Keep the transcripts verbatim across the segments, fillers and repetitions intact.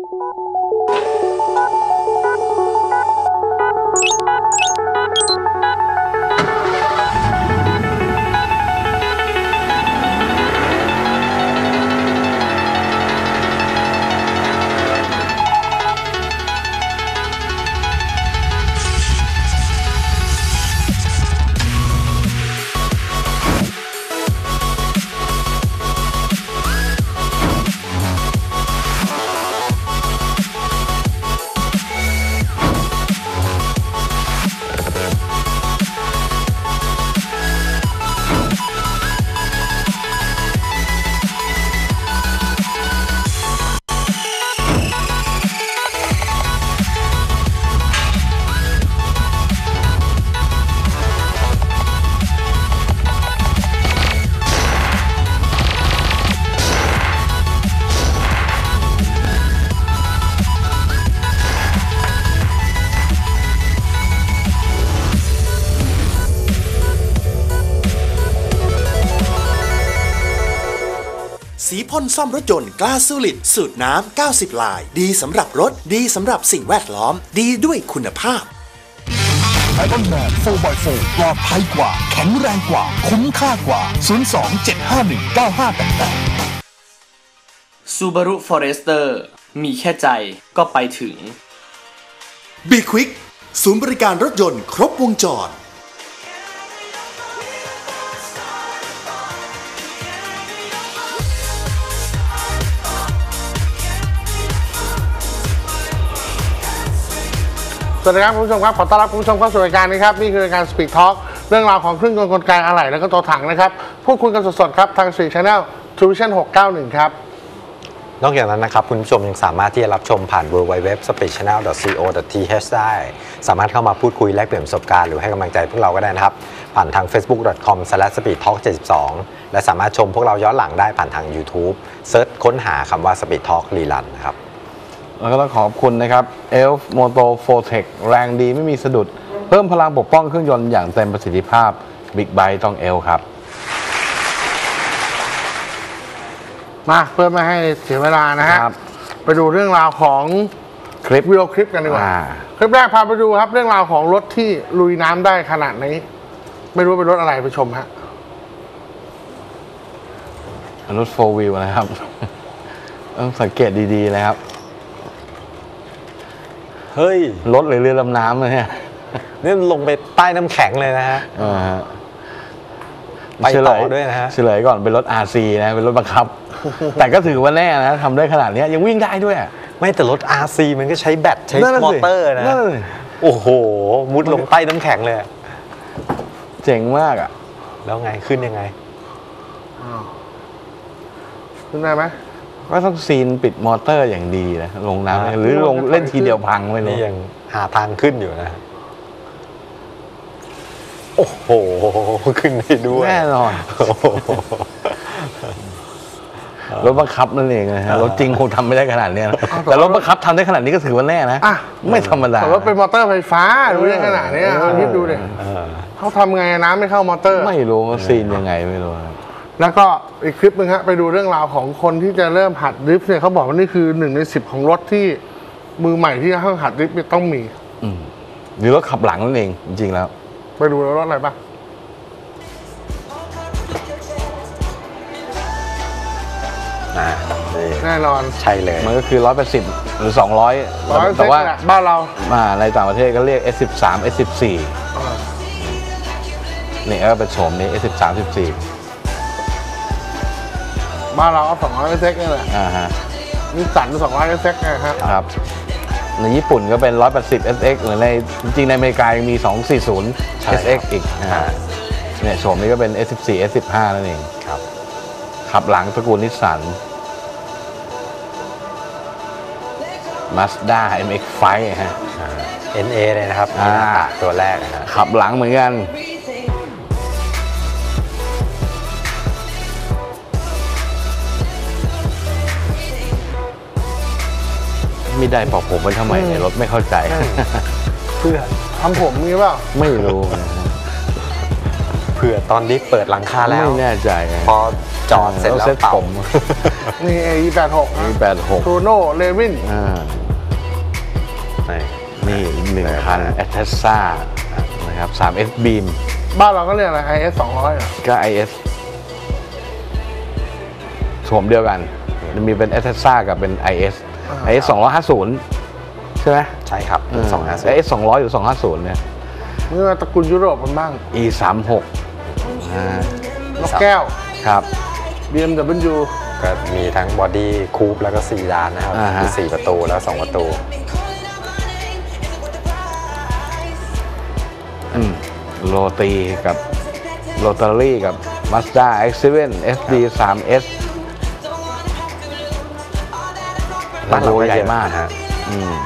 สีพ่นซ่อมรถยนต์กล้าสูลิดสูตรน้ำเก้าสิบลายดีสำหรับรถดีสำหรับสิ่งแวดล้อมดีด้วยคุณภาพไอรอนแมน โฟร์ บาย โฟร์ ปลอดภัยกว่าแข็งแรงกว่าคุ้มค่ากว่าศูนย์ สอง เจ็ด ห้า หนึ่ง เก้า ห้า แปด แปด Subaru Forester มีแค่ใจก็ไปถึง B Quick ศูนย์บริการรถยนต์ครบวงจรสวัสดีครับคุณผู้ชมครับขอต้อนรับคุณผู้ชมเข้าสู่รายการนี้ครับนี่คือรายการ Speed Talk เรื่องราวของเครื่องยนต์กลไกอะไหล่แล้วก็ตัวถังนะครับพูดคุยกันสดๆครับทาง Speed Channel True Vision หกเก้าหนึ่งครับนอกจากนั้นนะครับคุณผู้ชมยังสามารถที่จะรับชมผ่าน ดับเบิลยู ดับเบิลยู ดับเบิลยู ดอท สปีด ชาแนล ดอท ซี โอ ดอท ที เอช ได้สามารถเข้ามาพูดคุยแลกเปลี่ยนประสบการณ์หรือให้กำลังใจพวกเราก็ได้นะครับผ่านทาง เฟซบุ๊ก ดอท คอม สแลช สปีด ทอล์ก เจ็ดสิบสอง และสามารถชมพวกเราย้อนหลังได้ผ่านทาง YouTube เซิร์ชค้นหาคำว่า Speed Talk Rerun นะครับแล้วก็ต้องขอบคุณนะครับ เอลฟ์ Moto โฟร์ เทค แรงดีไม่มีสะดุดเพิ่มพลังปกป้องเครื่องยนต์อย่างเต็มประสิทธิภาพ Big Bite ต้อง เอล ครับมาเพื่อไม่ให้เสียเวลานะฮะไปดูเรื่องราวของคลิปวิดีโอคลิปกันดีกว่าคลิปแรกพาไปดูครับเรื่องราวของรถที่ลุยน้ำได้ขนาดนี้ไม่รู้เป็นรถอะไรไปชมฮะรถ โฟร์ วีล นะครับต้องสังเกตดีๆนะครับเฮ้ยรถหรือเรือดำน้ำเลยเนี่ยนี่ลงไปใต้น้ำแข็งเลยนะฮะไปต่อด้วยนะฮะเฉลยก่อนเป็นรถ อาร์ ซี นะเป็นรถบังคับแต่ก็ถือว่าแน่นะทำได้ขนาดนี้ยังวิ่งได้ด้วยไม่แต่รถ อาร์ ซี มันก็ใช้แบตใช้มอเตอร์นะโอ้โหมุดลงใต้น้ำแข็งเลยเจ๋งมากอ่ะแล้วไงขึ้นยังไงขึ้นได้ไหมก็ต้องซีนปิดมอเตอร์อย่างดีนะลงน้ำหรือลงเล่นทีเดียวพังไม่รู้นี่ยังหาทางขึ้นอยู่นะโอ้โหขึ้นได้ด้วยแน่นอนรถบังคับนั่นเองนะฮะรถจริงคงทำไม่ได้ขนาดนี้นะแต่รถบังคับทำได้ขนาดนี้ก็ถือว่าแน่นะไม่ธรรมดาแต่รถเป็นมอเตอร์ไฟฟ้าดูได้ขนาดนี้คิดดูเลยเขาทำไงน้ำไม่เข้ามอเตอร์ไม่รู้ว่าซีนยังไงไม่รู้แล้วก็อีกคลิปนึงฮะไปดูเรื่องราวของคนที่จะเริ่มหัดดริฟต์เนี่ยเขาบอกว่านี่คือหนึ่งในสิบของรถที่มือใหม่ที่จะหัดดริฟต์ต้องมีหรือรถขับหลังนั่นเองจริงๆแล้วไปดูรถอะไรบ้างแน่นอนใช่เลยมันก็คือหนึ่งร้อยแปดสิบหรือสองร้อยแต่ว่าบ้านเรามาในต่างประเทศก็เรียก เอส สิบสาม เอส สิบสี่ นี่ก็เป็นโฉมนี้ เอส สิบสาม สิบสี่บ้านเราเอาสองร้อยเอส เอ็กซ์นี่แหละอ่าฮะนิสสันสองร้อยเอส เอ็กซ์นะครับครับในญี่ปุ่นก็เป็นหนึ่งร้อยแปดสิบ เอส เอ็กซ์ หรือในจริงๆในอเมริกายังมีสองร้อยสี่สิบ เอส เอ็กซ์ อีกเนี่ยโฉมนี้ก็เป็น เอส สิบสี่ เอส สิบห้า นั่นเองครับขับหลังตระกูลนิสสัน Mazda เอ็ม เอ็กซ์ ไฟว์ ฮะเอ็น เอ เลยนะครับตัวแรกนะขับหลังเหมือนกันไม่ได้บอกผมไว้ทำไมในรถไม่เข้าใจเพื่อทำผมงี้เปล่าไม่รู้เผื่อตอนนี้เปิดหลังคาแล้วไม่แน่ใจพอจอดเสร็จแล้วเป่าผมนี่ เอ อี แปดหกมีแปดหกทูโน่เลวินอ่านี่นี่อีกหนึ่งคันแอตเทสซ่านะครับ สามเอส Beam บ้านเราก็เรียกอะไร ไอ เอส สองร้อยเหรอก็ ไอ เอส สวมเดียวกันมันมีเป็นแอตเทสซ่ากับเป็น ไอ เอส ไอ เอส สองร้อยห้าสิบใช่ไหมใช่ครับสองห้าไอ เอส สองร้อยหรือสองห้าสิบเนี่ยเมื่อตระกูลยุโรปมันบ้างอี สามหก อ่านกแก้วครับบี เอ็ม ดับเบิลยูก็มีทั้งบอดี้คูปแล้วก็ซีดานนะครับอ่าฮะมีสี่ประตูแล้วสองประตูอืมโรตีกับโรตารี่กับ Mazda เอ็กซ์ เซเว่น เอส ดี ทรี เอสบ้านเราก็ใหญ่เยอะมากนะฮะอืม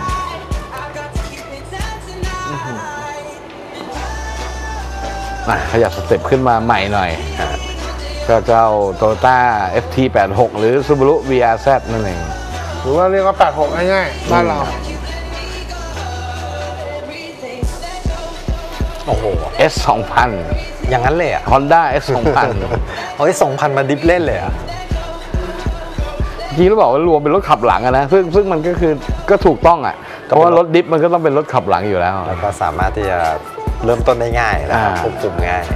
อ่ะขยับสเต็ปขึ้นมาใหม่หน่อย ก็เจ้า Toyota เอฟ ที แปดหก หรือ Subaru วี อาร์ แซด นั่นเองหรือว่าเรียกว่าแปดหกง่ายๆบ้านเราโอ้โหเอส สองพันอย่างนั้นเลยอ่ะ Honda เอส สองพันเอาไอ้สองพันมาดิฟเล่นเลยอ่ะจริงแล้วบอกว่ารวมเป็นรถขับหลังอะนะซึ่งซึ่งมันก็คือก็ถูกต้องอ่ะเพราะว่ารถดิฟมันก็ต้องเป็นรถขับหลังอยู่แล้วแล้วก็สามารถที่จะเริ่มต้นได้ง่ายนะครับอ่าควบคุมง่าย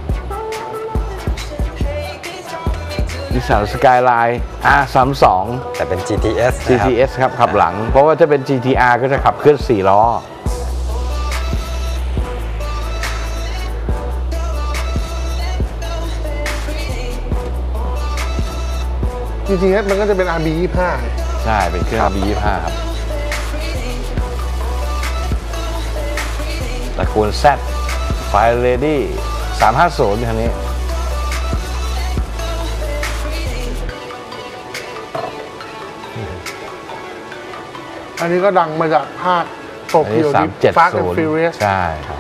นิสสันสกายไลน์ อาร์ สามสิบสองแต่เป็น จี ที เอสจี ที เอส ครับขับหลัง เพราะว่าถ้าเป็น จี ที อาร์ ก็จะขับเคลื่อนสี่ล้อจริงๆมันก็จะเป็น อาร์ บี ยี่สิบห้าใช่ เป็นเครื่อง บี ยี่สิบห้า ครับตระกูล Z Fire Ready สามห้าศูนย์คันนี้อันนี้ก็ดังมาจากภาคโตอันเกีนี้ยวสามดิฟเจ็ดฟาสต์ศูแอนนด์ย์ฟิวเรียสใช่ครับ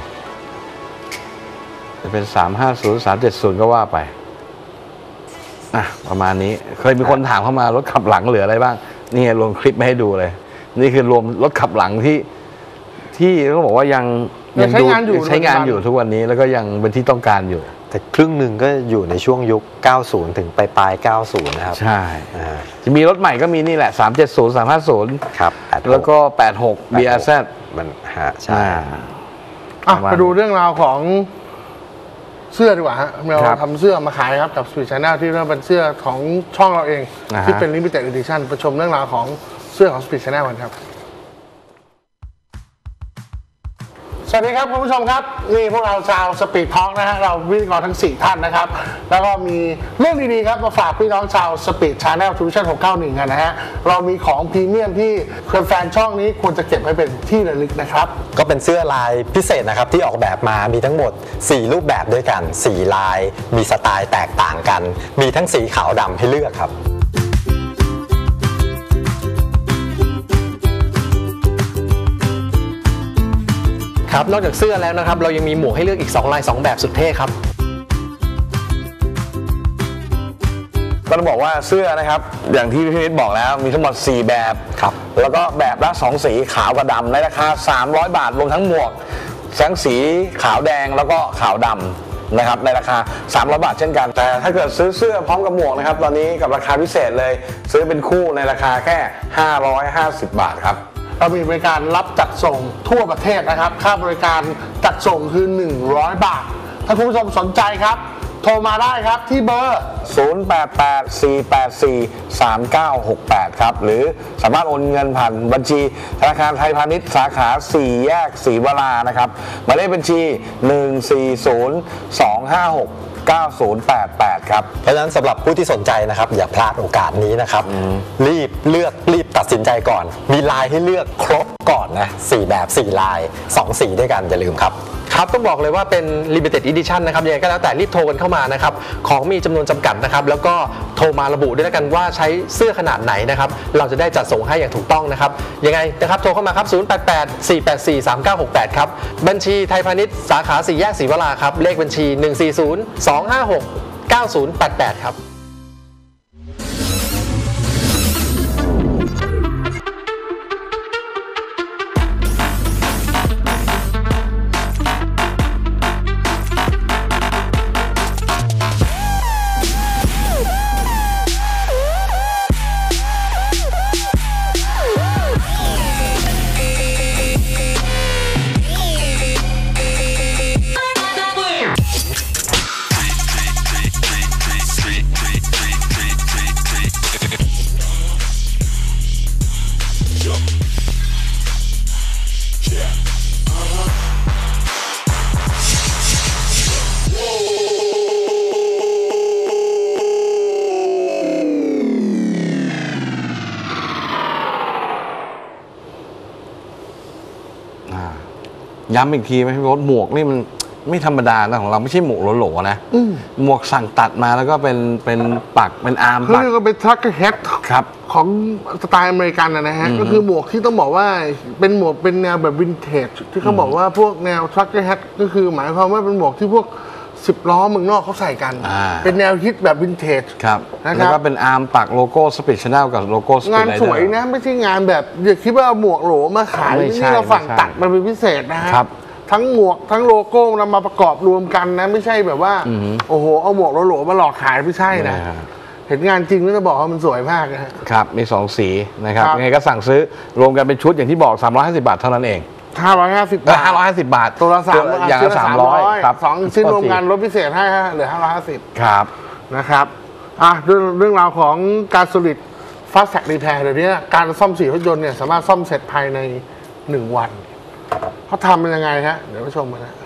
จะเป็นสามห้าศูนย์ สามเจ็ดศูนย์ก็ว่าไปอ่ะประมาณนี้เคยมีคนถามเข้ามารถขับหลังเหลืออะไรบ้าง นี่รวมคลิปมาให้ดูเลย นี่คือรวมรถขับหลังที่ที่ต้องบอกว่ายังยังใช้งานอยู่ใช้งานอยู่ทุกวันนี้แล้วก็ยังเป็นที่ต้องการอยู่แต่ครึ่งหนึ่งก็อยู่ในช่วงยุค เก้าสิบ ถึงปลายปลายๆเก้าสิบ นะครับใช่อ่าจะมีรถใหม่ก็มีนี่แหละ สามเจ็ดศูนย์ สามห้าศูนย์ครับแปดหแล้วก็ แปดหก บี อาร์ แซดมันฮะใช่อ่าอ่ะประมาณไปดูเรื่องราวของเสื้อดีกว่าฮะเราครับทำเสื้อมาขายครับกับ Speed Channel ที่เริ่มเป็นเสื้อของช่องเราเองอ่าฮะที่เป็น Limited Edition ไปชมเรื่องราวของเสื้อของ Speed Channel กันครับ สวัสดีครับคุณผู้ชมครับ นี่พวกเราชาวสปีดทอล์กนะฮะเราพิธีกรทั้งสี่ท่านนะครับ แล้วก็มีเรื่องดีๆครับมาฝากพี่น้องชาวสปีดชาแนลทูวิชั่นหกเก้าหนึ่งกันนะฮะเรามีของพรีเมียมที่แฟนๆช่องนี้ควรจะเก็บไว้เป็นที่ระลึกนะครับก็เป็นเสื้อลายพิเศษนะครับที่ออกแบบมามีทั้งหมดสี่รูปแบบด้วยกันสี่ลายมีสไตล์แตกต่างกัน มีทั้งสีขาวดำให้เลือกครับครับนอกจากเสื้อแล้วนะครับเรายังมีหมวกให้เลือกอีกสองลายสองแบบสุดเท่ครับก็ต้องบอกว่าเสื้อนะครับอย่างที่พี่นิดบอกแล้วมีทั้งหมดสี่แบบครับแล้วก็แบบละสองสีขาวกับดำในราคาสามร้อยบาทรวมทั้งหมวกทั้งสีขาวแดงแล้วก็ขาวดำนะครับในราคาสามร้อยบาทเช่นกันแต่ถ้าเกิดซื้อเสื้อพร้อมกับหมวกนะครับตอนนี้กับราคาพิเศษเลยซื้อเป็นคู่ในราคาแค่ห้าร้อยห้าสิบบาทครับเรามีบริการรับจัดส่งทั่วประเทศนะครับค่าบริการจัดส่งคือหนึ่งร้อยบาทถ้าคุณผู้ชมสนใจครับโทรมาได้ครับที่เบอร์ศูนย์ แปด แปด สี่ แปด สี่ สาม เก้า หก แปด ครับหรือสามารถโอนเงินผ่านบัญชีธนาคารไทยพาณิชย์สาขาสี่แยกศรีวรานะครับหมายเลขบัญชี หนึ่ง สี่ ศูนย์ สอง ห้า หก เก้า ศูนย์ แปด แปด ครับเพราะฉะนั้นสำหรับผู้ที่สนใจนะครับอย่าพลาดโอกาสนี้นะครับรีบเลือกรีบตัดสินใจก่อน มีลายให้เลือกครบก่อนนะสี่แบบสี่ลายสองสีด้วยกันอย่าลืมครับครับต้องบอกเลยว่าเป็น Limited Edition นะครับยังไงก็แล้วแต่รีบโทรกันเข้ามานะครับของมีจำนวนจำกัดนะครับแล้วก็โทรมาระบุด้วยแล้วกันว่าใช้เสื้อขนาดไหนนะครับเราจะได้จัดส่งให้อย่างถูกต้องนะครับยังไงนะครับโทรเข้ามาครับศูนย์ แปด แปด สี่ แปด สี่ สาม เก้า หก แปดครับบัญชีไทยพาณิชย์สาขาสี่แยกศรีวราครับเลขบัญชี หนึ่ง สี่ ศูนย์ สอง ห้า หก เก้า ศูนย์ แปด แปดครับย้ำอีกทีไหมพี่รถหมวกนี่มันไม่ธรรมดานะของเราไม่ใช่หมวกโหลๆนะหมวกสั่งตัดมาแล้วก็เป็นเป็นปักเป็นอาร์มปักคือก็เป็นทรัคเกอร์แฮทของสไตล์อเมริกันนะฮะก็คือหมวกที่ต้องบอกว่าเป็นหมวกเป็นแนวแบบวินเทจที่เขาบอกว่าพวกแนวทรัคเกอร์แฮทก็คือหมายความว่าเป็นหมวกที่พวกสิบล้อเมืองนอกเขาใส่กันเป็นแนวฮิตแบบวินเทจครับแล้วก็เป็นอาร์มปักโลโก้สเปเชียลกับโลโก้สเปเชียลงานสวยนะไม่ใช่งานแบบอย่าคิดว่าเอาหมวกโหลมาขายนี่เราฝั่งตัดมันเป็นพิเศษนะฮะทั้งหมวกทั้งโลโก้นำมาประกอบรวมกันนะไม่ใช่แบบว่าโอ้โหเอาหมวกโหลๆมาหลอกขายไม่ใช่นะเห็นงานจริงก็จะบอกว่ามันสวยมากนะครับมีสองสีนะครับยังไงก็สั่งซื้อรวมกันเป็นชุดอย่างที่บอกสามร้อยห้าสิบบาทเท่านั้นเองห้าร้อยห้าสิบบาทห้าร้อยห้าสิบบาทตัวละสามอย่างละสามร้อยครับสองชิ้นรวมกันลดพิเศษให้เหลือห้าร้อยห้าสิบครับนะครับอ่ะเรื่องเรื่องราวของการสลิดฟาสต์แท็กรีแพร์เดี๋ยวนี้การซ่อมสีรถยนต์เนี่ยสามารถซ่อมเสร็จภายในหนึ่งวันเขาทำเป็นยังไงฮะเดี๋ยวไปชมกันนะ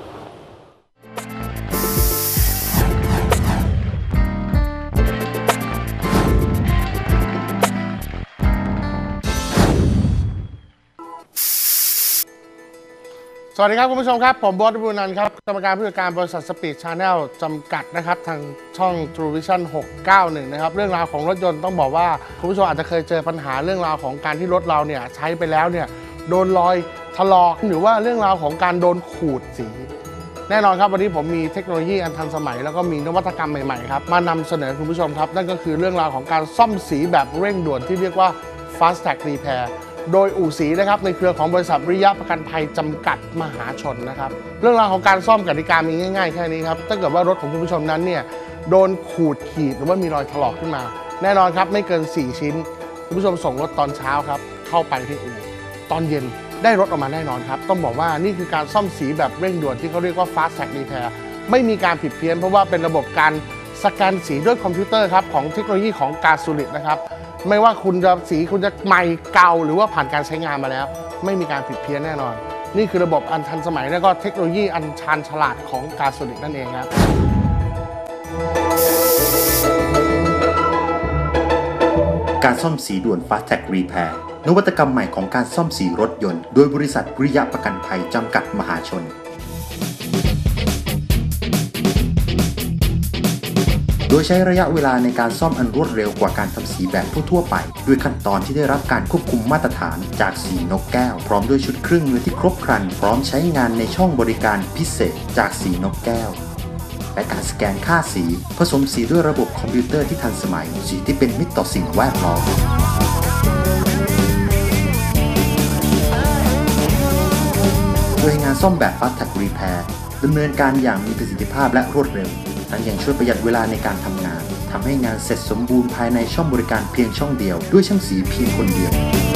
สวัสดีครับคุณผู้ชมครับผมบอสบุญนันท์ครับกรรมการผู้จัดการบริษัทสปีดชาแนลจำกัดนะครับทางช่อง True Vision หกเก้าหนึ่งนะครับเรื่องราวของรถยนต์ต้องบอกว่าคุณผู้ชมอาจจะเคยเจอปัญหาเรื่องราวของการที่รถเราเนี่ยใช้ไปแล้วเนี่ยโดนรอยถลอกหรือว่าเรื่องราวของการโดนขูดสีแน่นอนครับวันนี้ผมมีเทคโนโลยีอันทันสมัยแล้วก็มีนวัตกรรมใหม่ๆครับมานำเสนอคุณผู้ชมครับนั่นก็คือเรื่องราวของการซ่อมสีแบบเร่งด่วนที่เรียกว่า Fast Tag Repairโดยอู่สีนะครับในเครือของบริษัทวิริยะประกันภัยจำกัดมหาชนนะครับเรื่องราวของการซ่อมกติกามีง่ายๆแค่นี้ครับถ้าเกิดว่ารถของคุณผู้ชมนั้นเนี่ยโดนขูดขีดหรือว่ามีรอยถลอกขึ้นมาแน่นอนครับไม่เกินสี่ชิ้นคุณผู้ชมส่งรถตอนเช้าครับเข้าไปที่อู่ตอนเย็นได้รถออกมาแน่นอนครับต้องบอกว่านี่คือการซ่อมสีแบบเร่งด่วนที่เขาเรียกว่า Fast Tag Repair ไม่มีการผิดเพี้ยนเพราะว่าเป็นระบบการสแกนสีด้วยคอมพิวเตอร์ครับของเทคโนโลยีของกาซูลิดนะครับไม่ว่าคุณจะสีคุณจะใหม่เก่าหรือว่าผ่านการใช้งานมาแล้วไม่มีการผิดเพี้ยนแน่นอนนี่คือระบบอันทันสมัยและก็เทคโนโลยีอันชาญฉลาดของกาซูลิดนั่นเองครับการซ่อมสีด่วน Fast Tag Repair นวัตกรรมใหม่ของการซ่อมสีรถยนต์โดยบริษัทวิริยะประกันภัยจำกัดมหาชนโดยใช้ระยะเวลาในการซ่อมอันรวดเร็วกว่าการทำสีแบบทั่วๆไปด้วยขั้นตอนที่ได้รับการควบคุมมาตรฐานจากสีนกแก้วพร้อมด้วยชุดเครื่องมือที่ครบครันพร้อมใช้งานในช่องบริการพิเศษจากสีนกแก้วและการสแกนค่าสีผสมสีด้วยระบบคอมพิวเตอร์ที่ทันสมัยสีที่เป็นมิตรต่อสิ่งแวดล้อมโดยงานซ่อมแบบ Fast Tag Repair ดำเนินการอย่างมีประสิทธิภาพและรวดเร็วทั้งยังช่วยประหยัดเวลาในการทำงานทำให้งานเสร็จสมบูรณ์ภายในช่องบริการเพียงช่องเดียวด้วยช่างสีเพียงคนเดียว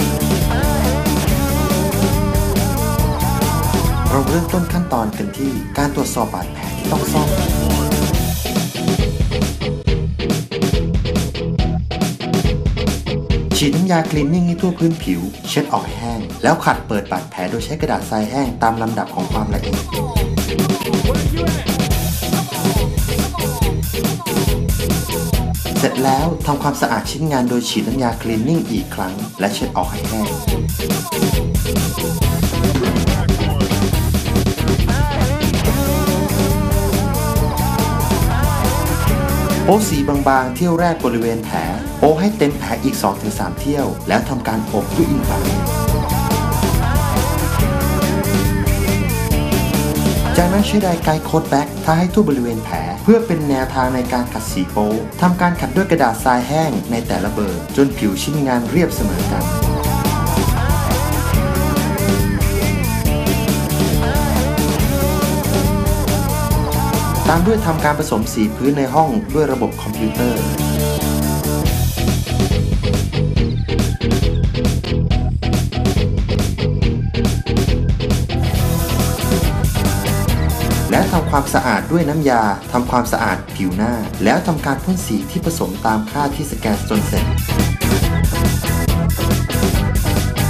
เราเริ่มต้นขั้นตอนกันที่การตรวจสอบบาดแผลที่ต้องซ่อมฉีดน้ำยาคลีนนิ่งให้ทั่วพื้นผิวเช็ดออกแห้งแล้วขัดเปิดบาดแผลโดยใช้กระดาษทรายแห้งตามลำดับของความละเอียดเสร็จแล้วทำความสะอาดชิ้นงานโดยฉีดน้ำยาคลีนนิ่งอีกครั้งและเช็ดออกให้แห้งโป๊สีบางๆเที่ยวแรกบริเวณแผลโป๊ให้เต็มแผลอีก สองถึงสาม เที่ยวแล้วทำการอบด้วยอิงฟ้าจากนั้นใช้ไดร์ไกด์โค้ดแบ็กทาให้ทั่วบริเวณแผลเพื่อเป็นแนวทางในการขัดสีโป๊ทำการขัดด้วยกระดาษทรายแห้งในแต่ละเบอร์จนผิวชิ้นงานเรียบเสมอกันตามด้วยทำการผสมสีพื้นในห้องด้วยระบบคอมพิวเตอร์และทำความสะอาดด้วยน้ำยาทำความสะอาดผิวหน้าแล้วทำการพ่นสีที่ผสมตามค่าที่สแกนจนเสร็จ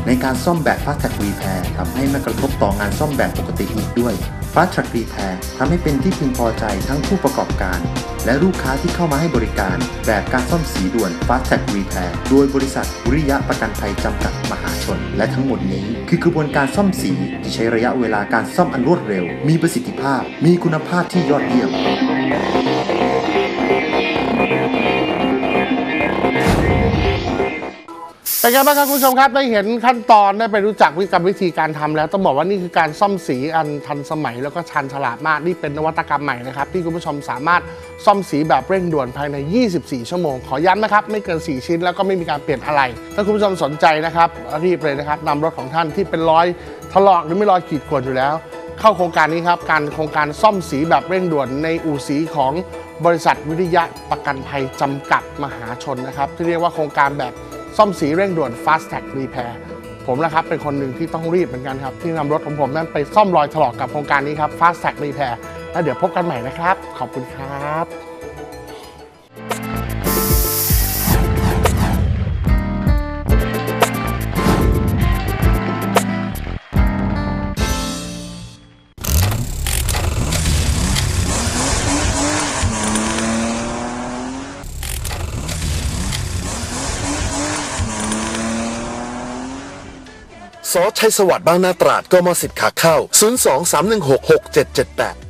ในการซ่อมแบบ Fast Track Repair ทำให้ไม่กระทบต่องานซ่อมแบบปกติอีกด้วย Fast Track Repair ทำให้เป็นที่พึงพอใจทั้งผู้ประกอบการและลูกค้าที่เข้ามาให้บริการแบบการซ่อมสีด่วน Fast Track Repair โดยบริษัทวิริยะประกันภัยจำกัดมหาชนและทั้งหมดนี้คือกระบวนการซ่อมสีที่ใช้ระยะเวลาการซ่อมอันรวดเร็วมีประสิทธิภาพมีคุณภาพที่ยอดเยี่ยมเป็นไงบ้างครับคุณผู้ชมครับได้เห็นขั้นตอนได้ไปรู้จักวิธีการวิธีการทำแล้วต้องบอกว่านี่คือการซ่อมสีอันทันสมัยแล้วก็ชันฉลาดมากนี่เป็นนวัตกรรมใหม่นะครับที่คุณผู้ชมสามารถซ่อมสีแบบเร่งด่วนภายในยี่สิบสี่ชั่วโมงขอย้ำนะครับไม่เกินสี่ชิ้นแล้วก็ไม่มีการเปลี่ยนอะไรถ้าคุณผู้ชมสนใจนะครับรีบเลยนะครับนำรถของท่านที่เป็นรอยถลอกหรือไม่รอยขีดข่วนอยู่แล้วเข้าโครงการนี้ครับการโครงการซ่อมสีแบบเร่งด่วนในอู่สีของบริษัทวิริยะประกันภัยจำกัดมหาชนนะครับที่เรียกว่าโครงการแบบซ่อมสีเร่งด่วน Fast Track Repair ผมนะครับเป็นคนหนึ่งที่ต้องรีบเหมือนกันครับที่นำรถของผมนั้นไปซ่อมรอยถลอกกับโครงการนี้ครับ Fast Track Repair แล้วเดี๋ยวพบกันใหม่นะครับขอบคุณครับซอชัยสวัสดิ์บางนาตราดกมสิทธิ์ขาเข้าศูนย์ สอง สาม หนึ่ง หก หก เจ็ด เจ็ด แปด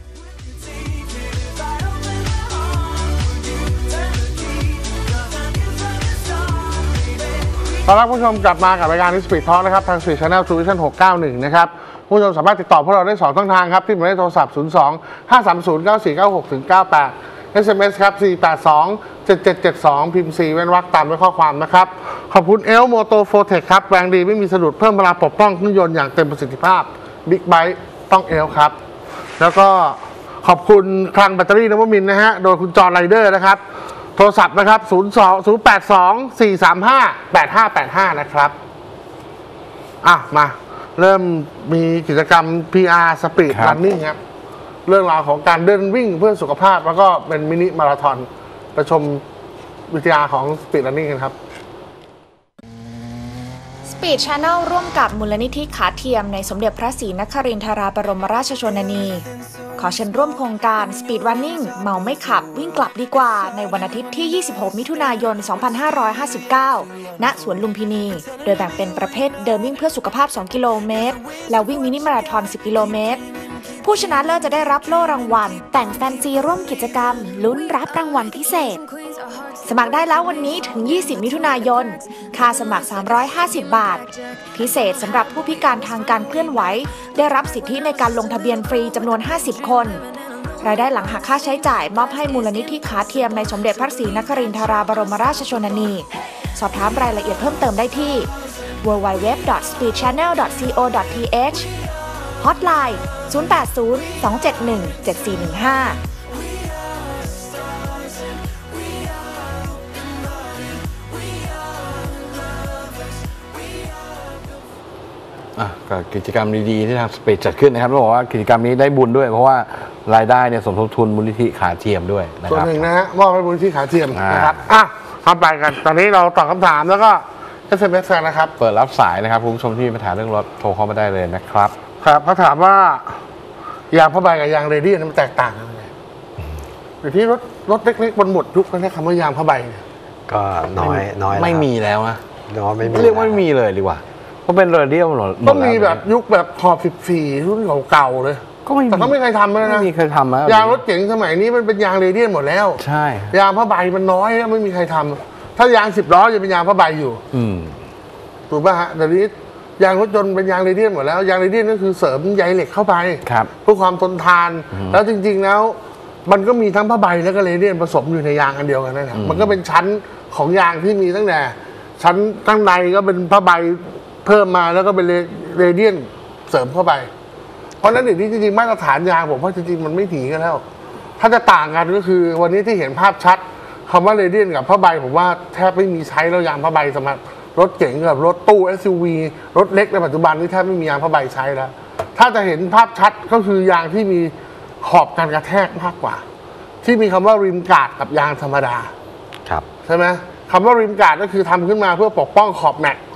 ตอนรับผู้ชมกลับมากับรายการ Speed Talk นะครับทาง Speed Channel Television หกเก้าหนึ่งนะครับผู้ชมสามารถติดต่อพวกเราได้สองช่องทางครับที่หมายเลขโทรศัพท์ศูนย์ สอง ห้า สาม ศูนย์ เก้า สี่ เก้า หก เก้า แปด เอส เอ็ม เอส ครับสี่ แปด สอง เจ็ด เจ็ด เจ็ด สองพิมพ์สี่เว้นวรรคตามด้วยข้อความนะครับขอบคุณเอลโมโตโฟเทคครับแรงดีไม่มีสะดุดเพิ่มพลังปกป้องเครื่องยนต์อย่างเต็มประสิทธิภาพบิ๊กไบค์ต้องเอลครับแล้วก็ขอบคุณคลังแบตเตอรี่นวมินทร์นะฮะโดยคุณจอห์นไรเดอร์นะครับโทรศัพท์นะครับศูนย์ สอง ศูนย์ แปด สอง สี่ สาม ห้า แปด ห้า แปด ห้านะครับอ่ะมาเริ่มมีกิจกรรม พี อาร์ Speed Running ครับเรื่องราวของการเดินวิ่งเพื่อสุขภาพแล้วก็เป็นมินิมาราธอนไปชมวิทยาของ Speed Running กันครับ Speed Channel ร่วมกับมูลนิธิขาเทียมในสมเด็จพระศรีนครินทราบรมราชชนนีขอเชิญร่วมโครงการ Speed Running เมาไม่ขับวิ่งกลับดีกว่าในวันอาทิตย์ที่ ยี่สิบหก มิถุนายน สองพันห้าร้อยห้าสิบเก้า ณ สวนลุมพินีโดยแบ่งเป็นประเภทเดินวิ่งเพื่อสุขภาพ สอง กิโลเมตรและวิ่งมินิมาราธอน สิบ กิโลเมตรผู้ชนะเลิศจะได้รับโล่รางวัลแต่งแฟนซีร่วมกิจกรรมลุ้นรับรางวัลพิเศษสมัครได้แล้ววันนี้ถึง ยี่สิบ มิถุนายนค่าสมัคร สามร้อยห้าสิบ บาทพิเศษสำหรับผู้พิการทางการเคลื่อนไหวได้รับสิทธิในการลงทะเบียนฟรีจำนวน ห้าสิบ คนรายได้หลังหักค่าใช้จ่ายมอบให้มูลนิธิขาเทียมในสมเด็จพระศรีนครินทราบรมราชชนนีสอบถามรายละเอียดเพิ่มเติมได้ที่ ดับเบิลยู ดับเบิลยู ดับเบิลยู ดอท สปีด แชนแนล ดอท ซี โอ ดอท ที เอช ฮอตไลน์ ศูนย์ แปด ศูนย์ สอง เจ็ด หนึ่ง เจ็ด สี่ หนึ่ง ห้าอ่ะก็กิจกรรมดีๆที่ทางสเปซจัดขึ้นนะครับต้องบอกว่ากิจกรรมนี้ได้บุญด้วยเพราะว่ารายได้เนี่ยสมทบทุนมูลนิธิขาเทียมด้วยนะส่วคน รับหนึ่งนะฮะมอบให้มูลนิธิขาเทียมอ่านนะครับอ่ะเข้าไปกันตอนนี้เราตอบคำถามแล้วก็ เอส เอ็ม เอส กันนะครับเปิดรับสายนะครับคุณผู้ชมที่มีปัญหาเรื่องรถโทรเข้ามาได้เลยนะครับครับเขาถามว่ายางผ้าใบกับยางเรเดียนมันแตกต่างกันยังไงเดี๋ยวที่รถรถเล็กๆบนหมดยุคเขาใช้คำว่ายางผ้าใบเนี่ยก็น้อยน้อยไม่มีแล้วนะน้อยไม่มีเรียกว่าไม่มีเลยดีกว่าเพราะเป็นเรเดียลหมดต้องมีแบบยุคแบบขอบสิบสี่รุ่นเก่าๆเลยก็ไม่มีแต่ก็ไม่เคยทำเลยนะไม่มีใครทำนะยางรถเก๋งสมัยนี้มันเป็นยางเรเดียนหมดแล้วใช่ยางผ้าใบมันน้อยไม่มีใครทำถ้ายางสิบล้อจะเป็นยางผ้าใบอยู่อืมถูกป่ะฮะเดี๋ยวนี้ยางรถยนต์เป็นยางเรเดียนหมดแล้วยางเรเดียนก็คือเสริมใยเหล็กเข้าไปครับเพื่อความทนทาน แล้วจริงๆแล้วมันก็มีทั้งผ้าใบแล้วก็เรเดียนผสมอยู่ในยางอันเดียวกันนั่นแหละมันก็เป็นชั้นของยางที่มีตั้งแต่ชั้นข้างในก็เป็นผ้าใบเพิ่มมาแล้วก็เป็นเรเดียนเสริมเข้าไปเพราะฉะนั้นเดี๋ยวนี้จริงๆมาตรฐานยางผมว่าจริงๆมันไม่หนีกันแล้วถ้าจะต่างกันก็คือวันนี้ที่เห็นภาพชัดคำว่าเรเดียนกับผ้าใบผมว่าแทบไม่มีใช้แล้วยางผ้าใบสำหรับรถเก๋งกับรถตู้ เอส ยู วี รถเล็กในปัจจุบันนี้แทบไม่มียางผ้าใบใช้แล้วถ้าจะเห็นภาพชัดก็คือยางที่มีขอบการกระแทกมากกว่าที่มีคำว่าริมการ์ดกับยางธรรมดาครับใช่ไหมคำว่าริมการ์ดก็คือทำขึ้นมาเพื่อปกป้องขอบแม็ก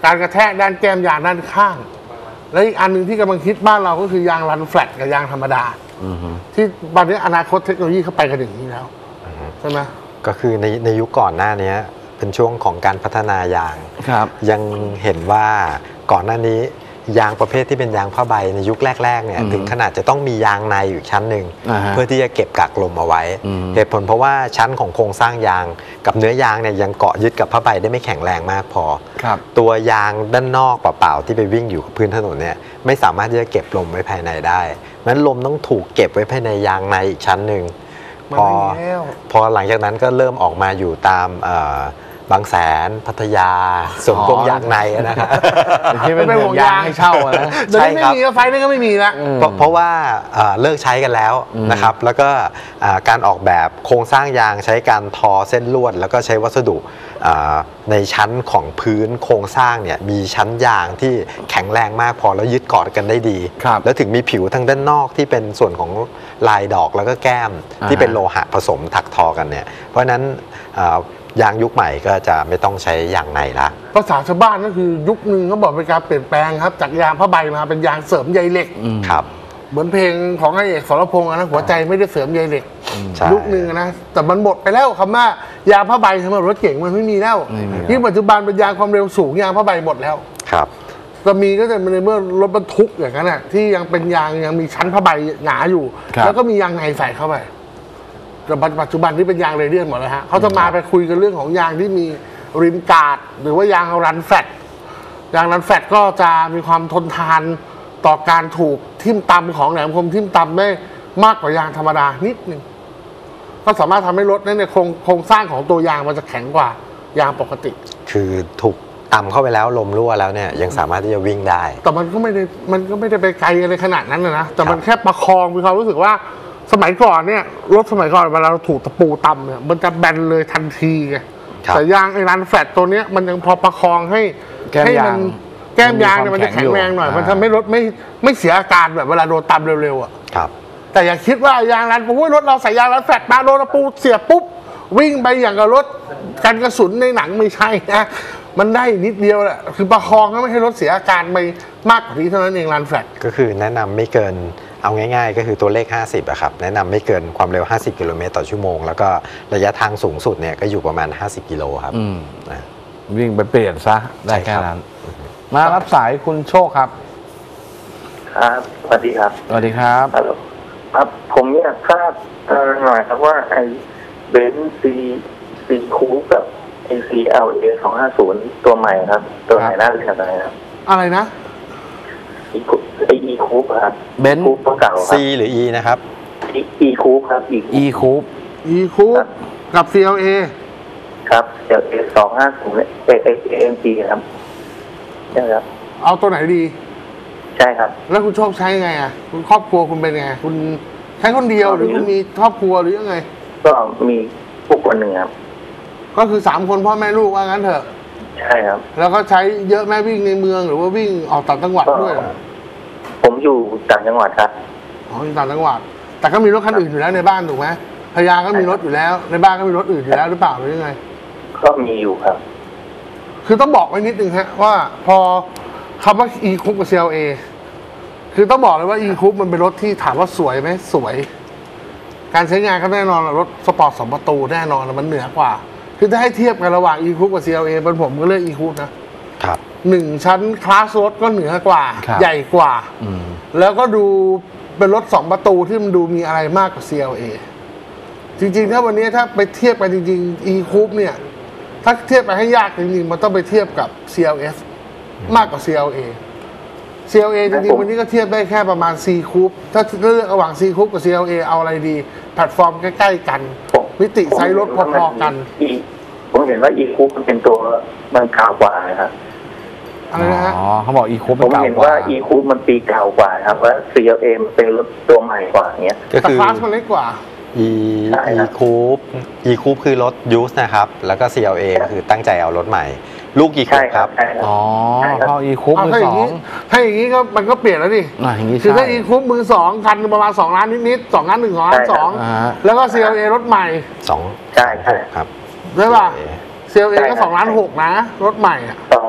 การกระแทกด้านแก้มยางด้านข้าง และอีกอันหนึ่งที่กำลังคิดบ้านเราก็คือยางรันแฟลตกับยางธรรมดาที่ตอนนี้อนาคตเทคโนโลยีเข้าไปกันอย่างนี้แล้วใช่ไหมก็คือในในยุคก่อนหน้านี้เป็นช่วงของการพัฒนายางยังเห็นว่าก่อนหน้านี้ยางประเภทที่เป็นยางผ้าใบในยุคแรกๆเนี่ยถึงขนาดจะต้องมียางในอยู่ชั้นหนึ่งเพื่อที่จะเก็บกักลมเอาไว้เหตุผลเพราะว่าชั้นของโครงสร้างยางกับเนื้อยางเนี่ยยังเกาะยึดกับผ้าใบได้ไม่แข็งแรงมากพอตัวยางด้านนอกเปล่าๆที่ไปวิ่งอยู่กับพื้นถนนเนี่ยไม่สามารถที่จะเก็บลมไว้ภายในได้นั้นลมต้องถูกเก็บไว้ภายในยางในอีกชั้นหนึ่งพอพอหลังจากนั้นก็เริ่มออกมาอยู่ตามบางแสนพัทยาสวนกรมยางในนะครับที่เป็นห่วงยางให้เช่านะใช่ครับไม่มีไฟนี่ก็ไม่มีละเพราะว่าเลิกใช้กันแล้วนะครับแล้วก็การออกแบบโครงสร้างยางใช้การทอเส้นลวดแล้วก็ใช้วัสดุในชั้นของพื้นโครงสร้างเนี่ยมีชั้นยางที่แข็งแรงมากพอแล้วยึดเกาะกันได้ดีแล้วถึงมีผิวทางด้านนอกที่เป็นส่วนของลายดอกแล้วก็แก้มที่เป็นโลหะผสมถักทอกันเนี่ยเพราะนั้นยางยุคใหม่ก็จะไม่ต้องใช้ยางในละภาษาชาวบ้านก็คือยุคนึงเขาบอกเป็นการเปลี่ยนแปลงครับจากยางผ้าใบมาเป็นยางเสริมใยเหล็กครับเหมือนเพลงของไอเอกสรพงษ์นะหัวใจไม่ได้เสริมใยเหล็กยุคนึงนะแต่มันหมดไปแล้วคำว่ายางผ้าใบสำหรับรถเก๋งมันไม่มีแล้วที่ปัจจุบันเป็นยางความเร็วสูงยางผ้าใบหมดแล้วครับจะมีก็จะในเมื่อรถบรรทุกอย่างนั้นน่ะที่ยังเป็นยางยังมีชั้นผ้าใบหนาอยู่แล้วก็มียางในใส่เข้าไปแต่ปัจจุบันที่เป็นยางเรเดียนหมดเลยฮะเขาจะมาไปคุยกันเรื่องของยางที่มีริมกาดหรือว่ายางรันแฟตยางรันแฟตก็จะมีความทนทานต่อการถูกทิ่มตำของแหลมคมทิ่มตำได้มากกว่ายางธรรมดานิดนึงก็สามารถทำให้รถในโครงโครงสร้างของตัวยางมันจะแข็งกว่ายางปกติคือถูกตำเข้าไปแล้วลมรั่วแล้วเนี่ยยังสามารถที่จะวิ่งได้แต่มันก็ไม่ได้มันก็ไม่ได้ไปไกลอะไรขนาดนั้นนะแต่มันแค่ประคองมีความรู้สึกว่าสมัยก่อนเนี่ยรถสมัยก่อนเวลาเราถูกตะปูตำเนี่ยมันจะแบนเลยทันทีไงแต่ยางไอ้รันแฟตตัวเนี้ยมันยังพอประคองให้ให้มันแก้มยางเนี่ยมันจะแข็งแรงหน่อยมันทำให้รถไม่ไม่เสียอาการแบบเวลาโดนตำเร็วๆอ่ะครับแต่อย่าคิดว่ายางรันโอ้ยรถเราใส่ยางรันแฟตมาโดนตะปูเสียบปุ๊บวิ่งไปอย่างกับรถกันกระสุนในหนังไม่ใช่นะมันได้นิดเดียวแหละคือประคองก็ไม่ให้รถเสียอาการไปมากกว่านี้เท่านั้นเองรันแฟตก็คือแนะนำไม่เกินเอาง่ายๆก็คือตัวเลขห้าสิบอะครับแนะนำไม่เกินความเร็วห้าสิบกิโลเมตรต่อชั่วโมงแล้วก็ระยะทางสูงสุดเนี่ยก็อยู่ประมาณห้าสิบกิโลครับวิ่งไปเปลี่ยนซะได้แค่นั้นมารับสายคุณโชคครับครับสวัสดีครับสวัสดีครับครับผมอยากทราบหน่อยครับว่าไอ้เบนซ์ซีซีคูปกับไอซีเอลเอสองห้าศูนย์ตัวใหม่ครับตัวไหนน่าเรียนอะไรครับอะไรนะไออีคูปครับเบนซ์คูปตัวเก่าซีหรือ E นะครับอีคูปครับอีคูปอีคูปกับ ซี แอล เอครับ ซี แอล เอ สองห้าศูนย์เอเอเอ็มจีครับใช่ครับเอาตัวไหนดีใช่ครับแล้วคุณโชคใช้ไงอ่ะคุณครอบครัวคุณเป็นไงคุณใช้คนเดียวหรือคุณมีครอบครัวหรือยังไงก็มีพวกคนหนึ่งครับก็คือสามคนพ่อแม่ลูกว่างั้นเถอะใช่ครับแล้วก็ใช้เยอะแม่วิ่งในเมืองหรือว่าวิ่งออกต่างจังหวัดด้วยผมอยู่ต่างจังหวัดครับอ๋ออยู่ต่างจังหวัดแต่ก็มีรถคันอื่นอยู่แล้วในบ้านถูกไหมภรรยาก็มีรถอยู่แล้วในบ้านก็มีรถอื่นอยู่แล้วหรือเปล่าหรือยังไงก็มีอยู่ครับคือต้องบอกไว้นิดนึงฮะว่าพอคำว่า E Coupe กับ ซี แอล เอ คือต้องบอกเลยว่า E Coupe มันเป็นรถที่ถามว่าสวยไหมสวยการใช้งานก็แน่นอนรถสปอร์ตสองประตูแน่นอนมันเหนือกว่าคือถ้าให้เทียบกันระหว่าง E Coupe กับ ซี แอล เอ เป็นผมก็เลือก E Coupe นะครับหนึ่งชั้นคลาสรถก็เหนือกว่าใหญ่กว่าแล้วก็ดูเป็นรถสองประตูที่มันดูมีอะไรมากกว่า ซี แอล เอ จริงๆถ้าวันนี้ถ้าไปเทียบกันจริงๆ E Coupe เนี่ยถ้าเทียบไปให้ยากจริงๆมันต้องไปเทียบกับ ซี แอล เอส มากกว่า ซี แอล เอ ซี แอล เอ จริงๆวันนี้ก็เทียบได้แค่ประมาณ C Coupe ถ้าเลือกระหว่าง C Coupe กับ ซี แอล เอ เอาอะไรดีแพลตฟอร์มใกล้ๆกันมิติไซส์รถพอๆกันผมเห็นว่า E Coupe มันเป็นตัวมันเก่ากว่าครับอะไรนะฮะอ๋อเขาบอก E Coupe ผมเห็นว่า E Coupe มันปีเก่ากว่าครับว่า ซี แอล เอ มันเป็นรถตัวใหม่กว่าอย่างเงี้ยแต่คลาสมันเล็กกว่า E E Coupe E Coupe คือรถยูสนะครับแล้วก็ ซี แอล เอ ก็คือตั้งใจเอารถใหม่ลูก E Coupe ครับอ๋อพอ E Coupe มือสองถ้าอย่างนี้ก็มันก็เปลี่ยนแล้วดิคือถ้า E Coupe มือสองคันประมาณสองล้านนิดๆสองล้านหนึ่งสองล้านสองแล้วก็ ซี แอล เอ รถใหม่สองใช่ใช่ครับใช่ป่ะ ซี แอล เอ ก็สองล้านหกนะรถใหม่อ่ะสอง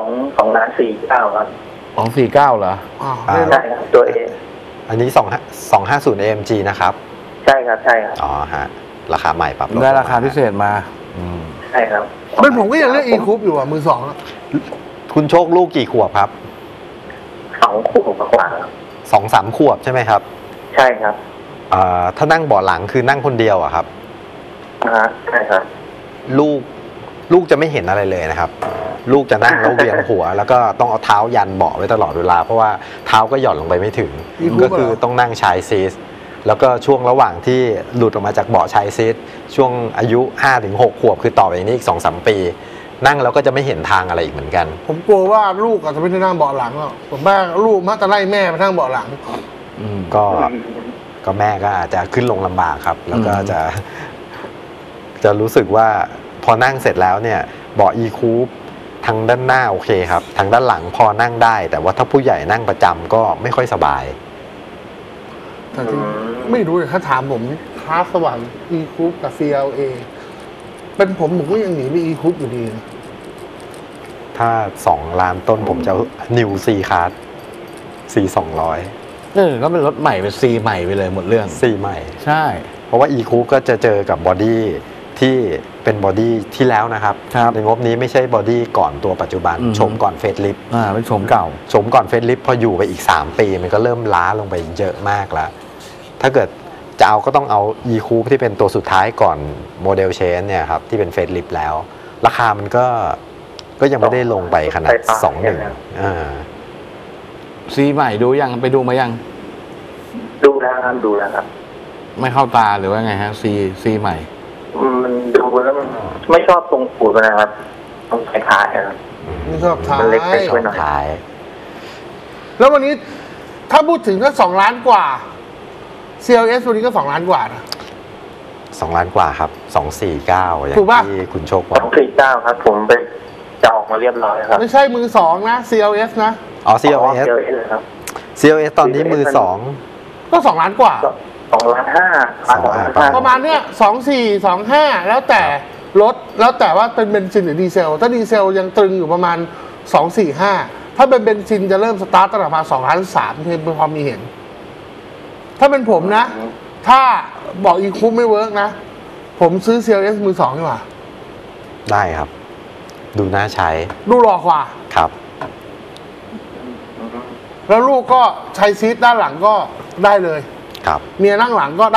องสองล้านสี่เก้าครับสองสี่เก้าเหรออ๋ออ่าใช่ครับตัวเออันนี้2 2 5 0 เอ เอ็ม จี นะครับใช่ครับใช่ครับอ๋อฮะราคาใหม่ปรับลดได้ลงมราคาพิเศษมาอืมใช่ครับเป็นผมก็ยังเลือกอีคูปอยู่อ่ะมือสองอะคุณโชคลูกกี่ขวบครับสองคู่กว่าครับสองสามขวบใช่ไหมครับใช่ครับอ่าถ้านั่งเบาะหลังคือนั่งคนเดียวอะครับอ่าฮะใช่ครับลูกลูกจะไม่เห็นอะไรเลยนะครับ ลูกจะนั่งแล้วเวียงหัว แล้วก็ต้องเอาเท้ายันเบาะไว้ตลอดเวลาเพราะว่าเท้าก็หย่อนลงไปไม่ถึง ก็คือต้องนั่งชายซีทแล้วก็ช่วงระหว่างที่หลุดออกมาจากเบาะชายซีทช่วงอายุ ห้าถึงหก ขวบคือต่อไปนี้อีก สองสาม ปี นั่งแล้วก็จะไม่เห็นทางอะไรอีกเหมือนกันผมกลัวว่าลูกอาจจะไม่ได้นั่งเบาะหลังหรอกผมแม่ลูกมักจะไล่แม่ไปนั่งเบาะหลังก็ก็แม่ก็อาจจะขึ้นลงลำบากครับ แล้วก็จะ จะรู้สึกว่าพอนั่งเสร็จแล้วเนี่ยเบาะอีคูปทางด้านหน้าโอเคครับทางด้านหลังพอนั่งได้ แต่ว่าถ้าผู้ใหญ่นั่งประจำก็ไม่ค่อยสบายแต่ที่ไม่รู้เลยถ้าถามผมคลาสสว่าง e c o u p กับ ซี แอล เอ เป็นผมผมก็ยังหนีไป e c o u p อยู่ดีนะถ้าสองล้านต้นผมจะนิวซีคาร์ดซีสองร้อยเออก็เป็นรถใหม่เป็นซีใหม่ไปเลยหมดเรื่องซีใหม่ใช่เพราะว่า e c o u p ก็จะเจอกับบอดี้ที่เป็นบอดี้ที่แล้วนะครับครับในงบนี้ไม่ใช่บอดี้ก่อนตัวปัจจุบันอืมชมก่อนเฟซลิฟต์อ่าเป็นโฉมเก่าชมก่อนเฟซลิฟต์พออยู่ไปอีก สาม ปีมันก็เริ่มล้าลงไปเยอะมากแล้ว ถ้าเกิดจะเอาก็ต้องเอา e c o u p ที่เป็นตัวสุดท้ายก่อนโมเดลเชนเนี่ยครับที่เป็นเฟซลิฟต์แล้ว ราคามันก็ก็ยังไม่ได้ลงไปขนาด สองหนึ่ง อ่าซีใหม่ดูยังไปดูมายังดูแล้วครับดูแล้วครับไม่เข้าตาหรือว่าไงฮะซีซีใหม่มันดูแล้วมันไม่ชอบตรงปูดมันนะครับตรงท้ายๆนะครับไม่ชอบท้ามันเล็กไปยช่วยหน่อยท้ายแล้ววันนี้ถ้าพูดถึงถ้าสองล้านกว่า ซี แอล เอส วันนี้ก็สองล้านกว่านะสองล้านกว่าครับสองสี่เก้าอย่างถูกปะที่คุณโชคบสออก งสี่เก้าครับ ผมไปจะออกมาเรียบร้อยครับไม่ใช่มือสองนะ ซี แอล เอส นะอ๋อ ซี แอล เอสเจอเอสครับซี แอล เอส ตอนนี้มือสองก็สองล้านกว่าสองล้านห้าสองล้านห้าประมาณเนี้ยสองสี่สองห้าแล้วแต่รถแล้วแต่ว่าเป็นเบนซินหรือดีเซล ถ้าดีเซลยังตรึงอยู่ประมาณสองสี่ห้าถ้าเป็นเบนซินจะเริ่มสตาร์ทตั้งแต่ประมาณสองล้านสามเพียงพอมีเห็น ถ้าเป็นผมนะ ถ้าบอกอีคูปไม่เวิร์กนะ ผมซื้อ ซี แอล เอส มือสองดีกว่าได้ครับ ดูน่าใช้ดูหลอกกว่าครับแล้วลูกก็ใช้ซีทด้านหลังก็ได้เลยครับเมียนั่งหลังก็ได้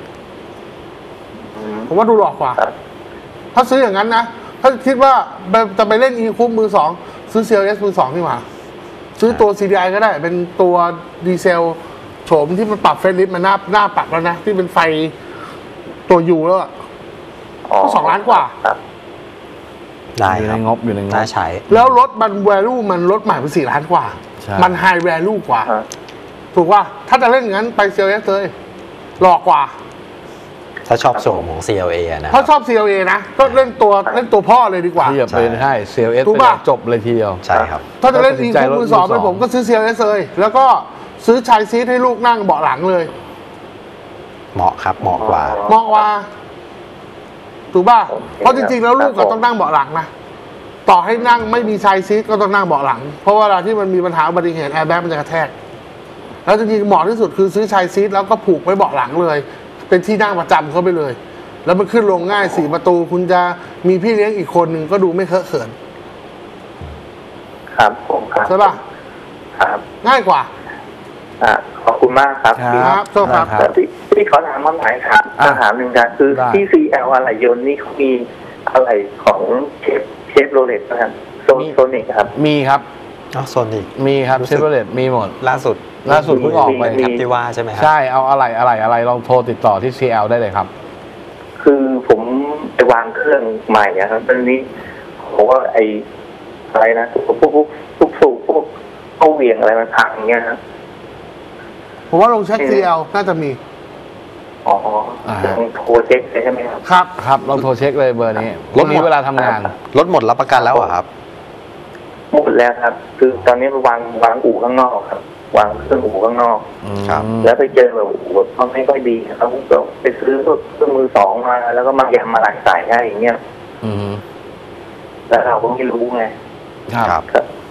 ผมว่าดูหลอกกว่า ถ้าซื้ออย่างนั้นนะ ถ้าคิดว่าจะไปเล่นอีคูปมือสองซื้อ ซี แอล เอส มือสองดีกว่า ซื้อตัว ซี ดี ไอ ก็ได้ เป็นตัวดีเซลโฉมที่มันปรับเฟรนลิฟต์มันหน้าหน้าปรับแล้วนะ ที่เป็นไฟตัวยูแล้วอะก็สองล้านกว่าได้อยู่คในรับงบอยู่ในงบน่าใช้แล้วรถมัน value มันรถใหม่เป็นสี่ล้านกว่าใช่มัน high value กว่าครับถูกป่ะ ถ้าจะเล่นอย่างนั้นไป ซี แอล เอส เลย หลอกกว่าถ้าชอบโฉมของ ซี แอล เอ นะคถ้ารับชอบ ซี แอล เอ นะ ก็เล่นตัวเล่นตัวพ่อเลยดีกว่าที่จะเป็นให้ ซี แอล เอสถูกไปปะเลยจบเลยทีเดียวใช่ครับถ้าจะเล่นตัดสิอีนใจคูรถมือสองมือสองเป็นผมก็ซื้อ ซี แอล เอส เลย แล้วก็ซื้อชายซีทให้ลูกนั่งเบาะหลังเลยเหมาะครับ เหมาะกว่าเหมาะกว่า ถูกป่ะโอเคเพราะจริงๆแล้วลูกก็ครับผมต้องนั่งเบาะหลังนะ ต่อให้นั่งไม่มีชายซีทก็ต้องนั่งเบาะหลัง เพราะเวลาที่มันมีปัญหาอุบัติเหตุแอร์แบ็กมันจะกระแทก แล้วจริงๆเหมาะที่สุดคือซื้อชายซีทแล้วก็ผูกไว้เบาะหลังเลย เป็นที่นั่งประจำเขาไปเลย แล้วมันขึ้นลงง่ายสี่ประตู คุณจะมีพี่เลี้ยงอีกคนหนึ่งก็ดูไม่เคอะเขินครับผมครับใช่ป่ะครับง่ายกว่าอ่ะขอบคุณมากครับครับที่ครับโทษครับได้แต่ที่ที่เขาถามมาหมายถามอ่ะคำถามหนึ่งนะคือได้ที่ ซี แอล อะไรยนต์นี่เขามีอะไรของเชฟเชฟโรเลตนะครับโซนโซนิกครับมีครับอ๋อโซนิกมีครับรู้เชสึกฟโรเลตมีหมดล่าสุดล่าสุดเพิ่งออกไปมีครับที่ว่าใช่ไหมครัใช่ เอาอะไรอะไรอะไรลองโทรติดต่อที่ ซี แอล ได้เลยครับคือผมไปวางเครื่องใหม่อะครับตอนนี้ผมว่าไออะไรนะพวกพวกพวกพวกสูบพวกเข้าเหวียงอะไรมันพังอย่างเงี้ยครับผมว่าลงเช็ค ซี แอล น่าจะมีอ๋ออ่าต้องโทรเช็คเลยใช่ไหมครับครับครับลองโทรเช็คเลยเบอร์นี้รถหมดมีเวลาทำงานรถหมดรับประกันแล้วเหรอครับหมดแล้วครับ คือตอนนี้วางวางอู่ข้างนอกครับ วางเครื่องอู่ข้างนอกครับแล้วไปเจอแบบอู่แบบมันไม่ค่อยดีครับก็ไปซื้อเครื่องมือสองมา แล้วก็มายำมาหลายสายให้อย่างเงี้ยอืมแล้วเราก็ไม่รู้ไงครับครับครับ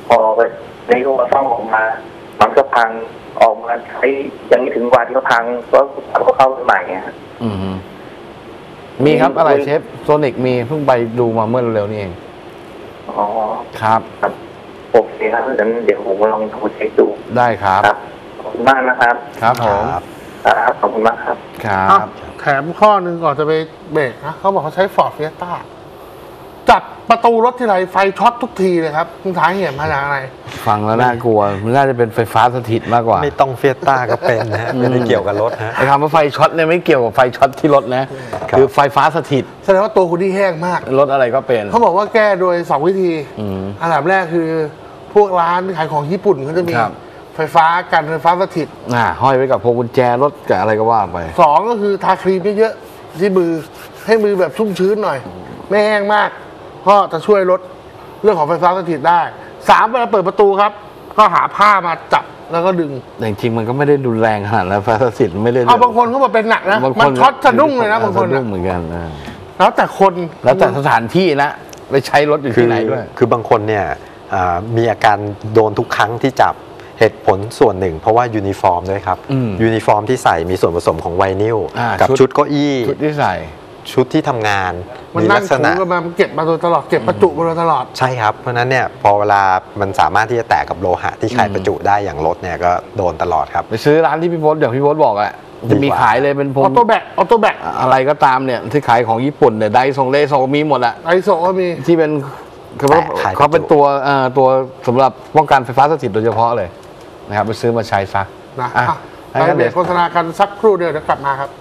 พอไปในรูปซ่อมออกมามันก็พังออกมาใช้ยังไม่ถึงวันที่เขาพังก็ก็เข้าใหม่เงี้ยอืมมีครับอะไรเชฟโซนิกมีเพิ่งไปดูมาเมื่อเร็วๆนี้เองอ๋อครับครับโอเคครับงั้นเดี๋ยวผมลองโทรเช็คดูได้ครับครับขอบคุณมากนะครับครับผมครับขอบคุณมากครับครับอ่ะแถมข้อหนึ่งก่อนจะไปเบรกนะเขาบอกเขาใช้ Ford Fiesta จับประตูรถที่ไรไฟช็อตทุกทีเลยครับคุณท้ายเห็นมาจากอะไรฟังแล้วน่ากลัวมันน่าจะเป็นไฟฟ้าสถิตมากกว่าไม่ต้องเฟียต้าก็เป็นนะฮะไม่ได้เกี่ยวกับรถฮะไอ้คำว่าไฟช็อตเนี่ยไม่เกี่ยวกับไฟช็อตที่รถนะครับคือไฟฟ้าสถิตแสดงว่าตัวคุณที่แห้งมากรถอะไรก็เป็นเขาบอกว่าแก้โดยสองวิธีอืมอันดับแรกคือพวกร้านขายของญี่ปุ่นเขาจะมีครับไฟฟ้ากันไฟฟ้าสถิตอ่าห้อยไว้กับพวงกุญแจรถกับอะไรก็ว่าไปสองก็คือทาครีมเยอะๆที่มือให้มือแบบชุ่มชื้นหน่อย ไม่แห้งมากก็จะช่วยลดเรื่องของไฟฟ้าสถิตได้สามเวลาเปิดประตูครับ ก็หาผ้ามาจับแล้วก็ดึงแต่จริงๆมันก็ไม่ได้รุนแรงขนาดนั้นไฟฟ้าสถิตไม่ได้เอาบางคนเขาบอกเป็นหนักนะบางคมันช็อตสะดุ้งเลยนะบางคนสะดุ้นะงเหมือนกันนะแล้วแต่คนแล้วแต่สถานที่นะไปใช้รถอยู่ที่ไหนด้วยคือบางคนเนี่ยอ่ามีอาการโดนทุกครั้งที่จับเหตุผลส่วนหนึ่ง เพราะว่ายูนิฟอร์มด้วยครับอืมยูนิฟอร์มที่ใส่มีส่วนผสมของไวนิลอ่ากับชุดชุดเก้าอี้ชุดที่ใส่ชุดที่ทำงานมันมีนั่ลังกษถูณะกันมามันเก็บมาโดยตลอดเก็บประจุมาโดยตลอดใช่ครับ เพราะฉะนั้นเนี่ยพอเวลามันสามารถที่จะแตกกับโลหะที่ไขประจุได้อย่างรถเนี่ยก็โดนตลอดครับไปซื้อร้านที่พี่พศอย่างพี่พศบอกอะจะมีดีกว่าขายเลยเป็นพอวอง โต้แบกออโต้แบกอะไรก็ตามเนี่ยที่ขายของญี่ปุ่นเนี่ยไดซงเลซงมีหมดอะไอโซก็มีที่เป็นคือว่าแต่ขายเขาเป็นประจุตัวเอ่อตัวสำหรับป้องกันไฟฟ้าสถิตโดยเฉพาะเลยนะครับไปซื้อมาใช้ซะนะอ่ะอ่ะให้ไปกันเบรเดี๋ยกวโฆษณากันสักครู่เดียวเดี๋ยวกลับมาครับ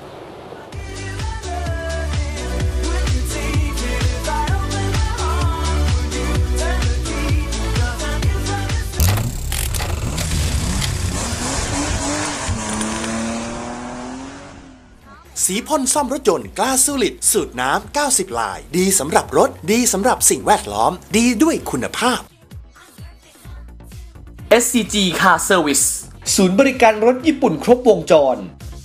สีพ่นซ่อมรถยนต์กล้าซูลิดสูตรน้ำ เก้าสิบ ลาย ดีสำหรับรถ ดีสำหรับสิ่งแวดล้อม ดีด้วยคุณภาพเอส ซี จี Car Service ศูนย์บริการรถญี่ปุ่นครบวงจร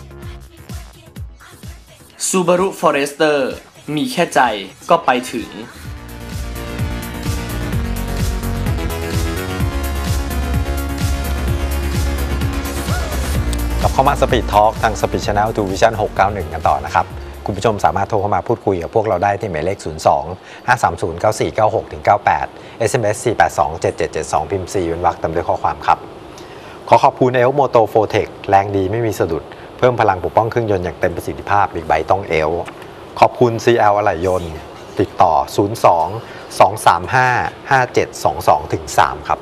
Subaru Forester มีแค่ใจก็ไปถึงกลับเข้ามาสปีดทอล์กทางสปีดชาแนลทูวิชั่นหกเก้าหนึ่งกันต่อนะครับ คุณผู้ชมสามารถโทรเข้ามาพูดคุยกับพวกเราได้ที่หมายเลข ศูนย์ สอง ห้า สาม ศูนย์ เก้า สี่ เก้า หก เก้า แปด เอส เอ็ม เอส สี่ แปด สอง เจ็ด เจ็ด เจ็ด สอง พิมพ์ สี่ เป็นวรรคตามด้วยข้อความครับ ขอขอบคุณเอลโมโตโฟเทคแรงดีไม่มีสะดุด เพิ่มพลังปกป้องเครื่องยนต์อย่างเต็มประสิทธิภาพบิ๊กไบค์ต้องเอลขอบคุณ ซี แอล อะไหล่ยนต์ ติดต่อ ศูนย์ สอง สอง สาม ห้า ห้า เจ็ด สอง สอง ถึง สาม ครับ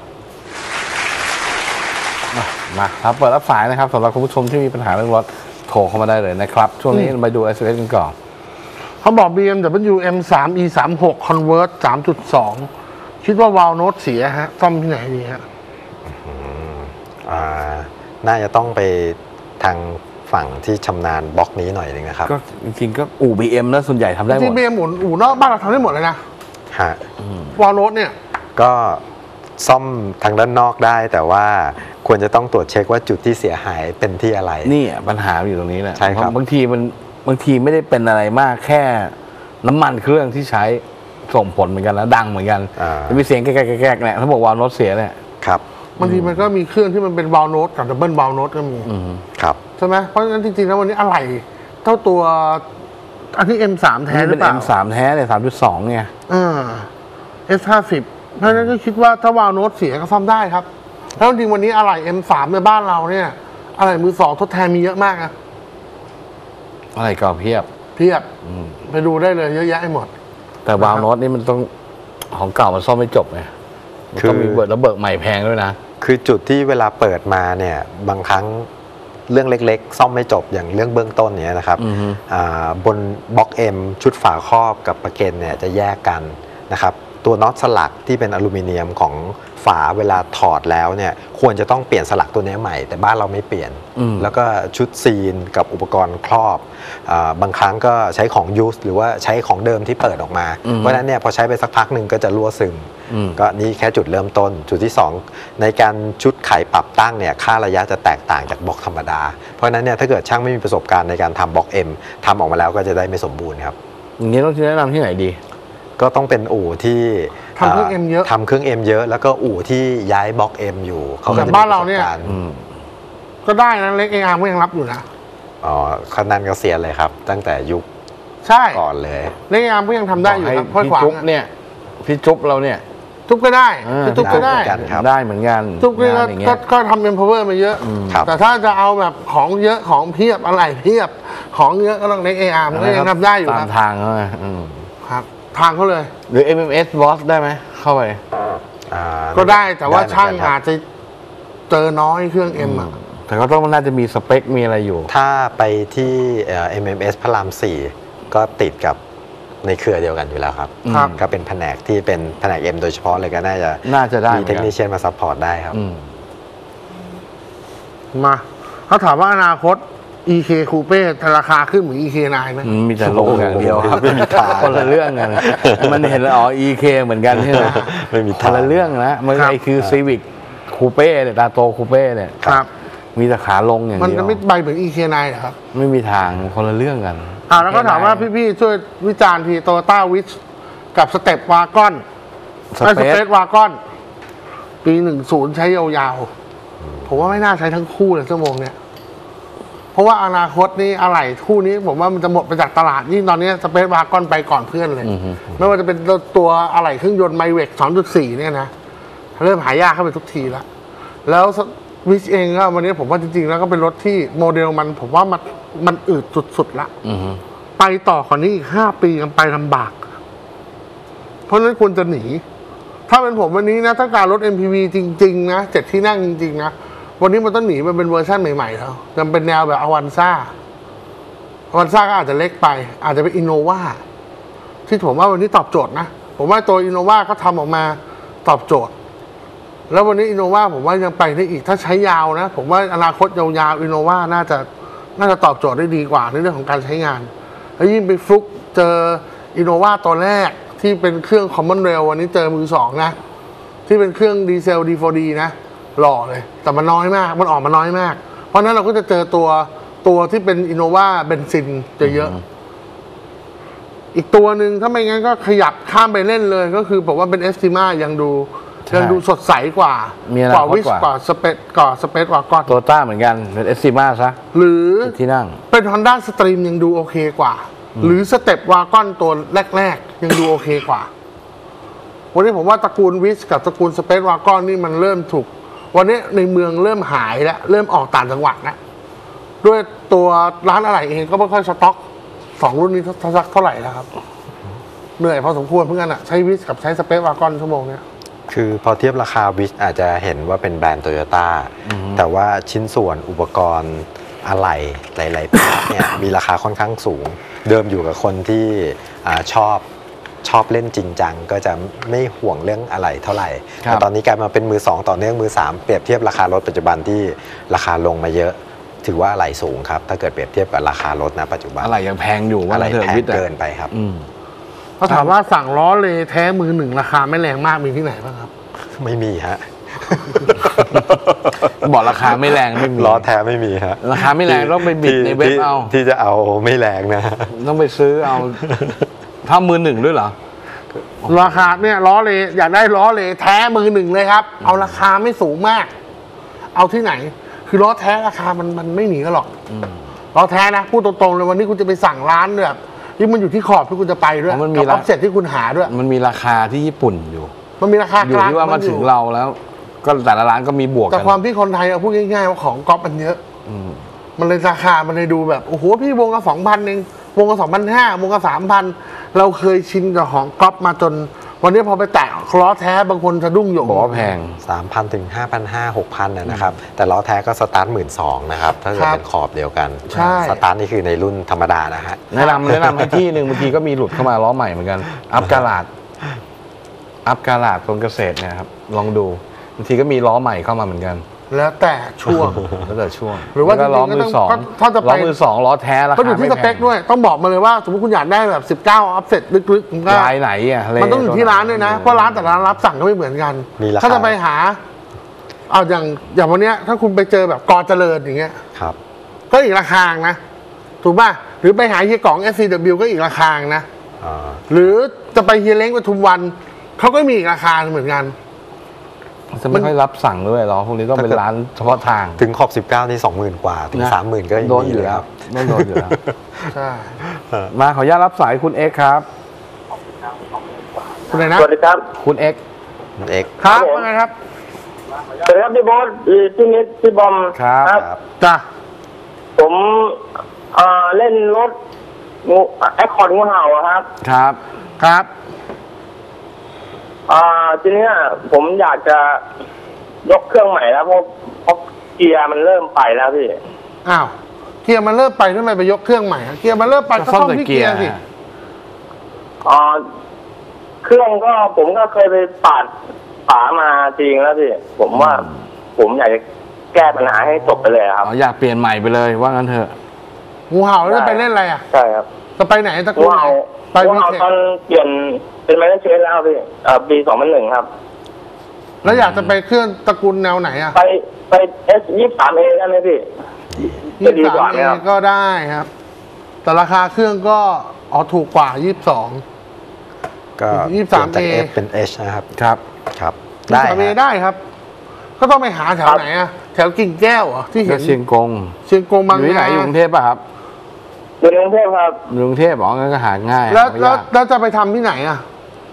มาครับเปิดรับสายนะครับสำหรับคุณผู้ชมที่มีปัญหาเรื่องรถโทรเข้ามาได้เลยนะครับ ช่วงนี้ไปดู เอส เอส กันก่อนเขาบอก บี เอ็ม ดับเบิลยู เอ็ม สาม อี สามสิบหก Convert สามจุดสอง คิดว่าวาล์วโน้ตเสียฮะซ่อมที่ไหนดีฮะอ่าน่าจะต้องไปทางฝั่งที่ชำนาญบล็อกนี้หน่อยหนึงนะครับก็จริงๆก็อู่ บี เอ็ม นะส่วนใหญ่ทำได้หมที่ดบี เอ็ม หมุนอู่นอกบ้านเราทำได้หมดเลยนะฮะวาล์วโน้ตเนี่ยก็ซ่อมทางด้านนอกได้แต่ว่าควรจะต้องตรวจเช็คว่าจุดที่เสียหายเป็นที่อะไรนี่อ่ะปัญหาอยู่ตรงนี้แหละใช่ครับบางทีมันบางทีไม่ได้เป็นอะไรมากแค่น้ำมันเครื่องที่ใช้ส่งผลเหมือนกันแล้วดังเหมือนกันอ่าจะมีเสียงแก๊กๆๆเนี่ยถ้าบอกวาล์วโน้ตเสียเนี่ยครับบางทีมันก็มีเครื่องที่มันเป็นวาล์วโน้ตกับดับเบิลวาล์วโน้ตก็มีอืมครับใช่ไหมเพราะฉะนั้นจริงๆแล้ววันนี้อะไรเท่าตัวอันที่ เอ็ม สาม แท้นี่หเป็รืนอเปเอ็ล่ามสามแท้เนี่ยสามจุดสองไงอ่า เอส ห้าสิบ เพราะฉะนั้นก็คิดว่าถ้าวาล์วโน้ตเสียก็ซ่อมได้ครับแล้วจริงๆวันนี้อะไร เอ็ม สาม ในบ้านเราเนี่ยอะไรมือสองทดแทนมีเยอะมากนะอะไรก็เพียบเพียบอืมไปดูได้เลยเยอะแยะไปหมดแต่วาล์วโน้ตนี่มันต้องของเก่ามันซ่อมไม่จบไงมันต้องมีเบิร์ดแล้วเบิกใหม่แพงด้วยนะคือจุดที่เวลาเปิดมาเนี่ยบางครั้งเรื่องเล็กๆ ซ่อมไม่จบอย่างเรื่องเบื้องต้นเนี่ยนะครับอือฮึอ่าบนบล็อก M ชุดฝาครอบกับประเก็นเนี่ยจะแยกกันนะครับตัวน็อตสลักที่เป็นอลูมิเนียมของฝาเวลาถอดแล้วเนี่ยควรจะต้องเปลี่ยนสลักตัวนี้ใหม่แต่บ้านเราไม่เปลี่ยนอืมแล้วก็ชุดซีนกับอุปกรณ์ครอบอาบางครั้งก็ใช้ของยูสหรือว่าใช้ของเดิมที่เปิดออกมาอืมเพราะฉะนั้นเนี่ยพอใช้ไปสักพักหนึ่งก็จะรั่วซึมอืมก็นี่แค่จุดเริ่มต้น จุดที่สองในการชุดไขปรับตั้งเนี่ยค่าระยะจะแตกต่างจากบล็อกธรรมดา เพราะฉะนั้นเนี่ยถ้าเกิดช่างไม่มีประสบการณ์ในการทำบล็อก M ทำออกมาแล้วก็จะได้ไม่สมบูรณ์ครับอย่างนี้ต้องแนะนำที่ไหนดีก็ต้องเป็นอู่ที่ทำเครื่อง M เยอะทำเครื่อง M เยอะแล้วก็อู่ที่ย้ายบล็อก M อยู่เขาก็แต่จะมีบ้านเราเนี่ยประสบการณ์ก็ได้นะเล็กเออาร์ก็ยังรับอยู่นะอ๋อขนาดก็เสียเลยครับ ตั้งแต่ยุคใช่ก่อนเลยเล็กเออาร์ก็ยังทำได้อยู่ครับพี่จุ๊บเนี่ยพี่จุ๊บเราเนี่ยจุ๊บก็ได้พี่จุ๊บก็ได้ได้เหมือนกันจุ๊บนี่ก็ก็ก็ทำเป็น power มาเยอะ แต่ถ้าจะเอาแบบของเยอะของเพียบอะไรเพียบของเยอะก็ต้องเล็กเออาร์ก็ยังทำได้อยู่ตาครัมบทางเขาไงครับ ทางเขาเลยหรือ เอ็ม เอ็ม เอส Boss ได้ไหมเข้าไปก็ได้แต่ว่าช่างอาจจะเจอน้อยเครื่อง M อ่ะแต่ก็ต้องน่าจะมีสเปคมีอะไรอยู่ถ้าไปที่ เอ็ม เอ็ม เอส พระรามสี่ก็ติดกับในเครือเดียวกันอยู่แล้วครับครับก็เป็นแผนกที่เป็นแผนก M โดยเฉพาะเลยก็น่าจะน่าจะได้มีเทคนิคเชียนมาซัพพอร์ตได้ครับมาเขาถามว่าอนาคต อี เค Coupe ราคาขึ้นเหมือน อี เค ไนน์ ไหมมีแต่ลงอย่างเดียวครับไม่มีทางคนละเรื่องกันมันเห็นแล้วอ๋อ อี เค เหมือนกันใช่ไหมไม่มีคทางนละเรื่องนะมันไอคือ Civic Coupe เนี่ยตาโต Coupe เนี่ยครับมีแต่ขาลงอย่างมันเดียจะวไม่ใบเหมือน อี เค ไนน์ เหรอครับไม่มีทางคนละเรื่องกันอ่าแล้วก็ถามว่าพี่ๆช่วยวิจารณ์ทีโตโยต้าวิชกับสเต็ปวากอนส Space เปซวากอนปีหนึ่งศูนย์ใช้ยาวๆ ผมว่าไม่น่าใช้ทั้งคู่เลยชั่วโมงเนี้ยเพราะว่าอนาคตนี่อะไหล่คู่นี้ผมว่ามันจะหมดไปจากตลาดนี่ตอนนี้สเปซวากอนไปก่อนเพื่อนเลย ไม่ว่าจะเป็นตัวอะไหล่เครื่องยนต์ไมเวก สองจุดสี่ เนี่ยนะเริ่มหายากเข้าไปทุกทีแล้วแล้ววิชเองก็วันนี้ผมว่าจริงๆแล้วก็เป็นรถที่โมเดลมันผมว่ามันมันอืดสุดๆละไปต่อคนนี้อีกห้าปีกันไปลำบาก เพราะฉะนั้นควรจะหนี ถ้าเป็นผมวันนี้นะถ้าการรถ เอ็ม พี วี จริงๆนะเจ็ดที่นั่งจริงๆนะวันนี้มันต้องหนีมันเป็นเวอร์ชันใหม่ๆแล้วจะเป็นแนวแบบอวันซ่าอวันซ่าก็อาจจะเล็กไป อาจจะเป็นอินโนวาที่ผมว่าวันนี้ตอบโจทย์นะผมว่าตัวอินโนวาก็ทำออกมาตอบโจทย์แล้ววันนี้อินโนวาผมว่ายังไปได้อีกถ้าใช้ยาวนะผมว่าอนาคตยาวๆอินโนวาน่าจะน่าจะตอบโจทย์ได้ดีกว่าในเรื่องของการใช้งานแล้วยิ่งไปฟลุกเจออินโนวาตัวแรกที่เป็นเครื่อง Common Rail วันนี้เจอมือสองนะที่เป็นเครื่องดีเซล ดี โฟร์ ดี นะหล่อเลยแต่มันน้อยมากมันออกมาน้อยมากเพราะฉะนั้นเราก็จะเจอตัวตัวที่เป็นอินโนวาเบนซินจะเยอะอีกตัวหนึ่งถ้าไม่งั้นก็ขยับข้ามไปเล่นเลยก็คือบอกว่าเป็นเอสติมายังดูยังดูสดใสกว่ามีอนาคตกว่าวิชกว่ากว่าสเปซกว่าสเปซกว่าก่อนโตต้าเหมือนกันเป็นเอสติมาซะหรือที่นั่งเป็น Honda Stream ยังดูโอเคกว่า หรือสเต็ปวากอนตัวแรกๆ ยังดูโอเคกว่า วันนี้ผมว่าตระกูลวิชกับตระกูลสเปซวากอนนี่มันเริ่มถูก วันนี้ในเมืองเริ่มหายแล้ว เริ่มออกต่างจังหวัดแล้วด้วยตัวร้านอะไหล่เองก็ไม่ค่อยสต็อกสองรุ่นนี้สักเท่าไหร่แล้วครับ เหนื่อยพอสมควรเพื่อนอะใช้วิชกับใช้สเปซวากอนชั่วโมงเนี้ยคือพอเทียบราคาวิชอาจจะเห็นว่าเป็นแบรนด์โตโยต้าแต่ว่าชิ้นส่วนอุปกรณ์อะไหล่หลายๆพาร์ทเนี่ยมีราคาค่อนข้างสูง เดิมอยู่กับคนที่อ่าชอบชอบเล่นจริงจังก็จะไม่ห่วงเรื่องอะไหล่เท่าไหร่แต่ตอนนี้กลายมาเป็นมือสองต่อเนื่องมือสามเปรียบเทียบราคารถปัจจุบันที่ราคาลงมาเยอะถือว่าอะไหล่สูงครับถ้าเกิดเปรียบเทียบกับราคารถณปัจจุบันอะไรยังแพงอยู่ว่าอะไรเถอะแพงวิทย์อะเกินไปครับเขาถามว่าสั่งล้อเลแท้มือหนึ่งราคาไม่แรงมากมีที่ไหนบ้างครับไม่มีฮะบอกราคาไม่แรงไม่มีล้อแท้ไม่มีฮะราคาไม่แรงต้องไปบิดในเว็บที่เอาที่จะเอาไม่แรงนะต้องไปซื้อเอาถ้ามือหนึ่งด้วยเหรอราคาเนี่ยล้อเลอยากได้ล้อเลแท้มือหนึ่งเลยครับ เอาราคาไม่สูงมาก เอาที่ไหน คือล้อแท้ราคามันมันไม่หนีกันหรอกล้อแท้นะพูดตรงๆเลยวันนี้คุณจะไปสั่งร้านแบบที่มันอยู่ที่ขอบที่คุณจะไปด้วยอ๋อมันมีกับอราอฟเซ็ตที่คุณหาด้วยมันมีราคาที่ญี่ปุ่นอยู่มันมีราคาอยู่กลางที่ว่ามาถึงเราแล้ว ก็แต่ละร้านก็มีบวกแต่กันความที่คนไทยเอาพูดง่ายๆว่าของก๊อปมันเยอะมันเลยราคามันเลยดูแบบโอ้โหพี่วงละสองพันเองวงละสองพันห้าวงละสามพันเราเคยชินกับของก๊อปมาจน วันนี้พอไปแตะล้อแท้บางคนสะดุ้งหยงบอกว่าแพงสามพัน ถึง ห้าพันห้าร้อย หกพัน นะครับ แต่ล้อแท้ก็สตาร์ท หนึ่งหมื่นสองพัน นะครับ ถ้าเกิดเป็นขอบเดียวกันใช่สตาร์ทนี่คือในรุ่นธรรมดานะฮะแนะนำแนะนำให้ที่หนึ่งบางทีก็มีหลุดเข้ามาล้อใหม่เหมือนกัน อัพกาลาดอัพกาลาดตรงเกษตรเนี่ยครับลองดูบางทีก็มีล้อใหม่เข้ามาเหมือนกันแล้วแต่ช่วงแล้วแต่ช่วงหรือว่าแล้วก็ล้อจริงๆก็มืต้อองสองก็ถ้าจะไปล้อมือสองล้อแท้ราคาก็อยู่ที่สไม่แพเปคงด้วยต้องบอกมาเลยว่าสมมติคุณอยากได้แบบสิบเก้าอัพเซ็ตลึกๆผมก็ลายไหนอ่ะมันต้องอยู่ที่ร้านด้วยนะเพราะร้านแต่ละร้านรับสั่งก็ไม่เหมือนกันมีราคาถ้าจะไปหาเอาอย่างอย่างวันเนี้ยถ้าคุณไปเจอแบบกอเจริญอย่างเงี้ยครับก็อีกราคานะถูกป่ะหรือไปหาเฮียกล่อง เอส ซี ดับเบิลยู ก็อีกราคานะอ่าหรือจะไปเฮียเล้งปทุมวันเขาก็มีอีกราคาเหมือนกันจะไม่ค่อยรับสั่งด้วยหรอพวกนี้ต้องเป็นร้านเฉพาะทางถึงขอบสิบเก้านี่สองหมื่นกว่าถึงสามหมื่นก็ยังมีอยู่แล้วต้องโดนอยู่แล้วใช่มาขออนุญาตรับสายคุณเอ็กครับคุณอะไรนะสวัสดีครับคุณเอ็กคุณเอ็กครับว่าไงครับสวัสดีครับพี่โบ๊ทพี่นิดพี่บอมครับจ้ะผมเอ่อเล่นรถงูแอคคอร์ดงูเห่าครับครับครับอ่าทีนี้ผมอยากจะยกเครื่องใหม่แล้วเพราะเพราะเกียร์มันเริ่มไปแล้วพี่อ้าวเกียร์มันเริ่มไปทำไมไปยกเครื่องใหม่เกียร์มันเริ่มไปก็ซ่อมที่เกียร์สิอ่าเครื่องก็ผมก็เคยไปปาดฝามาจริงแล้วพี่ผมว่าผมอยากจะแก้ปัญหาให้จบไปเลยครับอยากเปลี่ยนใหม่ไปเลยว่างั้นเถอะงูเห่าแล้วจะไปเล่นอะไรอ่ะใช่ครับจะไปไหนตะกูไหนไปงูเห่าตอนเปลี่ยนเป็นไมเนอร์เชนแล้วพี่เอ่อปีสองพันหนึ่งครับแล้วอยากจะไปเครื่องตระกูลแนวไหนอ่ะไปไปเอสยี่สิบสามเอได้ไหมพี่ยี่สิบสามเอก็ได้ครับแต่ราคาเครื่องก็อ๋อถูกกว่ายี่สิบสองก็ยี่สิบสามเอเป็น H นะครับครับครับได้ได้ครับก็ต้องไปหาแถวไหนอ่ะแถวกิ่งแก้วอ่ะที่เห็นเชียงกงเชียงกงบางอยู่ไหนอยู่กรุงเทพป่ะครับอยู่กรุงเทพครับกรุงเทพอ๋องั้นก็หาง่ายแล้วแล้วแล้วจะไปทำที่ไหนอ่ะ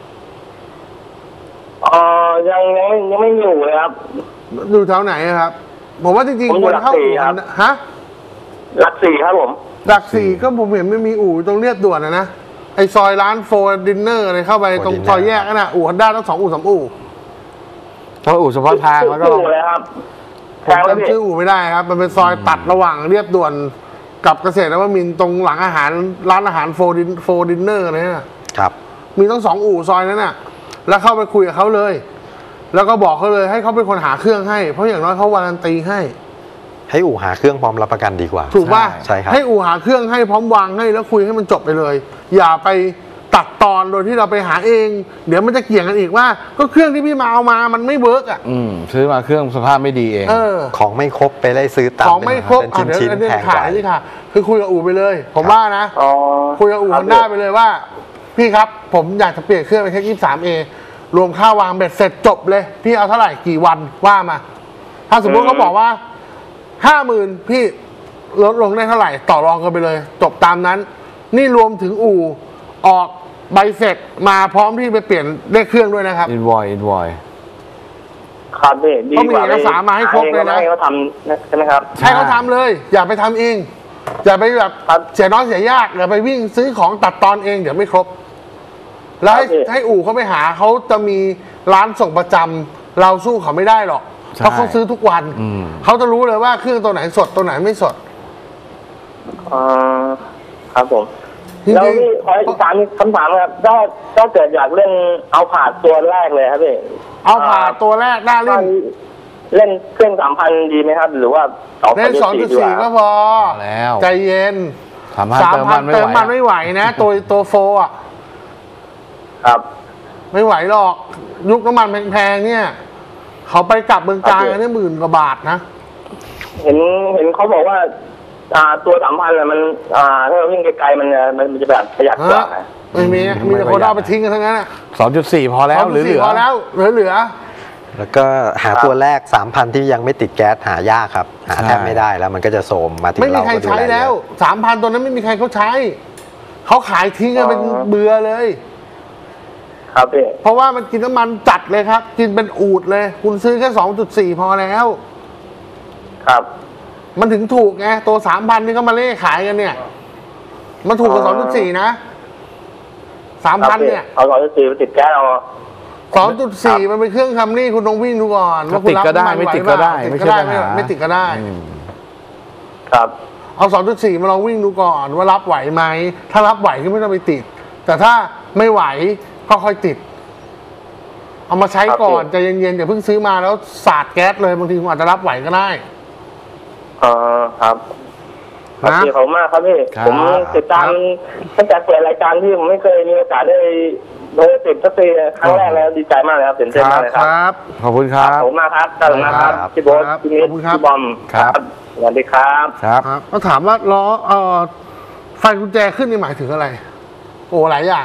อ๋อยังยังไม่ยังไม่อยู่เลยครับอยู่แถวไหนครับผมว่าจริงๆควรเข้าอู่ฮะหลักสี่ครับผมหลักสี่ก็ผมเห็นไม่มีอู่ตรงเรียบด่วนนะนะไอซอยร้านโฟร์ดินเนอร์อะไรเข้าไปตรงซอยแยกนั่นน่ะอู่ฮันด้าต้องสองอู่สามอู่ต้องอู่เฉพาะทางแล้วก็ลงเลยครับผมจำชื่ออู่ไม่ได้ครับมันเป็นซอยตัดระหว่างเรียบด่วนกับเกษตรนวมินทร์ตรงหลังอาหารร้านอาหารโฟร์ดินโฟร์ดินเนอร์อะไรน่ะครับมีต้องสองอู่ซอยนั้นน่ะแล้วเข้าไปคุยกับเขาเลยแล้วก็บอกเขาเลยให้เขาเป็นคนหาเครื่องให้เพราะอย่างน้อยเขาวารันตีให้ให้อู่หาเครื่องพร้อมรับประกันดีกว่าถูกป่ะใช่ครับให้อู่หาเครื่องให้พร้อมวางให้แล้วคุยให้มันจบไปเลยอย่าไปตัดตอนโดยที่เราไปหาเองเดี๋ยวมันจะเกี่ยงกันอีกว่าก็เครื่องที่พี่มาเอามามันไม่เวิร์กอ่ะอืมซื้อมาเครื่องสภาพไม่ดีเองเออของไม่ครบไปได้ซื้อตามของไม่ครบอ่ะเดี๋ยวเดี๋ยวขายสิค่ะคือคุยกับอู่ไปเลยผมว่านะคุยกับอู่ฮอนด้าไปเลยว่าพี่ครับผมอยากจะเปลี่ยนเครื่องไปแค่ยี่สิบสามเอรวมค่าวางเบ็ดเสร็จจบเลยพี่เอาเท่าไหร่กี่วันว่ามาถ้าสมมติเขาบอกว่าห้าหมื่นพี่ลดลงได้เท่าไหร่ต่อรองกันไปเลยจบตามนั้นนี่รวมถึงอู่ออกใบเสร็จมาพร้อมที่ไปเปลี่ยนเลขเครื่องด้วยนะครับอินวอยอินวอยครับพี่ดีกว่าเขามีเอกสารมาให้ครบเลยนะให้เขาทำใช่ไหมครับใช่เขาทำเลยอย่าไปทำเองอย่าไปแบบเสียน้อยเสียยากอย่าไปวิ่งซื้อของตัดตอนเองเดี๋ยวไม่ครบแล้วให้ให้อู่เขาไปหาเขาจะมีร้านส่งประจำเราสู้เขาไม่ได้หรอกเพราะเขาซื้อทุกวันเขาจะรู้เลยว่าเครื่องตัวไหนสดตัวไหนไม่สดอ่าครับผมแล้วพี่ขออีกสามคำถามครับถ้าถ้าเกิดอยากเล่นเอาผ่าตัวแรกเลยครับพี่เอาผ่าตัวแรกได้เล่นเล่นเครื่องสามพันดีไหมครับหรือว่าเล่นสองจุดสี่ก็พอแล้วใจเย็นสามพันเติมมันไม่ไหวนะตัวตัวโฟอ่ะครับไม่ไหวหรอกยุคน้ำมันแพงๆเนี่ยเขาไปกลับเมืองกาญกันได้หมื่นกว่าบาทนะเห็นเห็นเขาบอกว่าอ่าตัวสามพันอะมันอ่าถ้าเราวิ่งไกลๆมันมันจะแบบประหยัดกว่าไม่มีมีแต่คนเอาไปทิ้งกันทั้งนั้นอ่ะสองจุดสี่พอแล้วหรือเหลือพอแล้วเหลือเหลือแล้วก็หาตัวแรก สามพัน ที่ยังไม่ติดแก๊สหายากครับหาแทบไม่ได้แล้วมันก็จะโทรมมาถึงเราไม่มีใครใช้แล้ว สามพัน ตัวนั้นไม่มีใครเขาใช้เขาขายทิ้งกันเป็นเบื่อเลยครับพี่เพราะว่ามันกินน้ำมันจัดเลยครับกินเป็นอูดเลยคุณซื้อแค่ สองจุดสี่ พอแล้วครับมันถึงถูกไงตัว สามพัน นี่ก็มาเล่ขายกันเนี่ยมันถูกกว่า สองจุดสี่ นะ สามพัน เนี่ยเอา สองจุดสี่ ไปติดแก๊สเอาสองจุดสี่ มันเป็นเครื่องคัมรี่คุณต้องวิ่งดูก่อนว่าคุณรับก็ได้ไม่ติดก็ได้ไม่ใช่ปัญหาไม่ติดก็ได้ครับเอา สองจุดสี่ มาลองวิ่งดูก่อนว่ารับไหวไหมถ้ารับไหวก็ไม่ต้องไปติดแต่ถ้าไม่ไหวก็ค่อยติดเอามาใช้ก่อนใจเย็นๆอย่าเพิ่งซื้อมาแล้วสาดแก๊สเลยบางทีผมอาจจะรับไหวก็ได้อ๋อครับขอบคุณมากครับพี่ผมติดตามตั้งแต่เปิดรายการที่ผมไม่เคยมีโอกาสได้โดยติดสักทีครั้งแรกแล้วดีใจมากเลยครับตื่นเต้นมากเลยครับขอบคุณครับขอบคุณมากครับขอบคุณมากครับพี่โบ๊ทพี่นิดพี่บอมครับสวัสดีครับครับเขาถามว่าล้อเอ่อไฟกุญแจขึ้นนี่หมายถึงอะไรโอ้หลายอย่าง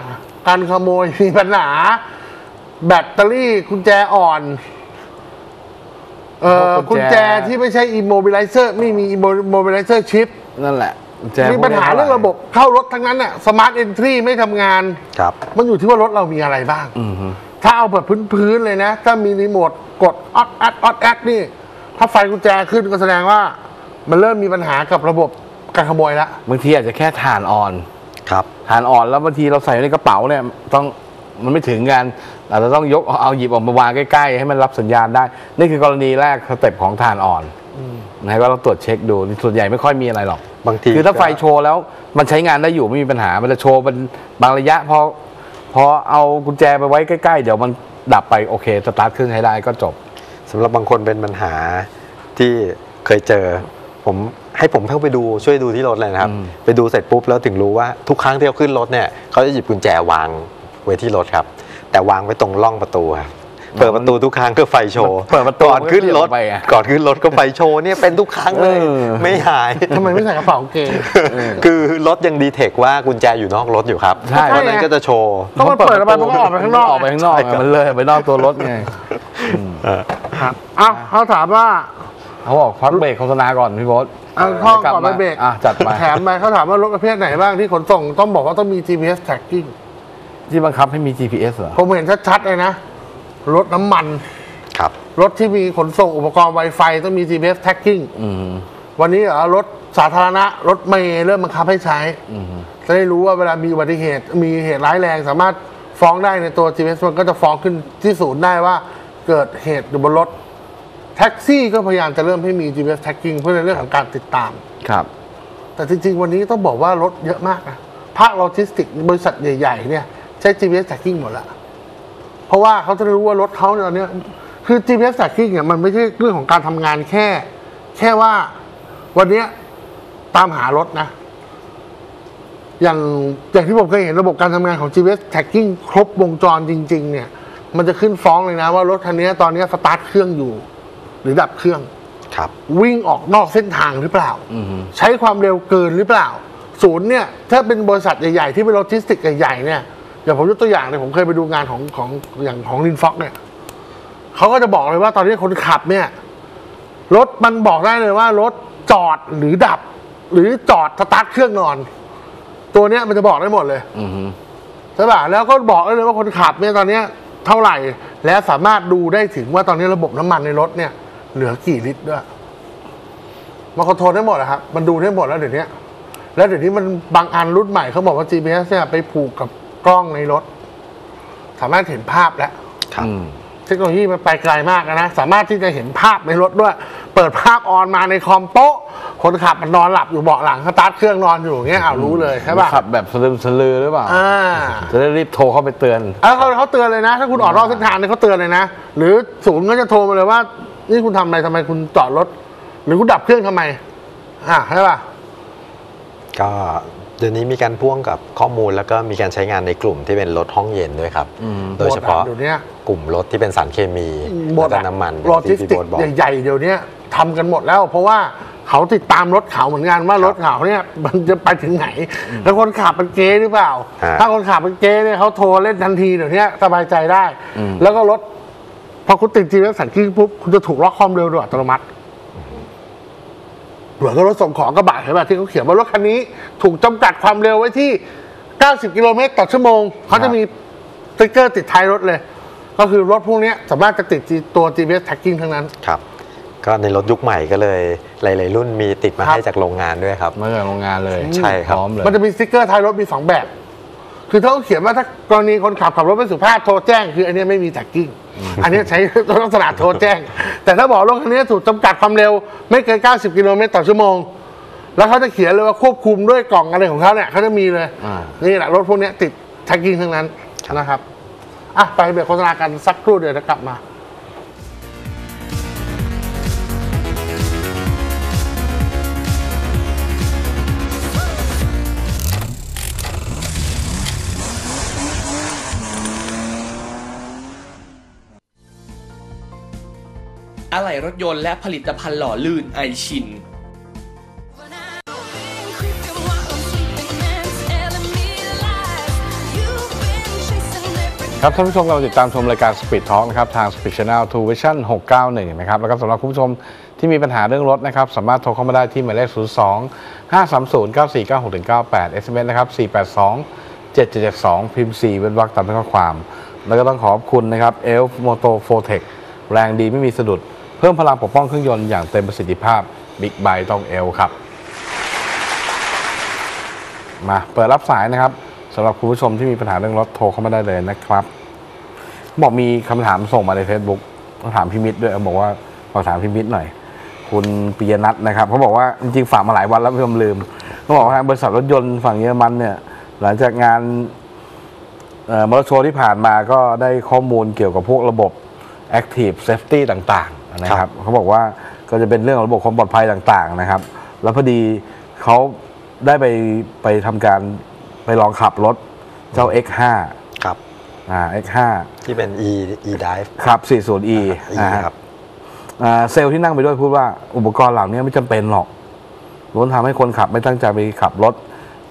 การขโมยมีปัญหาแบตเตอรี่กุญแจอ่อนเอ่อกุญแจที่ไม่ใช่ immobilizer ไม่มี immobilizer chip นั่นแหละมีปัญหาเรื่องระบบเข้ารถทั้งนั้นน่ะ smart entry ไม่ทำงานครับมันอยู่ที่ว่ารถเรามีอะไรบ้างถ้าเอาแบบพื้นๆเลยนะถ้ามีรีโมทกดออดแอดออดแอดนี่ถ้าไฟกุญแจขึ้นก็แสดงว่ามันเริ่มมีปัญหากับระบบการขโมยแล้วบางทีอาจจะแค่ถ่านอ่อนครับถ่านอ่อนแล้วบางทีเราใส่ในกระเป๋าเนี่ยต้องมันไม่ถึงกันอาจจะต้องยกเอาหยิบออกมาวางใกล้ๆให้มันรับสัญญาณได้นี่คือกรณีแรกสเต็ปของถ่านอ่อนนะก็เราตรวจเช็คดูส่วนใหญ่ไม่ค่อยมีอะไรหรอกบางทีคือถ้าไฟโชว์แล้วมันใช้งานได้อยู่ไม่มีปัญหามันจะโชว์เป็นบางระยะพอพอเอากุญแจไปไว้ใกล้ๆเดี๋ยวมันดับไปโอเคสตาร์ทเครื่องใช้ได้ก็จบสำหรับบางคนเป็นปัญหาที่เคยเจอผมให้ผมเข้าไปดูช่วยดูที่รถเลยนะครับไปดูเสร็จปุ๊บแล้วถึงรู้ว่าทุกครั้งที่เขาขึ้นรถเนี่ยเขาจะหยิบกุญแจวางไว้ที่รถครับแต่วางไว้ตรงร่องประตูครับเปิดประตูทุกครั้งก็ไฟโชว์เปิดประตูก่อนขึ้นรถก่อนขึ้นรถก็ไฟโชว์เนี่ยเป็นทุกครั้งเลยไม่หายทำไมไม่ใส่กระเป๋าเกงคือรถยังดีเทคว่ากุญแจอยู่นอกรถอยู่ครับเพราะนั้นก็จะโชว์ก็มันเปิดไปมันก็ออกไปข้างนอกออกไปข้างนอกมันเลยไปนอกตัวรถไงครับอ้าวเขาถามว่าเขาบอกพักเบรกโฆษณาก่อนพี่โบ๊ทเอาข้อก่อนไปเบรกอ่ะจัดมาแถมไปเขาถามว่ารถประเภทไหนบ้างที่ขนส่งต้องบอกว่าต้องมี จี พี เอส tracking ที่บังคับให้มี จี พี เอส เหรอผมเห็นชัดๆเลยนะรถน้ำมันครับรถที่มีขนส่งอุปกรณ์ Wi-Fi ต้องมี จี พี เอส tracking วันนี้เหรอรถสาธารณะรถเมล์เริ่มบังคับให้ใช้จะได้รู้ว่าเวลามีอุบัติเหตุมีเหตุร้ายแรงสามารถฟ้องได้ในตัว จี พี เอส มันก็จะฟ้องขึ้นที่ศูนย์ได้ว่าเกิดเหตุอยู่บนรถแท็กซี่ก็พยายามจะเริ่มให้มี จี พี เอส tracking เพื่อในเรื่องของการติดตามครับแต่จริงๆวันนี้ต้องบอกว่ารถเยอะมากนะภาคโลจิสติกบริษัทใหญ่ๆเนี่ยใช้ จี พี เอส tracking หมดแล้วเพราะว่าเขาจะรู้ว่ารถเขาเนี่ยตอนนี้คือ จี พี เอส tracking เนี่ยมันไม่ใช่เรื่องของการทำงานแค่แค่ว่าวันนี้ตามหารถนะอย่างอย่างที่ผมเคยเห็นระบบการทำงานของ จี พี เอส tracking ครบวงจรจริงๆเนี่ยมันจะขึ้นฟ้องเลยนะว่ารถคันนี้ตอนนี้สตาร์ทเครื่องอยู่หรือดับเครื่องครับวิ่งออกนอกเส้นทางหรือเปล่าใช้ความเร็วเกินหรือเปล่าศูนย์เนี่ยถ้าเป็นบริษัทใหญ่ๆที่เป็นโลจิสติกใหญ่ๆเนี่ยอย่างผมยกตัวอย่างเลยผมเคยไปดูงานของของอย่างของลินฟ็อกเนี่ยเขาก็จะบอกเลยว่าตอนนี้คนขับเนี่ยรถมันบอกได้เลยว่ารถจอดหรือดับหรือจอดสตาร์ทเครื่องนอนตัวเนี้ยมันจะบอกได้หมดเลยใช่ป่ะแล้วก็บอกได้เลยว่าคนขับเนี่ยตอนเนี้ยเท่าไหร่และสามารถดูได้ถึงว่าตอนนี้ระบบน้ำมันในรถเนี่ยเหลือกี่ลิตรด้วยมันคอนโทรลได้หมดนะครับมันดูได้หมดแล้วเดี๋ยวนี้แล้วเดี๋ยวนี้มันบางอันรุ่นใหม่เขาบอกว่า จี พี เอส เนี่ยไปผูกกับกล้องในรถสามารถเห็นภาพแล้วเทคโนโลยีมันไปไกลมากนะสามารถที่จะเห็นภาพในรถด้วยเปิดภาพออนมาในคอมโป๊ะคนขับมันนอนหลับอยู่เบาะหลังสตาร์ทเครื่องนอนอยู่อย่างเงี้ยเอารู้เลยใช่ป่ะขับแบบสลืมสลือหรือเปล่าจะได้รีบโทรเข้าไปเตือนเออเขาเขาเตือนเลยนะถ้าคุณออกนอกเส้นทางเนี่ยเขาเตือนเลยนะหรือศูนย์ก็จะโทรมาเลยว่านี่คุณทำอะไรทำไมคุณจอดรถหรือคุณดับเครื่องทำไมอ่าใช่ป่ะก็เดี๋ยวนี้มีการพ่วงกับข้อมูลแล้วก็มีการใช้งานในกลุ่มที่เป็นรถห้องเย็นด้วยครับโดยเฉพาะกลุ่มรถที่เป็นสารเคมีแล้วก็น้ำมันโลจิสติกใหญ่ๆเดี๋ยวนี้ทำกันหมดแล้วเพราะว่าเขาติดตามรถเขาเหมือนกันว่ารถเขาเนี่ยมันจะไปถึงไหนแล้วคนขับเป็นเก๊หรือเปล่าถ้าคนขับเป็นเก๊เนี่ยเขาโทรเล่นทันทีเดี๋ยวนี้สบายใจได้แล้วก็รถพอคุณติด จี พี เอส สั่นกิ้งปุ๊บคุณจะถูกล็อกความเร็วโดยอัตโนมัติเหมือนกับรถส่งของกระบะเห็นป่ะที่เขาเขียนว่ารถคันนี้ถูกจำกัดความเร็วไว้ที่เก้าสิบกิโลเมตรต่อชั่วโมงเขาจะมีสติ๊กเกอร์ติดท้ายรถเลยก็คือรถพวกนี้สามารถจะติดตัว จี พี เอส tracking ทั้งนั้นครับก็ในรถยุคใหม่ก็เลยหลายๆรุ่นมีติดมาให้จากโรงงานด้วยครับมาจากโรงงานเลยใช่ครับมันจะมีสติ๊กเกอร์ท้ายรถมีสองแบบคือถ้าเขาเขียนว่าถ้ากรณีคนขับขับรถไม่สุภาพโทรแจ้งคืออันนี้ไม่มี tracking อันนี้ใช้ลักษณะโทรแจ้งแต่ถ้าบอกรถคันนี้ถูกจำกัดความเร็วไม่เกินเก้าสิบกิโลเมตรต่อชั่วโมงแล้วเขาจะเขียนเลยว่าควบคุมด้วยกล่องอะไรของเขาเนี่ยเขาจะมีเลยนี่แหละรถพวกนี้ติด tracking ทั้งนั้นนะครับอ่ะไปเบรกโฆษณากันสักครู่เดี๋ยวจะกลับมาอะไหล่รถยนต์และผลิตภัณฑ์หล่อลื่นไอชินครับท่านผู้ชมกำลังติดตามชมรายการ Speed Talk นะครับทาง Speed Channel ทู Vision หกเก้าหนึ่งนะครับแล้วก็สำหรับคุณผู้ชมที่มีปัญหาเรื่องรถนะครับสามารถโทรเข้ามาได้ที่หมายเลขศูนย์ สอง ห้า สาม ศูนย์ เก้า สี่ เก้า หก หนึ่ง เก้า แปด เอส เอ็ม เอส นะครับสี่ แปด สอง เจ็ด เจ็ด เจ็ด สองพิมพ์สี่เว้นวรรคตามด้วยข้อความแล้วก็ต้องขอบคุณนะครับ Elf Moto Fortec แรงดีไม่มีสะดุดเพิ่มพลังปกป้องเครื่องยนต์อย่างเต็มประสิทธิภาพ Big Bike ต้อง Elf ครับมาเปิดรับสายนะครับสำหรับคุณผู้ชมที่มีปัญหาเรื่องรถโทรเข้ามาได้เลยนะครับบอกมีคำถามส่งมาใน Facebook ต้องถามพี่มิตรด้วยบอกว่าขอถามพี่มิตรหน่อยคุณปิยนัทนะครับเขาบอกว่าจริงๆฝากมาหลายวันแล้วพี่ผมลืมเขาบอกว่าบริษัทรถยนต์ฝั่งเยอรมันเนี่ยหลังจากงานมอเตอร์โชว์ที่ผ่านมาก็ได้ข้อมูลเกี่ยวกับพวกระบบ Active Safety ต่างๆนะครับเขาบอกว่าก็จะเป็นเรื่องระบบความปลอดภัยต่างๆนะครับแล้วพอดีเขาได้ไปไปทำการไปลองขับรถเจ้า เอ็กซ์ ห้าครับอ่า เอ็กซ์ ห้าที่เป็น E E Drive ครับ สี่สิบ E ครับเซลล์ที่นั่งไปด้วยพูดว่าอุปกรณ์เหล่านี้ไม่จำเป็นหรอกล้วนทำให้คนขับไม่ตั้งใจไปขับรถ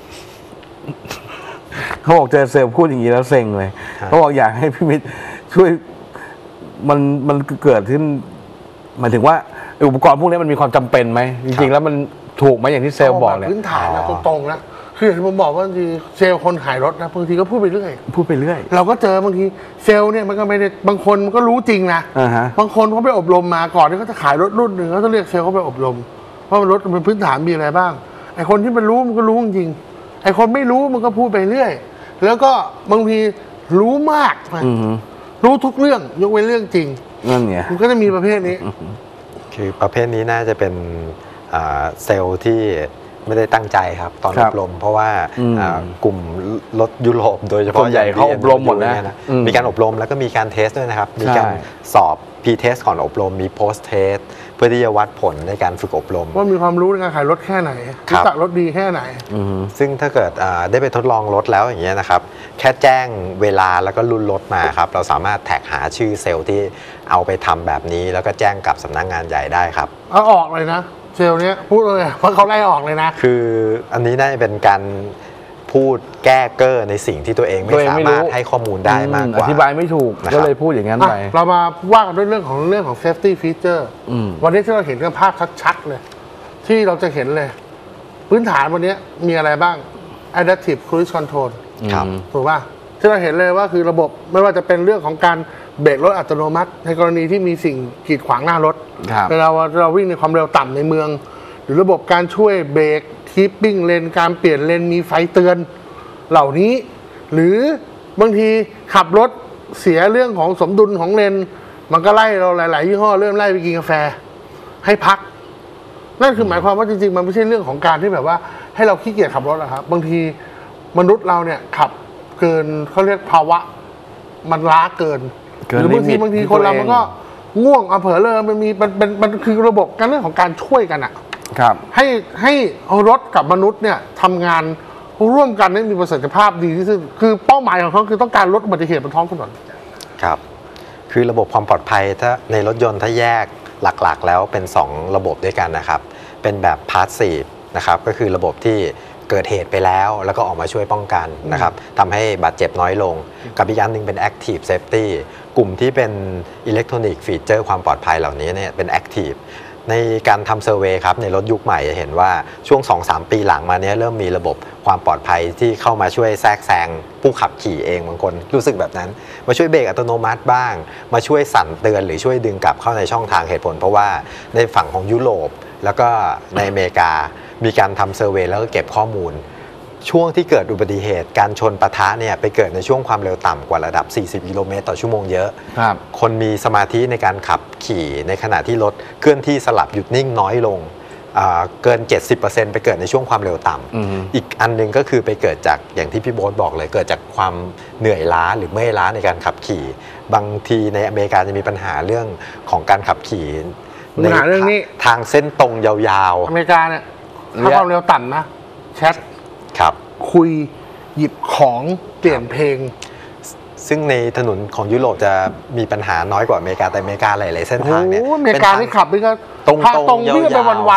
เขาบอกเจอเซลล์พูดอย่างนี้แล้วเซ็งเลยเขาบอกอยากให้พี่มิตรช่วยมันมันเกิดขึ้นหมายถึงว่าอุปกรณ์พวกนี้มันมีความจำเป็นไหมจริงๆแล้วมันถูกไหมอย่างที่เซลล์บอกเนี่ยพื้นฐานนะตรงๆนะคืออย่างที่ผมบอกว่าบางทีเซลล์คนขายรถนะบางทีก็พูดไปเรื่อยพูดไปเรื่อยเราก็เจอบางทีเซลล์เนี่ยมันก็ไม่ได้บางคนมันก็รู้จริงนะ uh-huh. บางคนเขาไปอบรมมาก่อนที่เขาจะขายรถรุ่นหนึ่งเขาต้องเรียกเซลล์เขาไปอบรมเพราะรถมันพื้นฐานมีอะไรบ้างไอ้คนที่มันรู้มันก็รู้จริงไอ้คนไม่รู้มันก็พูดไปเรื่อยแล้วก็บางทีรู้มาก uh-huh. รู้ทุกเรื่องยกเว้นเรื่องจริงนั่นไงมันก็จะมีประเภทนี้คือประเภทนี้น่าจะเป็นเซลล์ที่ไม่ได้ตั้งใจครับตอนอบรมเพราะว่ากลุ่มรถยุโรปโดยเฉพาะใหญ่เขาอบรมหมดนะมีการอบรมแล้วก็มีการเทสด้วยนะครับมีการสอบ P-test ก่อนอบรมมี post-test เพื่อที่จะวัดผลในการฝึกอบรมว่ามีความรู้ในการขายรถแค่ไหนรู้จักรถดีแค่ไหนซึ่งถ้าเกิดได้ไปทดลองรถแล้วอย่างเงี้ยนะครับแค่แจ้งเวลาแล้วก็รุ่นรถมาครับเราสามารถแท็กหาชื่อเซลล์ที่เอาไปทำแบบนี้แล้วก็แจ้งกับสำนักงานใหญ่ได้ครับเอาออกเลยนะเซลล์เนี้ยพูดเลยเพราะเขาไล่ออกเลยนะคืออันนี้น่าจะเป็นการพูดแก้เกอร์ในสิ่งที่ตัวเองไม่สามารถให้ข้อมูลได้มากกว่าอธิบายไม่ถูกก็เลยพูดอย่างนั้นไปเรามาว่ากันด้วยเรื่องของเรื่องของ safety feature วันนี้ที่เราเห็นกันภาพชัดๆเลยที่เราจะเห็นเลยพื้นฐานวันนี้มีอะไรบ้าง adaptive cruise control ถูกป่ะที่เราเห็นเลยว่าคือระบบไม่ว่าจะเป็นเรื่องของการเบรกรถอัตโนมัติในกรณีที่มีสิ่งกีดขวางหน้ารถเวลาเราวิ่งในความเร็วต่ำในเมืองหรือระบบการช่วยเบรกคีปปิ้งเลนการเปลี่ยนเลนมีไฟเตือนเหล่านี้หรือบางทีขับรถเสียเรื่องของสมดุลของเลนมันก็ไล่เราหลายๆยี่ห้อเริ่มไล่ไปกินกาแฟให้พักนั่นคือหมายความว่าจริงๆมันไม่ใช่เรื่องของการที่แบบว่าให้เราขี้เกียจขับรถนะครับบางทีมนุษย์เราเนี่ยขับเกินเขาเรียกภาวะมันล้าเกินหรือบางทีบางทีคนเรามันก็ง่วงเอาเผลอเลยมันมีมันเป็นมันคือระบบการเรื่องของการช่วยกันอะครับให้ให้รถกับมนุษย์เนี่ยทำงานร่วมกันให้มีประสิทธิภาพดีที่สุดคือเป้าหมายของเขาคือต้องการลดอุบัติเหตุบนท้องถนนครับคือระบบความปลอดภัยถ้าในรถยนต์ถ้าแยกหลักๆแล้วเป็นสองระบบด้วยกันนะครับเป็นแบบ passive นะครับก็คือระบบที่เกิดเหตุไปแล้วแล้วก็ออกมาช่วยป้องกันนะครับทำให้บาดเจ็บน้อยลงกับอีกอันหนึ่งเป็น active safety กลุ่มที่เป็นอิเล็กทรอนิกส์ฟีเจอร์ความปลอดภัยเหล่านี้เนี่ยเป็น active ในการทำเซอร์เวย์ครับในรถยุคใหม่จะเห็นว่าช่วง สองถึงสาม ปีหลังมาเนี้ยเริ่มมีระบบความปลอดภัยที่เข้ามาช่วยแทรกแซงผู้ขับขี่เองบางคนรู้สึกแบบนั้นมาช่วยเบรกอัตโนมัติบ้างมาช่วยสั่นเตือนหรือช่วยดึงกลับเข้าในช่องทางเหตุผลเพราะว่าในฝั่งของยุโรปแล้วก็ในอเมริกามีการทำเซอร์เวย์แล้วก็เก็บข้อมูลช่วงที่เกิดอุบัติเหตุการชนปะทะเนี่ยไปเกิดในช่วงความเร็วต่ำกว่าระดับสี่สิบกิโลเมตรต่อชั่วโมงเยอะคนมีสมาธิในการขับขี่ในขณะที่รถเคลื่อนที่สลับหยุดนิ่งน้อยลงเกิน เจ็ดสิบเปอร์เซ็นต์ ไปเกิดในช่วงความเร็วต่ำอีกอันนึงก็คือไปเกิดจากอย่างที่พี่โบ๊ทบอกเลยเกิดจากความเหนื่อยล้าหรือเมื่อยล้าในการขับขี่บางทีในอเมริกาจะมีปัญหาเรื่องของการขับขี่ปัญหาเรื่องนี้ทางเส้นตรงยาวๆอเมริกาเนี่ยถ้าความเร็วต่ำนะแชทครับคุยหยิบของเปลี่ยนเพลงซึ่งในถนนของยุโรปจะมีปัญหาน้อยกว่าอเมริกาแต่อเมริกาหลายๆเส้นทางเนี่ยอเมริกาที่ขับนี่ก็ตรงตรงวิ่งไปวัน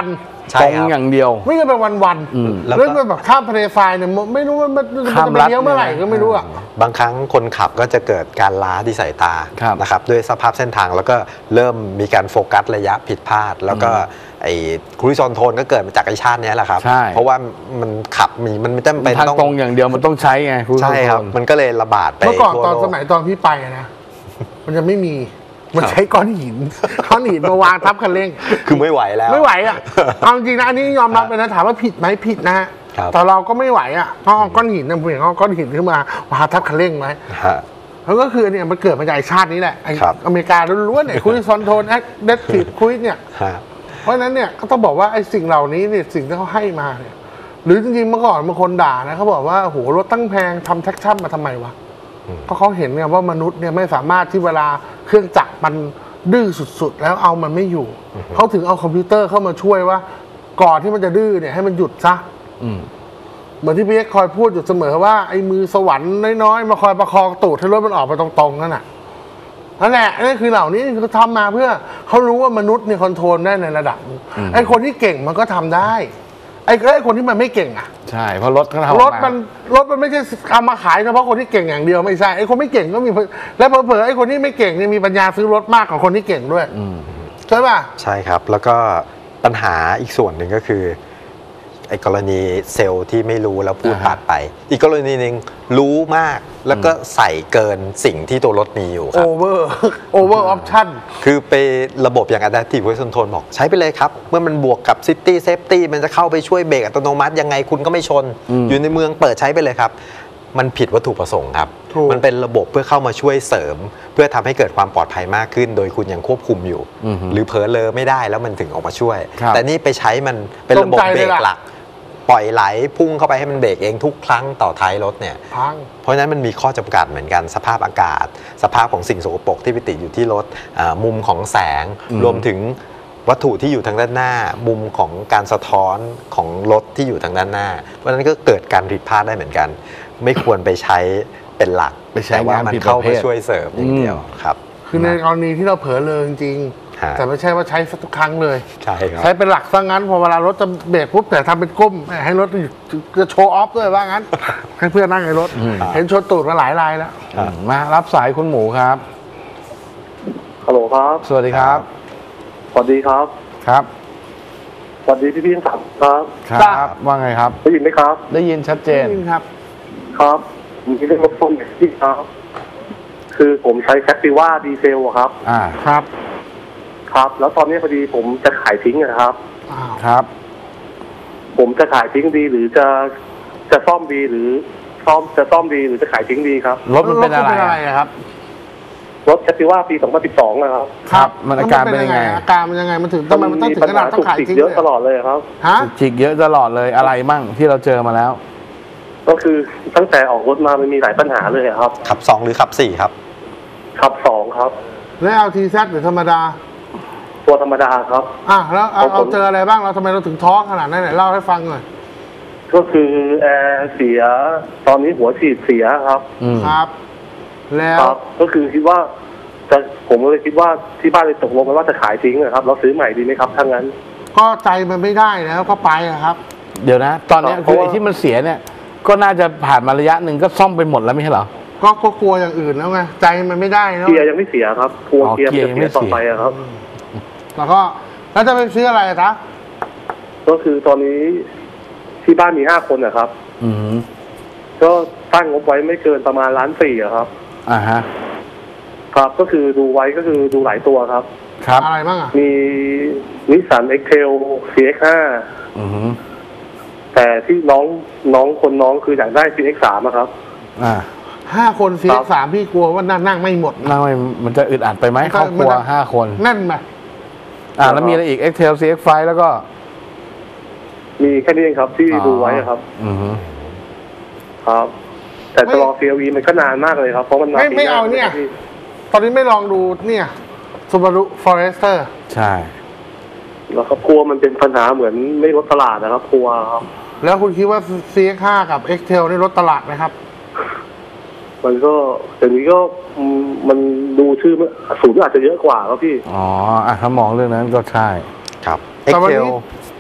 ตรงอย่างเดียวไม่ใช่เป็นวันๆแล้วก็แบบข้ามทะเลทรายเนี่ยไม่รู้ว่ามันจะไปเลี้ยวเมื่อไหร่ก็ไม่รู้อ่ะบางครั้งคนขับก็จะเกิดการล้าที่สายตานะครับด้วยสภาพเส้นทางแล้วก็เริ่มมีการโฟกัสระยะผิดพลาดแล้วก็ไอ้ครูริซอนโทนก็เกิดมาจากไอ้ชาตินี้แหละครับเพราะว่ามันขับมีมันไม่จำเป็นทางตรงอย่างเดียวมันต้องใช้ไงครูริซอนโทนใช่ครับมันก็เลยระบาดไปเมื่อก่อนตอนสมัยตอนพี่ไปนะมันจะไม่มีมันใช้ก้อนหินก้อนหินมาวางทับคันเร่งคือไม่ไหวแล้วไม่ไหวอ่ะเอาจริงนะอันนี้ยอมรับเลยนะถามว่าผิดไหมผิดนะฮะแต่เราก็ไม่ไหวอ่ะเพราะก้อนหินเนี่ยผมเห็นเขาก้อนหินขึ้นมาวางทับคันเร่งไหมแล้วก็คือเนี่ยมันเกิดมาจากชาตินี้แหละอเมริกาล้วนๆเนี่ยคุยซอนโทนแอคเดสติดคุยเนี่ยเพราะฉะนั้นเนี่ยก็ต้องบอกว่าไอ้สิ่งเหล่านี้เนี่ยสิ่งที่เขาให้มาเนี่ยหรือจริงๆเมื่อก่อนบางคนด่านะเขาบอกว่าโหรถตั้งแพงทำแท็กชั่นมาทำไมวะก็เขาเห็นเนี่ยว่ามนุษย์เนี่ยไม่สามารถที่เวลาเครื่องจักรมันดื้อสุดๆแล้วเอามันไม่อยู่เขาถึงเอาคอมพิวเตอร์เข้ามาช่วยว่าก่อนที่มันจะดื้อเนี่ยให้มันหยุดซะเหมือนที่พี่เอ็กคอยพูดอยู่เสมอว่าไอ้มือสวรรค์น้อยๆมาคอยประคองตูดให้รถมันออกไปตรงๆนั่นแหละนั่นแหละนี่คือเหล่านี้เขาทำมาเพื่อเขารู้ว่ามนุษย์เนี่ยคอนโทรลได้ในระดับไอ้คนที่เก่งมันก็ทำได้ไอ้ไอ้คนที่มันไม่เก่งอ่ะใช่เพราะรถเขาทำรถมันรถมันไม่ใช่เอามาขายเฉพาะคนที่เก่งอย่างเดียวไม่ใช่ไอ้คนไม่เก่งก็มีและเผลอๆไอ้คนที่ไม่เก่งเนี่ยมีปัญญาซื้อรถมากกว่าคนที่เก่งด้วยใช่ป่ะใช่ครับแล้วก็ปัญหาอีกส่วนหนึ่งก็คือไอ้กรณีเซลล์ที่ไม่รู้แล้วพูดตัดไปอีกกรณีหนึ่งรู้มากแล้วก็ใส่เกินสิ่งที่ตัวรถมีอยู่ครับ over over option คือไประบบอย่าง adaptive cruise control บอกใช้ไปเลยครับเมื่อมันบวกกับ city safety มันจะเข้าไปช่วยเบรกอัตโนมัติยังไงคุณก็ไม่ชน อ, อยู่ในเมืองเปิดใช้ไปเลยครับมันผิดวัตถุประสงค์ครับมันเป็นระบบเพื่อเข้ามาช่วยเสริมเพื่อทำให้เกิดความปลอดภัยมากขึ้นโดยคุณยังควบคุมอยู่หรือเผลอเลอไม่ได้แล้วมันถึงออกมาช่วยแต่นี่ไปใช้มันเป็นระบบเบรกหลักปล่อยไหลพุ่งเข้าไปให้มันเบรกเองทุกครั้งต่อท้ายรถเนี่ยเพราะฉะนั้นมันมีข้อจำกัดเหมือนกันสภาพอากาศสภาพของสิ่งสกปรกที่ไปติดอยู่ที่รถมุมของแสงรวมถึงวัตถุที่อยู่ทางด้านหน้ามุมของการสะท้อนของรถที่อยู่ทางด้านหน้าเพราะฉะนั้นก็เกิดการผิดพลาดได้เหมือนกันไม่ควรไปใช้เป็นหลักแต่ว่ามันเข้ามาช่วยเสริมอย่างเดียวครับคือในกรณีที่เราเผลอเลยจริงแต่ไม่ใช่ว่าใช้ทุกครั้งเลยใช่ครับใช้เป็นหลักซะงั้นพอเวลารถจะเบรกปุ๊บแต่ทำเป็นก้มให้รถจะโชว์ออฟด้วยว่างั้นให้เพื่อนนั่งในรถเห็นชนตูดมาหลายรายแล้วมารับสายคุณหมูครับฮัลโหลครับสวัสดีครับสวัสดีครับครับสวัสดีพี่พี่ทั้งสามครับครับว่าไงครับได้ยินไหมครับได้ยินชัดเจนได้ยินครับครับมีเรื่องรบกวนหน่อยพี่ครับคือผมใช้แคปติว่าดีเซลครับอ่าครับครับแล้วตอนนี้พอดีผมจะขายทิ้งนะครับครับผมจะขายทิ้งดีหรือจะจะซ่อมดีหรือซ่อมจะซ่อมดีหรือจะขายทิ้งดีครับรถมันเป็นอะไรครับรถแคปติว่าปีสองพันสิบสองนะครับครับมันอาการเป็นยังไงอาการมันยังไงมันถึงทำไมมันต้องถึงขนาดต้องขายทิ้งเยอะตลอดเลยครับฮะจิกเยอะตลอดเลยอะไรมั่งที่เราเจอมาแล้วก็คือตั้งแต่ออกรถมามันมีหลายปัญหาเลยครับขับสองหรือขับสี่ครับขับสองครับแล้วเอาทีแซดหรือธรรมดาตัวธรรมดาครับอ่ะแล้วเอาเอาเจออะไรบ้างเราทำไมเราถึงท้อขนาดนั้นไหนเล่าให้ฟังหน่อยก็คือแอร์เสียตอนนี้หัวฉีดเสียครับครับแล้วก็คือคิดว่าจะผมเลยคิดว่าที่บ้านเลยตกลงกันว่าจะขายทิ้งนะครับเราซื้อใหม่ดีไหมครับถ้างั้นก็ใจมันไม่ได้แล้วก็ไปครับเดี๋ยวนะตอนนี้คือไอ้ที่มันเสียเนี่ยก็น่าจะผ่านมาระยะหนึ่งก็ซ่อมไปหมดแล้วไม่ใช่เหรอก็กลัวอย่างอื่นแล้วไงใจมันไม่ได้แล้วเกียร์ยังไม่เสียครับกลัวเกียร์จะเสียต่อไปครับแล้วก็แล้วจะไปซื้ออะไรจ๊ะก็คือตอนนี้ที่บ้านมีห้าคนนะครับอืมก็ตั้งงบไว้ไม่เกินประมาณล้านสี่อะครับอ่าฮะครับก็คือดูไว้ก็คือดูหลายตัวครับครับอะไรบ้างอ่ะมีนิสสันเอ็กเทล ซี เอ็กซ์ ห้าอือแต่ที่น้องน้องคนน้องคืออยากได้ ซี เอ็กซ์ สามอะครับอ่าห้าคน ซี เอ็กซ์ สาม พี่กลัวว่านั่งนั่งไม่หมดนั่งไม่มันจะอึดอัดไปไหมครอบครัวห้าคนนั่นไหมอ่าแล้วมีอะไรอีก เอ็กเทล ซี เอ็กซ์ ไฟว์ แล้วก็มีแค่นี้เองครับที่ดูไว้ครับอือครับแต่จะลอง ซี แอล วี มันก็นานมากเลยครับเพราะมันไม่ไม่เอาเนี่ยตอนนี้ไม่ลองดูเนี่ย Subaru Forester ใช่แล้วครับกลัวมันเป็นปัญหาเหมือนไม่ลดตลาดนะครับกลัวครับแล้วคุณคิดว่า ซี เอ็กซ์ ห้า กับ เอ็กเทล นี่ลดตลาดไหมครับมันก็แต่นี้ก็มันดูชื่อสูตรอาจจะเยอะกว่าครับพี่อ๋ออ่ะถ้ามองเรื่องนั้นก็ใช่ครับ Excel อ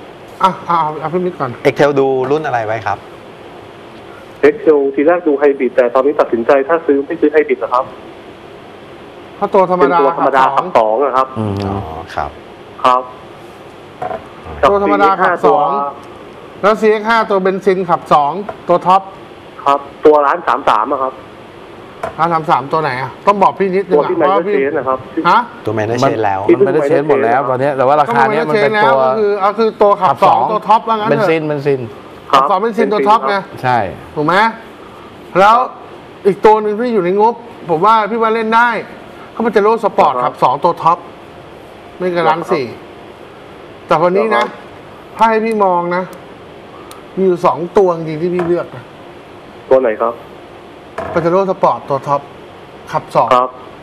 อ่ะเอาเอาพี่มิตรก่อน Excel ดูรุ่นอะไรไว้ครับเอ็กเซลทีแรกดูไฮบริดแต่ตอนนี้ตัดสินใจถ้าซื้อไม่ซื้อไฮบริดนะครับเพราะตัวธรรมดาเป็นตัวธรรมดาขับสองนะครับอ๋อครับครับตัวธรรมดาขับสองแล้ว ซี เอ็กซ์ ห้า ตัวเบนซินขับสองตัวท็อปครับ ตัวร้านสามสามครับร้านสามสามตัวไหนอ่ะต้องบอกพี่นิดนึตังวอ่ะที่เพไมราะเคิว่าลพี่เชนนะครับฮะตัวแมนเชนแล้วมันไม่ได้เชนหมดแล้วตอนนี้แต่ว่าราคาเนี้ยมันเป็นตัวก็คือเอาคือตัวขับสองตัวท็อปว่างั้นเบนเถอะซินเบนซินขับสองเบนซินตัวท็อปไงใช่ถูกไหมแล้วอีกตัวหนึ่งที่อยู่ในงบ ผมว่าพี่ว่าเล่นได้เขาเป็นเจโร่สปอร์ตขับสองตัวท็อปไม่กระล้านสี่แต่วันนี้นะถ้าให้พี่มองนะมีอยู่สองตัวจริงที่พี่เลือกนะตัวไหนครับเป็นเจโร่สปอร์ตตัวท็อปขับสอง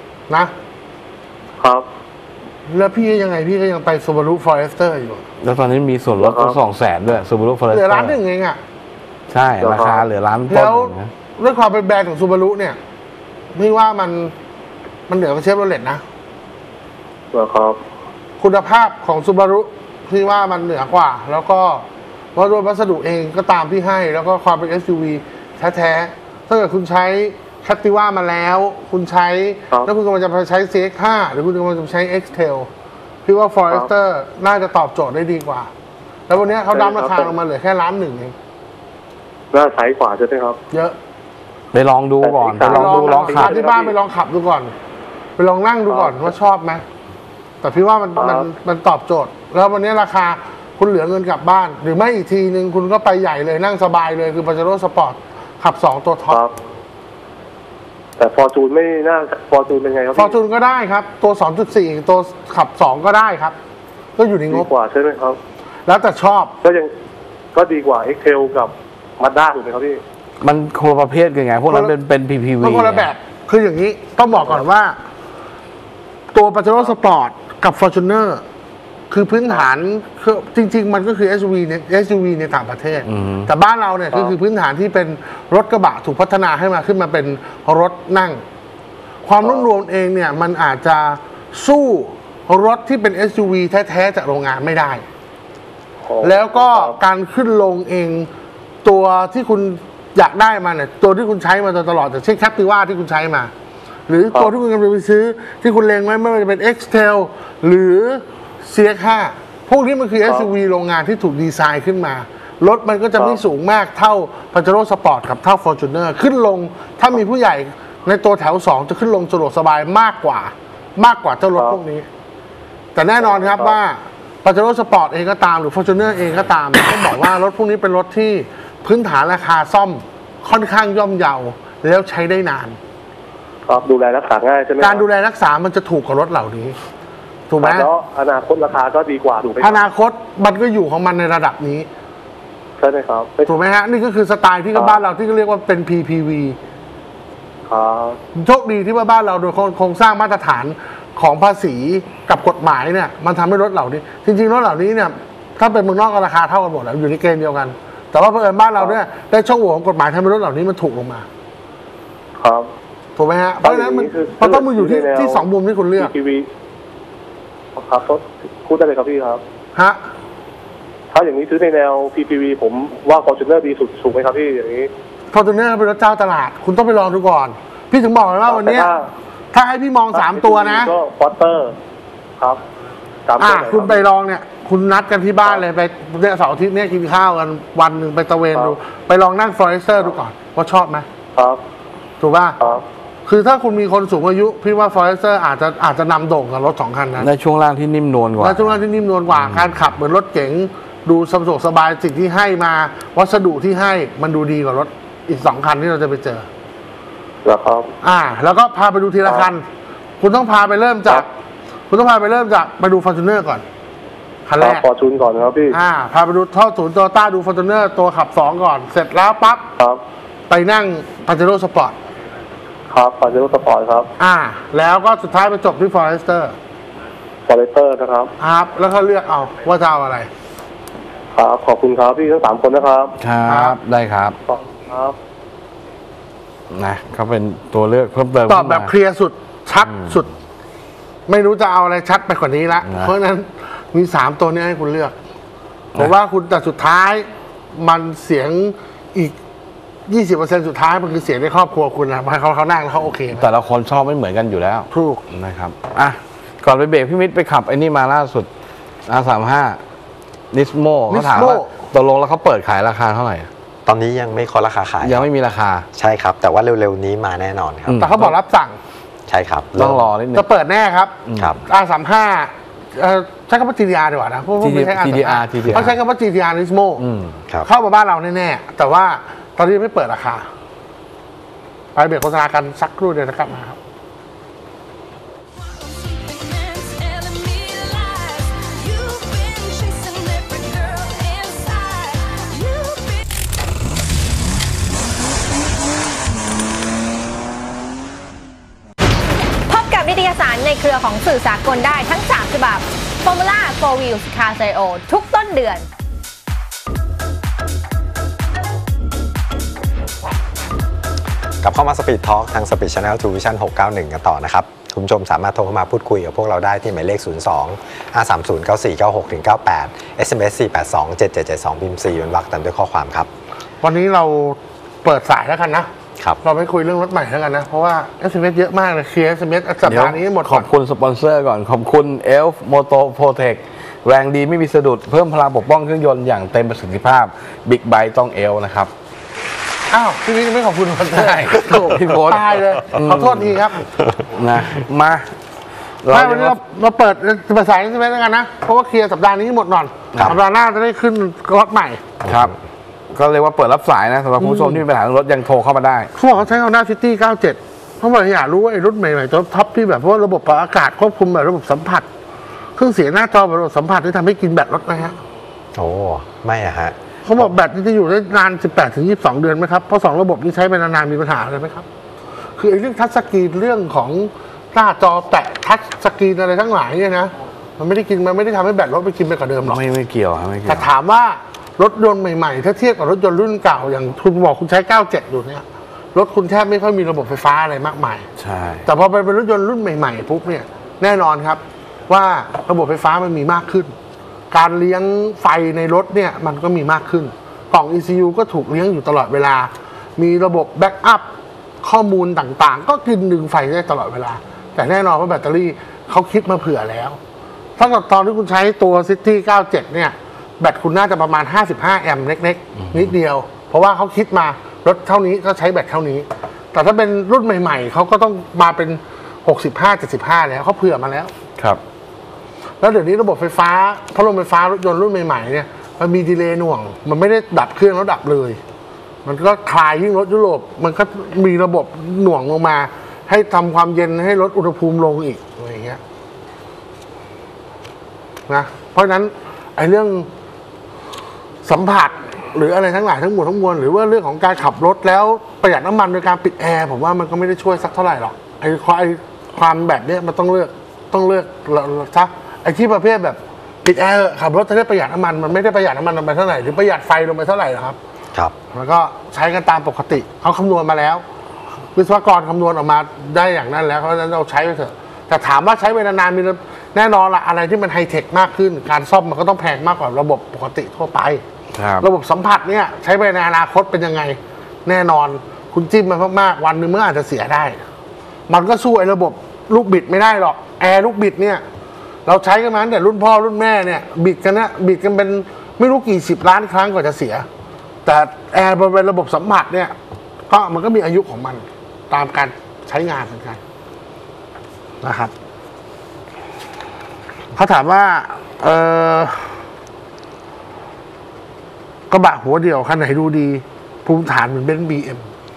นะครับ แล้วพี่ยังไงพี่ก็ยังไป Subaru Forester อยู่แล้วตอนนี้มีส่วนลดตั้งสองแสนด้วย Subaru Forester เหลือล้านหนึ่งเองอ่ะใช่ ราคาเหลือล้านต้นแล้วด้วยความเป็นแบรนด์ของ Subaru เนี่ยพี่ว่ามันมันเหนือกว่าเชฟโรเลตนะเหรอครับคุณภาพของ Subaru พี่ว่ามันเหนือกว่า แล้วก็ว่าด้วยวัสดุเองก็ตามที่ให้ แล้วก็ความเป็น เอส ยู วี แท้ๆถ้าเกิดคุณใช้แคปติว่ามาแล้ว คุณใช้แล้วคุณกำลังจะใช้ ซี เอ็กซ์ ห้า หรือคุณกำลังจะใช้ X-Tail พี่ว่า Forester น่าจะตอบโจทย์ได้ดีกว่า แล้ววันนี้เขาดั้มราคาลงมาเหลือแค่ล้านหนึ่งเองน่าใช้กว่าใช่ไหมครับเยอะไปลองดูก่อนไปลองดูลองขับที่บ้านไปลองขับดูก่อน ไปลองนั่งดูก่อนว่าชอบไหมแต่พี่ว่ามันมันมันตอบโจทย์ แล้ววันนี้ราคาคุณเหลือเงินกลับบ้าน หรือไม่อีกทีนึงคุณก็ไปใหญ่เลยนั่งสบายเลยคือ Pajero Sport ขับสองตัวท็อปแต่ฟอร์จูนไม่น่าฟอร์จูนเป็นไงครับฟอร์จูนก็ได้ครับ ตัว สองจุดสี่ ตัวขับสองก็ได้ครับ ก็อยู่ในงดีบกว่าใช่ไหมครับแล้วแต่ชอบก็ยังก็ดีกว่า X-Tail กับ Mazda ถูกไหมครับพี่มันคนละประเภทกันไง พวกนั้นเป็นเป็น พี พี วีมันคนละแบบ คืออย่างนี้ต้องบอกก่อนว่า ตัว Pajero Sport กับ Fortuner คือพื้นฐานคือจริง ๆ มันก็คือ เอส ยู วี ใน เอส ยู วี ในต่างประเทศ แต่บ้านเราเนี่ยก็คือพื้นฐานที่เป็นรถกระบะถูกพัฒนาให้มาขึ้นมาเป็นรถนั่ง ความนุ่มนวลเองเนี่ยมันอาจจะสู้รถที่เป็น เอส ยู วี แท้ๆจากโรงงานไม่ได้ แล้วก็การขึ้นลงเองตัวที่คุณอยากได้มาเนี่ยตัวที่คุณใช้มาตลอดแต่เช่นแคปติว่าที่คุณใช้มา หรือตัวที่คุณกำลังไปซื้อที่คุณเลงไว้ไม่ว่าจะเป็น X-Tail หรือ ซี เอ็กซ์ ห้า พวกนี้มันคือ เอส ยู วี โรงงานที่ถูกดีไซน์ขึ้นมารถมันก็จะไม่สูงมากเท่า Pajero Sport กับเท่า Fortuner ขึ้นลงถ้ามีผู้ใหญ่ในตัวแถวสองจะขึ้นลงสะดวกสบายมากกว่ามากกว่าเจ้ารถพวกนี้ แต่แน่นอนครับว่า Pajero Sport เองก็ตามหรือ Fortuner เองก็ตาม ต้องบอกว่ารถพวกนี้เป็นรถที่พื้นฐานราคาซ่อมค่อนข้างย่อมเยาแล้วใช้ได้นานครับดูแลรักษาง่ายใช่ไหมการดูแลรักษามันจะถูกกว่ารถเหล่านี้ถูกไหมแล้วอนาคตราคาก็ดีกว่าถูกไหมอนาคตมันก็อยู่ของมันในระดับนี้ใช่ไหมครับถูกไหมฮะนี่ก็คือสไตล์ที่บ้านเราที่เรียกว่าเป็น พี พี วีครับโชคดีที่ว่าบ้านเราโดยโครงสร้างมาตรฐานของภาษีกับกฎหมายเนี่ยมันทำให้รถเหล่านี้จริงๆรถเหล่านี้เนี่ยถ้าเป็นเมืองนอกก็ราคาเท่ากันหมดแล้วอยู่ในเกณฑ์เดียวกันแต่ว่าเผอิญบ้านเราเนี่ยได้ช่องโหว่ของกฎหมายทำให้รถเหล่านี้มันถูกลงมาครับถูกไหมฮะเพราะฉะนั้นมันมันต้องมาอยู่ที่ที่สองมุมที่คุณเลือกพี พี วี ครับพูดได้เลยครับพี่ครับฮะถ้าอย่างนี้ซื้อในแนว พี พี วี ผมว่า Fortuner ดีสุดถูกไหมครับพี่อย่างนี้ Fortuner เป็นรถเจ้าตลาดคุณต้องไปลองดูก่อนพี่ถึงบอกเลยว่าวันนี้ถ้าให้พี่มองสามตัวนะก็ Forester ครับอ่าคุณไปลองเนี่ยคุณนัดกันที่บ้านเลยไปเนี่ยเสาร์อาทิตย์เนี่ยกินข้าวกันวันหนึ่งไปตะเวนดูไปลองนั่ง Forester ดูก่อนว่าชอบไหมครับถูกป่ะคือถ้าคุณมีคนสูงอายุพี่ว่า Forester อาจจะอาจจะนำโด่งกับรถสองคันนั้นในช่วงล่างที่นิ่มนวลกว่าในช่วงล่างที่นิ่มนวลกว่าการขับเหมือนรถเก๋งดูสะดวกสบายสิ่งที่ให้มาวัสดุที่ให้มันดูดีกว่ารถอีกสองคันที่เราจะไปเจอแล้วครับอ่าแล้วก็พาไปดูทีละคันคุณต้องพาไปเริ่มจากคุณต้องพาไปเริ่มจากไปดู Fortuner ก่อนคันแรก Fortuner ก่อนครับพี่อ่าพาไปดูท่อศูนย์โตโยต้าดู Fortuner ตัวขับสองก่อนเสร็จแล้วปั๊บครับไปนั่ง Pajero Sport ครับ Pajero Sport ครับอ่าแล้วก็สุดท้ายไปจบที่ Forester Forester นะครับครับแล้วก็เลือกเอาว่าจะเอาอะไรครับขอบคุณครับพี่ทั้งสามคนนะครับครับได้ครับขอบคุณครับนะเขาเป็นตัวเลือกเพิ่มเติมตอบแบบเคลียร์สุดชัดสุดไม่รู้จะเอาอะไรชัดไปกว่านี้ละเพราะฉะนั้นมีสามตัวนี้ให้คุณเลือกผมว่าคุณแต่สุดท้ายมันเสียงอีก ยี่สิบเปอร์เซ็นต์ สุดท้ายมันคือเสียงในครอบครัวคุณนะเขาเขานั่งแล้วเขาโอเคแต่ละคนชอบไม่เหมือนกันอยู่แล้วถูกนะครับอ่ะก่อนไปเบรกพี่มิตรไปขับไอ้นี่มาล่าสุด อาร์ สามสิบห้า นิสโมเขาถามว่าตกลงแล้วเขาเปิดขายราคาเท่าไหร่ตอนนี้ยังไม่เคาะราคาขายยังไม่มีราคาใช่ครับแต่ว่าเร็วๆนี้มาแน่นอนครับแต่เขาบอกรับสั่งใช่ครับต้องรอนิดนึงจะเปิดแน่ครับครับอาร์ สามสิบห้า ใช้คำว่า จี ดี อาร์ ดีกว่านะเพราะไม่ใช่จี ดี อาร์เขาใช้คำว่า จี ดี อาร์ Nismo เข้ามาบ้านเราแน่ๆแต่ว่าตอนนี้ไม่เปิดราคาไปเบรกโฆษณากันสักครู่เดียวนะครับมาครับนิตยสารในเครือของสื่อสากลได้ทั้งสามฉบับ Formula Four Wheels Car Sale ทุกต้นเดือนกลับเข้ามาสปีดทอล์กทาง Speed Channel True Vision หกเก้าหนึ่งกันต่อนะครับคุณผู้ชมสามารถโทรเข้ามาพูดคุยกับพวกเราได้ที่หมายเลขศูนย์ สอง ห้า สาม ศูนย์ เก้า สี่ เก้า หก เก้า แปด เอส เอ็ม เอส สี่ แปด สอง เจ็ด เจ็ด เจ็ด สองพิมพ์สี่เป็นวรรคตามด้วยข้อความครับวันนี้เราเปิดสายแล้วกันนะครับเราไม่คุยเรื่องรถใหม่แล้วกันนะเพราะว่า เอส เอ็ม เอส เยอะมากเลยเคลียร์ เอส เอ็ม เอส สัปดาห์นี้หมดขอบคุณสปอนเซอร์ก่อนขอบคุณ เอลฟ์ Moto Protect แรงดีไม่มีสะดุดเพิ่มพลังปกป้องเครื่องยนต์อย่างเต็มประสิทธิภาพ Big Bite ต้อง เอล นะครับอ้าวพี่วิทย์ไม่ขอบคุณคนใช่พี่โค้ดตายเลยขอโทษทีครับนะมาไม่วันนี้เราเราเปิดภาษาใช่ไหมกันนะเพราะว่าเคลียร์สัปดาห์นี้หมดหน่อยสัปดาห์หน้าจะได้ขึ้นรถใหม่ครับก็เรียกว่าเปิดรับสายนะสำหรับผู้ชมที่มีปัญหารถยังโทรเข้ามาได้เขาบอกเขาใช้ Honda City เก้าสิบเจ็ดเพราะว่าอยากรู้ว่าไอ้รุ่นใหม่ๆตัวท็อปที่แบบเพราะระบบปรับอากาศควบคุมแบบระบบสัมผัสเครื่องเสียงหน้าจอแบบระบบสัมผัสที่ทำให้กินแบตรถไหมฮะโอ้ไม่อะฮะเขาบอกแบตนี่จะอยู่ได้นาน สิบแปดถึงยี่สิบสอง เดือนไหมครับเพราะสองระบบนี้ใช้ไปนานๆมีปัญหาอะไรไหมครับคือไอ้เรื่องทัชสกรีนเรื่องของหน้าจอแตะทัชสกรีนอะไรทั้งหลายเนี่ยนะมันไม่ได้กินมันไม่ได้ทำให้แบตรถไปกินไปกว่าเดิมหรอกไม่ไม่เกี่ยวไม่เกี่ยวแต่ถามว่ารถยนต์ใหม่ๆถ้าเทียบกับรถยนต์รุ่นเก่าอย่างคุณบอกคุณใช้เก้าสิบเจ็ดดูเนี่ยรถคุณแทบไม่ค่อยมีระบบไฟฟ้าอะไรมากมายใช่แต่พอเป็นรถยนต์รุ่นใหม่ๆปุ๊บเนี่ยแน่นอนครับว่าระบบไฟฟ้ามันมีมากขึ้นการเลี้ยงไฟในรถเนี่ยมันก็มีมากขึ้นกล่อง อี ซี ยู ก็ถูกเลี้ยงอยู่ตลอดเวลามีระบบแบ็กอัพข้อมูลต่างๆก็กินดึงไฟได้ตลอดเวลาแต่แน่นอนว่าแบตเตอรี่เขาคิดมาเผื่อแล้วถ้าเกิดตอนที่คุณใช้ตัว City เก้าสิบเจ็ดเนี่ยแบตคุณน่าจะประมาณห้าสิบห้าแอมป์เล็กๆนิดเดียวเพราะว่าเขาคิดมารถเท่านี้ก็ใช้แบตเท่านี้แต่ถ้าเป็นรุ่นใหม่ๆเขาก็ต้องมาเป็นหกสิบห้า เจ็ดสิบห้าแล้วเขาเผื่อมาแล้วครับแล้วเดี๋ยวนี้ระบบไฟฟ้าพัดลมไฟฟ้ารถยนต์รุ่นใหม่ๆเนี่ยมันมีดีเลย์หน่วงมันไม่ได้ดับเครื่องแล้วดับเลยมันก็คลายยิ่งรถยุโรปมันก็มีระบบหน่วงลงมาให้ทำความเย็นให้ลดอุณหภูมิลงอีกอะไรอย่างเงี้ยนะเพราะฉะนั้นไอ้เรื่องสัมผัสหรืออะไรทั้งหลายทั้งหมดทั้งมวลหรือว่าเรื่องของการขับรถแล้วประหยัดน้ำมันโดยการปิดแอร์ผมว่ามันก็ไม่ได้ช่วยสักเท่าไหร่หรอกไอ้ความแบบนี้มันต้องเลือกต้องเลือกซะไอ้ที่ประเภทแบบปิดแอร์ขับรถจะได้ประหยัดน้ำมันมันไม่ได้ประหยัดน้ำมันลงไปเท่าไหร่หรือประหยัดไฟลงไปเท่าไหร่หรอครับครับแล้วก็ใช้กันตามปกติเขาคำนวณมาแล้ววิศวกรคำนวณออกมาได้อย่างนั้นแล้วเพราะฉะนั้นเราใช้ไปเถอะแต่ถามว่าใช้เวลานานมีแน่นอนละอะไรที่มันไฮเทคมากขึ้นการซ่อมมันก็ต้องแพงมากกว่าระบบปกติทั่วไป ระบบสัมผัสเนี่ยใช้ไปในอนาคตเป็นยังไงแน่นอนคุณจิ้มมันมากๆวันหนึ่งมันอาจจะเสียได้มันก็สู้ไอ้ระบบลูกบิดไม่ได้หรอกแอร์ลูกบิดเนี่ยเราใช้กันมาตั้งแต่รุ่นพ่อรุ่นแม่เนี่ยบิดกันนะบิดกันเป็นไม่รู้กี่สิบล้านครั้งกว่าจะเสียแต่แอร์เป็นระบบสัมผัสเนี่ยก็มันก็มีอายุของมันตามการใช้งานเหมือนกันนะครับเขาถามว่าเออกระบะหัวเดียวคันไหนดูดีภูมิฐานเหมือนเบนซ์บีเอ็ม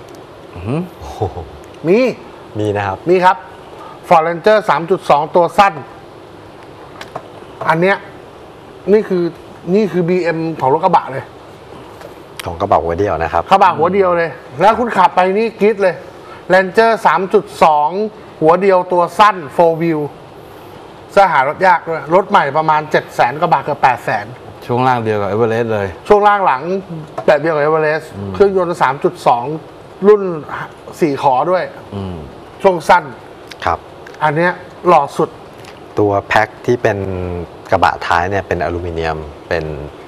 มีมีนะครับมีครับ Ford Ranger สามจุดสอง ตัวสั้นอันเนี้ยนี่คือนี่คือ บี เอ็ม ของรถกระบะเลยของกระบะหัวเดียวนะครับกระบะหัวเดียวเลยแล้วคุณขับไปนี่กรี๊ดเลย Ranger สามจุดสอง หัวเดียวตัวสั้น โฟร์ wheel จะหารถยากด้วยรถใหม่ประมาณ เจ็ดแสน กว่าบาทเกือบ แปดแสนช่วงล่างเดียวกับ Everest เลยช่วงล่างหลังแบบเดียวกับ Everest เครื่องยนต์ สามจุดสอง รุ่นสี่ขอด้วยช่วงสั้นครับอันเนี้ยหล่อสุดตัวแพ็คที่เป็นกระบะท้ายเนี่ยเป็นอลูมิเนียมเป็น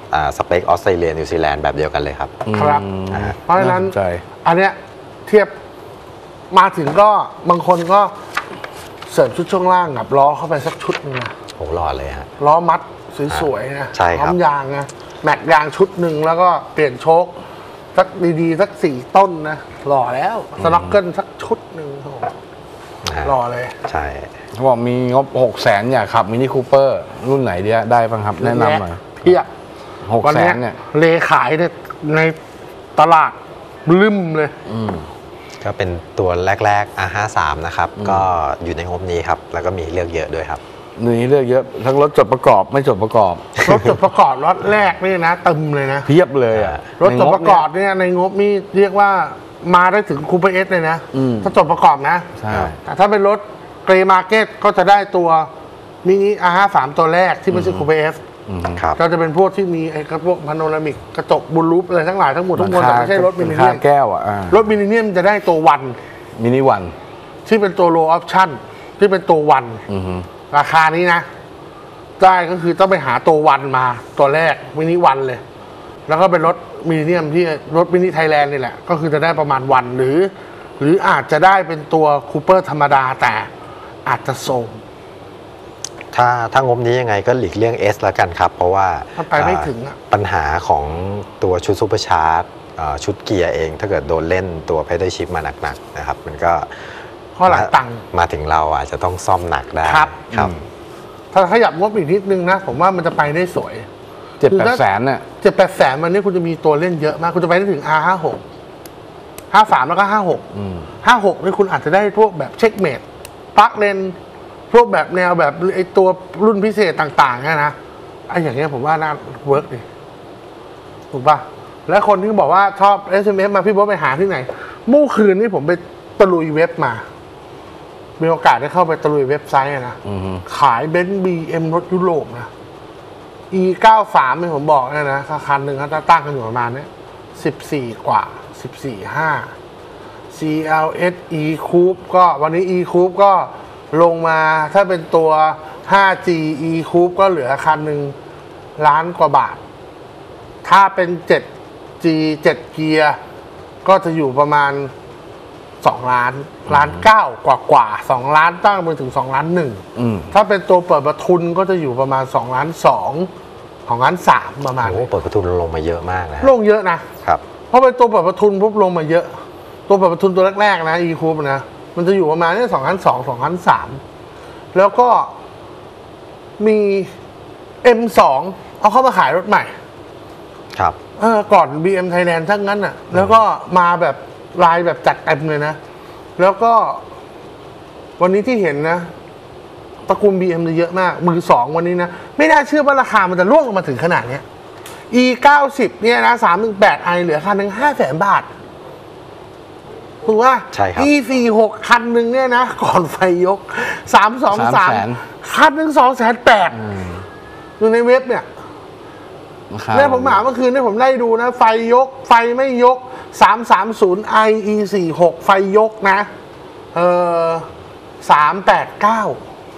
สเปคออสเตรเลียนิวซีแลนด์แบบเดียวกันเลยครับครับเพราะฉะนั้นอันเนี้ยเทียบมาถึงก็บางคนก็เสริมชุดช่วงล่างกับล้อเข้าไปสักชุดนึงนะโหหล่อเลยฮะล้อมัดสวยๆนะใช่ครับพร้อมยางนะแม็กยางชุดหนึ่งแล้วก็เปลี่ยนโชคสักดีๆสักสี่ต้นนะหล่อแล้วสน็อกเกิลสักชุดหนึ่งหล่อเลยใช่เขาบอกมีงบหกแสนอยากขับมินิคูเปอร์รุ่นไหนดีได้บ้างครับแนะนำหน่อยเพียบหกแสนเนี่ยเลขายในตลาดลืมเลยก็เป็นตัวแรกๆ อาร์ ห้าสิบสาม นะครับก็อยู่ในงบนี้ครับแล้วก็มีเลือกเยอะด้วยครับนี่เลือกเยอะทั้งรถจดประกอบไม่จดประกอบรถจดประกอบรถแรกนี่นะตึมเลยนะเพียบเลยอ่ะรถจดประกอบเนี่ยในงบนี่เรียกว่ามาได้ถึงคูเปอร์เอสเลยนะถ้าจดประกอบนะใช่แต่ถ้าเป็นรถเกรย์มาร์เก็ตก็จะได้ตัวมินิ อาร์ ห้าสิบสาม ตัวแรกที่ไม่ใช่คูเปอร์เอสก็จะเป็นพวกที่มีไอ้กระพวกพาโนรามิกกระจกบูลูปอะไรทั้งหลายทั้งหมดทั้งมวลแต่ไม่ใช่รถมินิเนียมแก้วอ่ะรถมินิเนียมจะได้ตัววันมินิวันที่เป็นตัวโลออปชั่นที่เป็นตัววันราคานี้นะได้ก็คือต้องไปหาตัววันมาตัวแรกมินิวันเลยแล้วก็เป็นรถมินิเนียมที่รถมินิไทยแลนด์นี่แหละก็คือจะได้ประมาณวันหรือหรืออาจจะได้เป็นตัวคูเปอร์ธรรมดาแต่อาจจะโซมถ้าถ้างบนี้ยังไงก็หลีกเลี่ยง S แล้วกันครับเพราะว่าไปไม่ถึงปัญหาของตัวชุดซูเปอร์ชาร์จชุดเกียร์เองถ้าเกิดโดนเล่นตัวเพดานชิปมาหนักๆนะครับมันก็ข้อหลังตังมาถึงเราอาจจะต้องซ่อมหนักได้ครับครับถ้าขยับงบอีกนิดนึงนะผมว่ามันจะไปได้สวยเจ็ดแปดแสนเนี่ยเจ็ดแปดแสนมันนี่คุณจะมีตัวเล่นเยอะมากคุณจะไปได้ถึง อาร์ ห้าสิบหก ห้าสิบสามแล้วก็ห้าสิบหก ห้าสิบหกนี่คุณอาจจะได้พวกแบบเช็คเมทปลั๊กเลนพวกแบบแนวแบบไอตัวรุ่นพิเศษต่างๆนะนะไออย่างเงี้ยผมว่าน่าเวิร์กดีถูกป่ะแล้วคนที่บอกว่าชอบ เอส เอ็ม เอส มาพี่บ๊อบไปหาที่ไหนเมื่อคืนนี้ผมไปตะลุยเว็บมามีโอกาสได้เข้าไปตะลุยเว็บไซต์นะขายเบนซ์ บี เอ็ม รถยุโรปนะ อี เก้าสิบสาม เนี่ยผมบอกนะนะคันหนึ่งเขาจะตั้งกันอยู่ประมาณนี้สิบสี่กว่าสิบสี่ ห้า ซี แอล เอส E Coupe ก็วันนี้ E Coupe ก็ลงมาถ้าเป็นตัว ห้าจี E Coupe ก็เหลือคันหนึ่งล้านกว่าบาทถ้าเป็น เจ็ดจี เจ็ด เกียร์ก็จะอยู่ประมาณสองล้านล้านเก้ากว่ากว่าสองล้านตั้งไปถึงสองล้านหนึ่งถ้าเป็นตัวเปิดประทุนก็จะอยู่ประมาณสองล้านสองของล้านสามประมาณโอ้เปิดประทุนลงมาเยอะมากนะลงเยอะนะครับเพราะเป็นตัวเปิดประทุนปุ๊บลงมาเยอะตัวเปิดประทุนตัวแรกๆนะ E Coupe นะมันจะอยู่ประมาณนี้สองล้านสองสองล้านสามแล้วก็มี เอ็ม สอง เอาเข้ามาขายรถใหม่ครับเออก่อน บี เอ็ม Thailand ทั้งนั้นอ่ะแล้วก็มาแบบลายแบบจัดเต็มเลยนะแล้วก็วันนี้ที่เห็นนะตระกูล บี เอ็ม เยอะมากมือสองวันนี้นะไม่น่าเชื่อว่าราคามันจะร่วงลงมาถึงขนาดนี้ อี เก้าสิบ เนี่ยนะ สามหนึ่งแปด ไอ เหลือคันหนึ่ง ห้าแสน บาทถูกป่ะใช่ครับอี สี่สิบหก คันหนึ่งเนี่ยนะก่อนไฟยกสามสองสามคันหนึ่ง สองแสนแปด อยู่ในเว็บเนี่ยแล้วผมหาเมื่อคืนนี่ผมไล่ดูนะไฟยกไฟไม่ยกสามสามศูนย์ ไอ อี สี่สิบหก ไฟยกนะเออสามแปดเก้า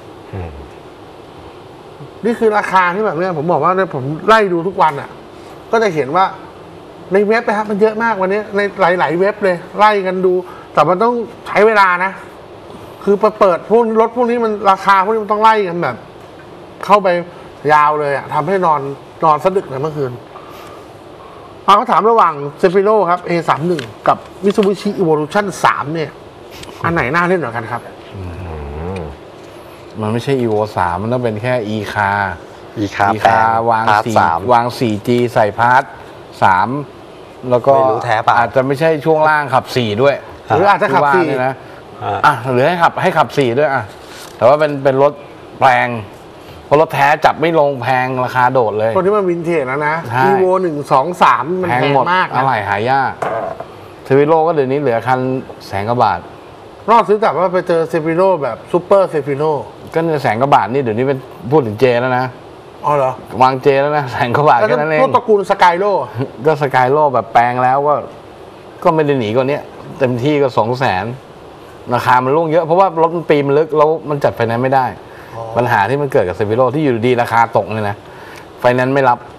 นี่คือราคาที่แบบเนี้ยผมบอกว่าเนี่ยผมไล่ดูทุกวันอ่ะก็จะเห็นว่าในเว็บนะครับมันเยอะมากวันนี้ในหลายๆเว็บเลยไล่กันดูแต่มันต้องใช้เวลานะคือไปเปิดพวกรถพวกนี้มันราคาพวกนี้มันต้องไล่กันแบบเข้าไปยาวเลยอ่ะทำให้นอนนอนสะดึกเลยเมื่อคืนเอาเขาถามระหว่างเซฟิโร่ครับ เอ สามสิบเอ็ด กับ Mitsubishi Evolution สามเนี่ยอันไหนน่าเล่นกว่ากันครับมันไม่ใช่ อี โว สาม มันต้องเป็นแค่ E Car E Car E Car วางสี่วาง สี่จี ใส่พาร์ทสามแล้วก็อาจจะไม่ใช่ช่วงล่างขับสี่ด้วยหรืออาจจะขับสี่นะอ่ะหรือให้ขับให้ขับสี่ด้วยอ่ะแต่ว่าเป็นเป็นรถแปลงเพราะรถแท้จับไม่ลงแพงราคาโดดเลยคนที่มันวินเทจแล้วนะ อี โว หนึ่ง สอง สามมันแพงมากอะไรหายากเซฟิโร่ก็เดี๋ยวนี้เหลือคันแสนกว่าบาทรอบซื้อแต่ว่าไปเจอเซฟิโร่แบบซูเปอร์เซฟิโร่ก็เนี่ยแสนกว่าบาทนี่เดี๋ยวนี้เป็นพูดถึงเจแล้วนะอ๋อเหรอวางเจแล้วนะแสนกว่าบาทแค่นั้นเองพวกตระกูลสกายโร่ก็สกายโร่แบบแปลงแล้วก็ก็ไม่ได้หนีกว่านี้เต็มที่ก็สองแสนราคามันล่วงเยอะเพราะว่ารถมันปีมันลึกแล้วมันจัดไฟแนนซ์ไม่ได้ปัญหาที่มันเกิดกับเซฟิโร่ที่อยู่ดีราคาตกเลยนะไฟแนนซ์ไม่รับ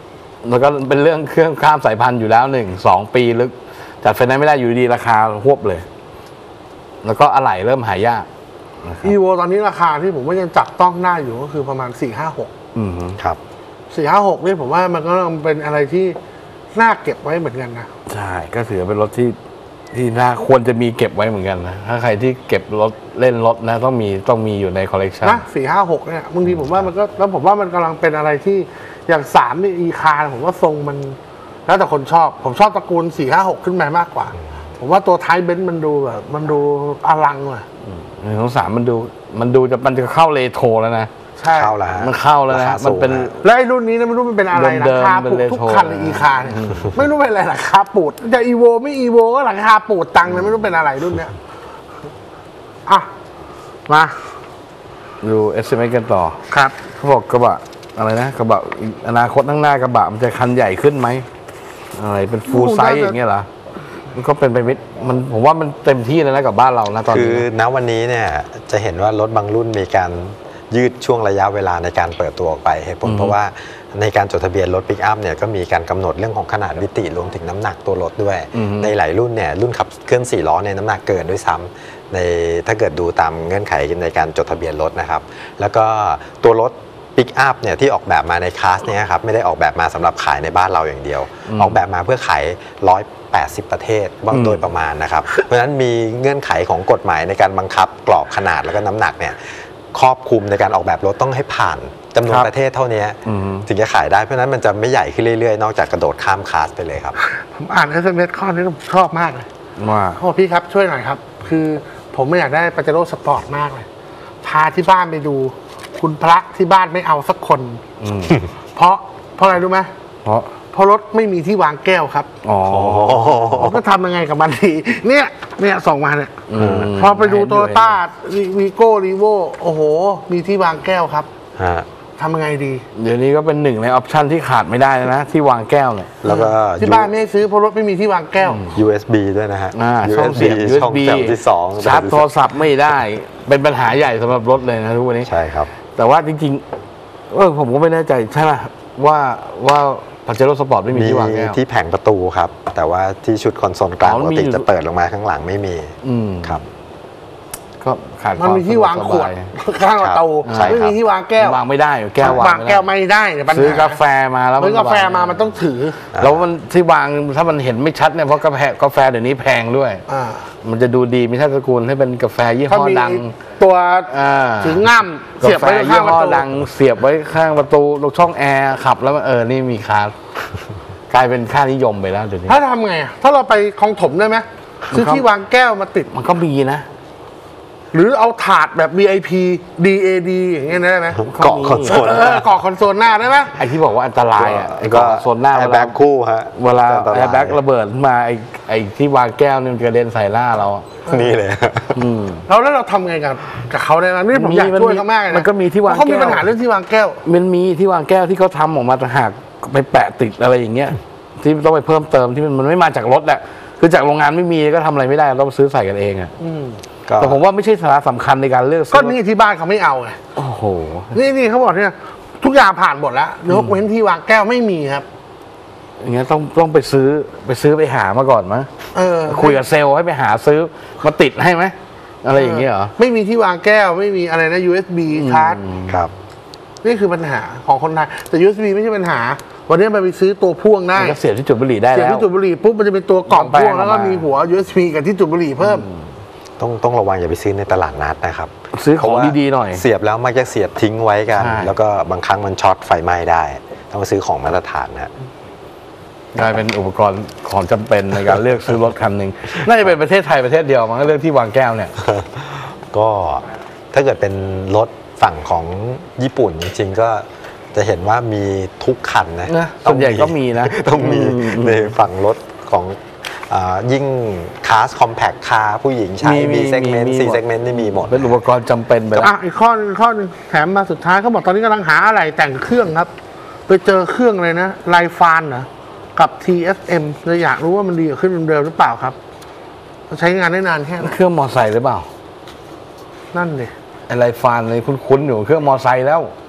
แล้วก็เป็นเรื่องเครื่องข้ามสายพันธุ์อยู่แล้วหนึ่งสองปีลึกจัดไฟแนนซ์ไม่ได้อยู่ดีราคาหวบเลย แล้วก็อะไหล่เริ่มหายากอีโวตอนนี้ราคาที่ผมว่ายังจับต้องได้อยู่ก็คือประมาณสี่ห้าหกอืมครับสี่ห้าหกนี่ผมว่ามันก็เป็นอะไรที่น่าเก็บไว้เหมือนกันนะใช่ก็ถือเป็นรถที่ที่น่าควรจะมีเก็บไว้เหมือนกันนะถ้าใครที่เก็บรถเล่นรถนะต้องมีต้องมีอยู่ในคอลเลกชันนะสี่ห้าหกเนี่ยบางทีผมว่ามันก็แล้วผมว่ามันกำลังเป็นอะไรที่อย่างสามนี่อีคาร์ผมว่าทรงมันแล้วแต่คนชอบผมชอบตระกูลสี่ห้าหกขึ้นมามากกว่าผมว่าตัวท้ายเบนซ์มันดูแบบมันดูอลังเลยของสามมันดูมันดูจะมันจะเข้าเรโทรแล้วนะใช่เข้าแล้วมันเข้าแล้วนะมันเป็นแล้วไอ้รุ่นนี้นะไม่รู้มันเป็นอะไรราคาปูดทุกคันในอีคาร์เนี่ยไม่รู้เป็นอะไรราคาปูดแต่อีโวไม่อีโวก็ราคาปูดตังค์นะไม่รู้เป็นอะไรรุ่นเนี้ยอ่ะมาดูเอสเอ็มเอกันต่อครับเขาบอกกระบะอะไรนะกระบะอนาคตข้างหน้ากระบะมันจะคันใหญ่ขึ้นไหมอะไรเป็นฟูลไซส์อย่างเงี้ยเหรอมันก็เป็นไปไม่มันผมว่ามันเต็มที่แล้วนะกับบ้านเรานะตอนนี้คือณวันนี้เนี่ยจะเห็นว่ารถบางรุ่นมีการยืดช่วงระยะเวลาในการเปิดตัวออกไปเหตุผลเพราะว่าในการจดทะเบียนรถปิกอัพเนี่ยก็มีการกำหนดเรื่องของขนาดมิติรวมถึงน้ำหนักตัวรถด้วยในหลายรุ่นเนี่ยรุ่นขับเคลื่อนสี่ล้อในน้ำหนักเกินด้วยซ้ำในถ้าเกิดดูตามเงื่อนไขในการจดทะเบียนรถนะครับแล้วก็ตัวรถปิกอัพเนี่ยที่ออกแบบมาในคลาสนี้ครับไม่ได้ออกแบบมาสำหรับขายในบ้านเราอย่างเดียวออกแบบมาเพื่อขายร้อยแปดสิบประเทศบ้างโดยประมาณนะครับเพราะฉะนั้นมีเงื่อนไขของกฎหมายในการบังคับกรอบขนาดแล้วก็น้ำหนักเนี่ยครอบคลุมในการออกแบบรถต้องให้ผ่านจำนวนประเทศเท่านี้ถึงจะขายได้เพราะฉะนั้นมันจะไม่ใหญ่ขึ้นเรื่อยๆนอกจากกระโดดข้ามคลาสไปเลยครับผมอ่าน เอส เอ็ม เอส ข้อนี้ผมชอบมากเลยว่าโอ้พี่ครับช่วยหน่อยครับคือผมไม่อยากได้ปาเจโร่สปอร์ตมากเลยพาที่บ้านไปดูคุณพระที่บ้านไม่เอาสักคนเพราะเพราะอะไรรู้ไหมเพราะเพราะรถไม่มีที่วางแก้วครับอ๋อผมก็ทำยังไงกับมันดีเนี่ยเนี่ยส่งมาเนี่ยพอไปดูโตโยต้าวีโก้รีโวโอ้โหมีที่วางแก้วครับทำยังไงดีเดี๋ยวนี้ก็เป็นหนึ่งในออปชันที่ขาดไม่ได้นะที่วางแก้วเนี่ยแล้วก็ที่บ้านไม่ซื้อเพราะรถไม่มีที่วางแก้วยู เอส บี ด้วยนะฮะช่องเสียบ ยู เอส บีที่สองชาร์จโทรศัพท์ไม่ได้เป็นปัญหาใหญ่สำหรับรถเลยนะทุกวันนี้ใช่ครับแต่ว่าจริงๆเออผมก็ไม่แน่ใจใช่ไหมว่าว่าปาเจโร่สปอร์ตไม่มีที่วางแก้วที่แผงประตูครับแต่ว่าที่ชุดคอนโซลกลางปกติจะเปิดลงมาข้างหลังไม่มีครับก็ขาดมันมีที่วางขวดข้างประตูไม่มีที่วางแก้ววางไม่ได้แก้ววางแก้วไม่ได้ซื้อกาแฟมาแล้วซื้อกาแฟมามันต้องถือแล้วมันที่วางถ้ามันเห็นไม่ชัดเนี่ยเพราะกาแฟกาแฟเดี๋ยวนี้แพงด้วยมันจะดูดีไม่ใช่ตระกูลให้เป็นกาแฟยี่ห้อดังตัวถึงง่ามเสียบไว้ข้างประตูดังเสียบไว้ข้างประตูลูกช่องแอร์ขับแล้วเออนี่มีคาร์กลายเป็นค่านิยมไปแล้วเดี๋ยวนี้ถ้าทำไงถ้าเราไปคลองถมได้ไหมซื้อที่วางแก้วมาติดมันก็มีนะหรือเอาถาดแบบ วี ไอ พี ดี เอ ดี อย่างเงี้ยได้ไหมเกาะคอนโซลเกาะคอนโซลหน้าได้ไหมไอที่บอกว่าอันตรายอ่ะไอเกาะคอนโซลหน้าแอร์แบ็กคู่ฮะเวลาแอร์แบ็กระเบิดมาไอไอที่วางแก้วนี่มันกระเด็นใส่หน้าเรานี่เลยแล้วแล้วเราทำไงกันกับเขาได้ไหมนี่ผมอยากช่วยเขามากเลยมันก็มีที่วางแก้วเขามีปัญหาเรื่องที่วางแก้วมันมีที่วางแก้วที่เขาทำออกมาต่างหากไปแปะติดอะไรอย่างเงี้ยที่ต้องไปเพิ่มเติมที่มันมันไม่มาจากรถแหละคือจากโรงงานไม่มีก็ทำอะไรไม่ได้เราต้องซื้อใส่กันเองอ่ะแต่ผมว่าไม่ใช่สาระสำคัญในการเลือกก็นี่ที่บ้านเขาไม่เอาไงโอ้โหนี่นี่เขาบอกเนี่ยทุกอย่างผ่านหมดแล้วยกเว้นที่วางแก้วไม่มีครับอย่างเงี้ยต้องต้องไปซื้อไปซื้อไปหามาก่อนมั้ยเออคุยกับเซลล์ให้ไปหาซื้อมาติดให้ไหมอะไรอย่างเงี้ยเหรอไม่มีที่วางแก้วไม่มีอะไรนะ ยู เอส บี ชาร์จครับนี่คือปัญหาของคนไทยแต่ ยู เอส บี ไม่ใช่ปัญหาวันนี้มันไปซื้อตัวพ่วงได้เสียบที่จุดบุหรี่ได้แล้วเสียบที่จุดบุหรี่ปุ๊บมันจะเป็นตัวกล่องพ่วงแล้วก็มีหัว ยู เอส บี กับที่จุดบุหรี่เพิ่มต้องต้องระวังอย่าไปซื้อในตลาดนัดนะครับซื้อของดีๆหน่อยเสียบแล้วมักจะเสียบทิ้งไว้กันแล้วก็บางครั้งมันช็อตไฟไหม้ได้ต้องไปซื้อของมาตรฐานนะกลายเป็นอุปกรณ์ของจำเป็นในการเลือกซื้อรถคันหนึ่งน่าจะเป็นประเทศไทยประเทศเดียวมั้งเรื่องที่วางแก้วเนี่ยก็ถ้าเกิดเป็นรถฝั่งของญี่ปุ่นจริงๆก็จะเห็นว่ามีทุกคันนะส่วนใหญ่ก็มีนะต้องมีในฝั่งรถของยิ่งคลาสคอมแพคคาร์ผู้หญิงใช้มีเซกเมนต์สี่เซกเมนต์นี่มีหมดเป็นอุปกรณ์จำเป็นไปแล้วอ่ะอีกข้อนึงข้อนึงแถมมาสุดท้ายเขาบอกตอนนี้กำลังหาอะไรแต่งเครื่องครับไปเจอเครื่องเลยนะไลฟานนะกับ ที เอส เอ็ม เลยอยากรู้ว่ามันดีขึ้นเดิมหรือเปล่าครับใช้งานได้นานแค่เครื่องมอไซค์หรือเปล่านั่นเลยไลฟานเลยคุ้นๆอยู่เครื่องมอไซค์แล้ว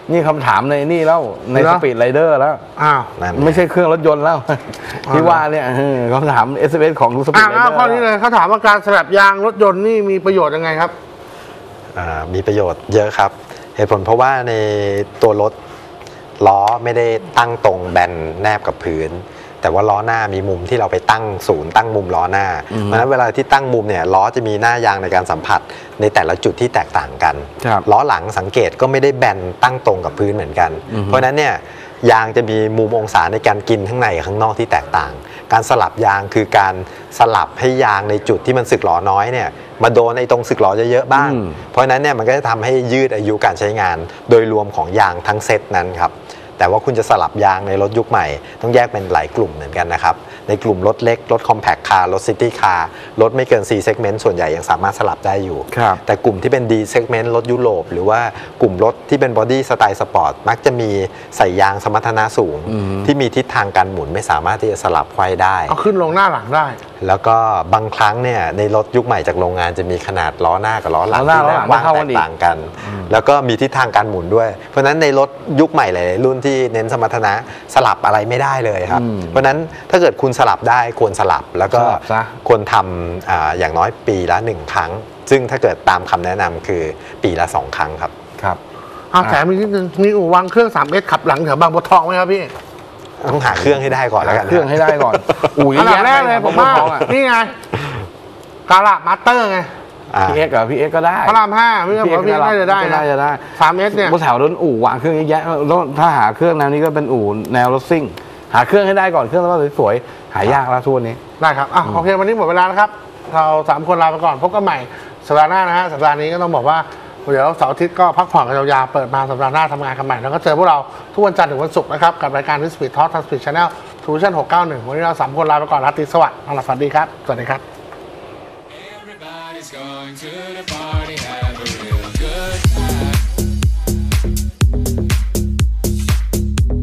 นี่คำถามในนี่แล้วในสปีดไรเดอร์แล้วอ้าวไม่ใช่เครื่องรถยนต์แล้วที่ว่าเนี่ยเออคำถาม เอส เอ็ม เอส ของสปีดไรเดอร์อ้าวข้อนี้เลยเขาถามว่าการสลับยางรถยนต์นี่มีประโยชน์ยังไงครับอ่ามีประโยชน์เยอะครับเหตุผลเพราะว่าในตัวรถล้อไม่ได้ตั้งตรงแบนแนบกับพื้นแต่ว่าล้อหน้ามีมุมที่เราไปตั้งศูนย์ตั้งมุมล้อหน้าเพราะฉะนั้นเวลาที่ตั้งมุมเนี่ยล้อจะมีหน้ายางในการสัมผัสในแต่ละจุดที่แตกต่างกันล้อหลังสังเกตก็ไม่ได้แบนตั้งตรงกับพื้นเหมือนกันเพราะฉะนั้นเนี่ยยางจะมีมุมองศาในการกินข้างในกับข้างนอกที่แตกต่างการสลับยางคือการสลับให้ยางในจุดที่มันสึกหรอน้อยเนี่ยมาโดนในตรงสึกหรอเยอะๆบ้างเพราะฉะนั้นเนี่ยมันก็จะทำให้ยืดอายุการใช้งานโดยรวมของยางทั้งเซตนั้นครับแต่ว่าคุณจะสลับยางในรถยุคใหม่ต้องแยกเป็นหลายกลุ่มเหมือนกันนะครับในกลุ่มรถเล็กรถคอมแพคคาร์รถซิตี้คาร์รถไม่เกิน C segment ส่วนใหญ่ยังสามารถสลับได้อยู่แต่กลุ่มที่เป็น D segment รถยุโรปหรือว่ากลุ่มรถที่เป็นบอดี้สไตล์สปอร์ตมักจะมีใส่ยางสมรรถนะสูงที่มีทิศทางการหมุนไม่สามารถที่จะสลับไขว้ได้เอาขึ้นลงหน้าหลังได้แล้วก็บางครั้งเนี่ยในรถยุคใหม่จากโรงงานจะมีขนาดล้อหน้ากับล้อหลังที่หน้ากว้างแตกต่างกันแล้วก็มีทิศทางการหมุนด้วยเพราะฉะนั้นในรถยุคใหม่หลายรุ่นที่เน้นสมรรถนะสลับอะไรไม่ได้เลยครับเพราะฉะนั้นถ้าเกิดคุณสลับได้ควรสลับแล้วก็ควรทำ อ, อย่างน้อยปีละหนึ่งครั้งซึ่งถ้าเกิดตามคำแนะนำคือปีละสองครั้งครับครับเอาแถมอีกนิดนึงมีอู่วางเครื่อง ทรี เอส ขับหลังแถวบางบัวทองไหมครับพี่ต้องหาเครื่องให้ได้ก่อนแล้วกันเครื่องให้ได้ก่อนอู่อันดับแรกเลยผมว่านี่ไงกาลามาสเตอร์ไงพี่เอ็กซ์กับพี่เอ็กซ์ก็ได้พระรามห้าพี่ก็บอกพี่น่าจะได้น่าจะได้ทรี เอส เนี่ยบนแถวรถอู่วางเครื่องเยอะแยะถ้าหาเครื่องแนวนี้ก็เป็นอู่แนวรถซิ่งหาเครื่องให้ได้ก่อนเครื่องแล้วสวยๆหายากแล้วทุกวันนี้ได้ครับอ่ะโอเควันนี้หมดเวลาแล้วครับเราสามคนลาไปก่อนพบกันใหม่สัปดาห์หน้านะฮะสัปดาห์นี้ก็ต้องบอกว่าเดี๋ยวเสาร์อาทิตย์ก็พักผ่อนกันยาวๆเปิดมาสัปดาห์หน้าทำงานกันใหม่แล้วก็เจอพวกเราทุกวันจันทร์ถึงวันศุกร์นะครับกับรายการที่ Speed Talk ทาง Speed Channel Solution หกเก้าหนึ่งวันนี้เราสามคนลาไปก่อนราตรีสวัสดิ์สวัสดีครับสวัสดีครับ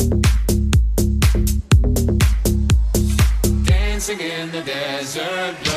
In the desert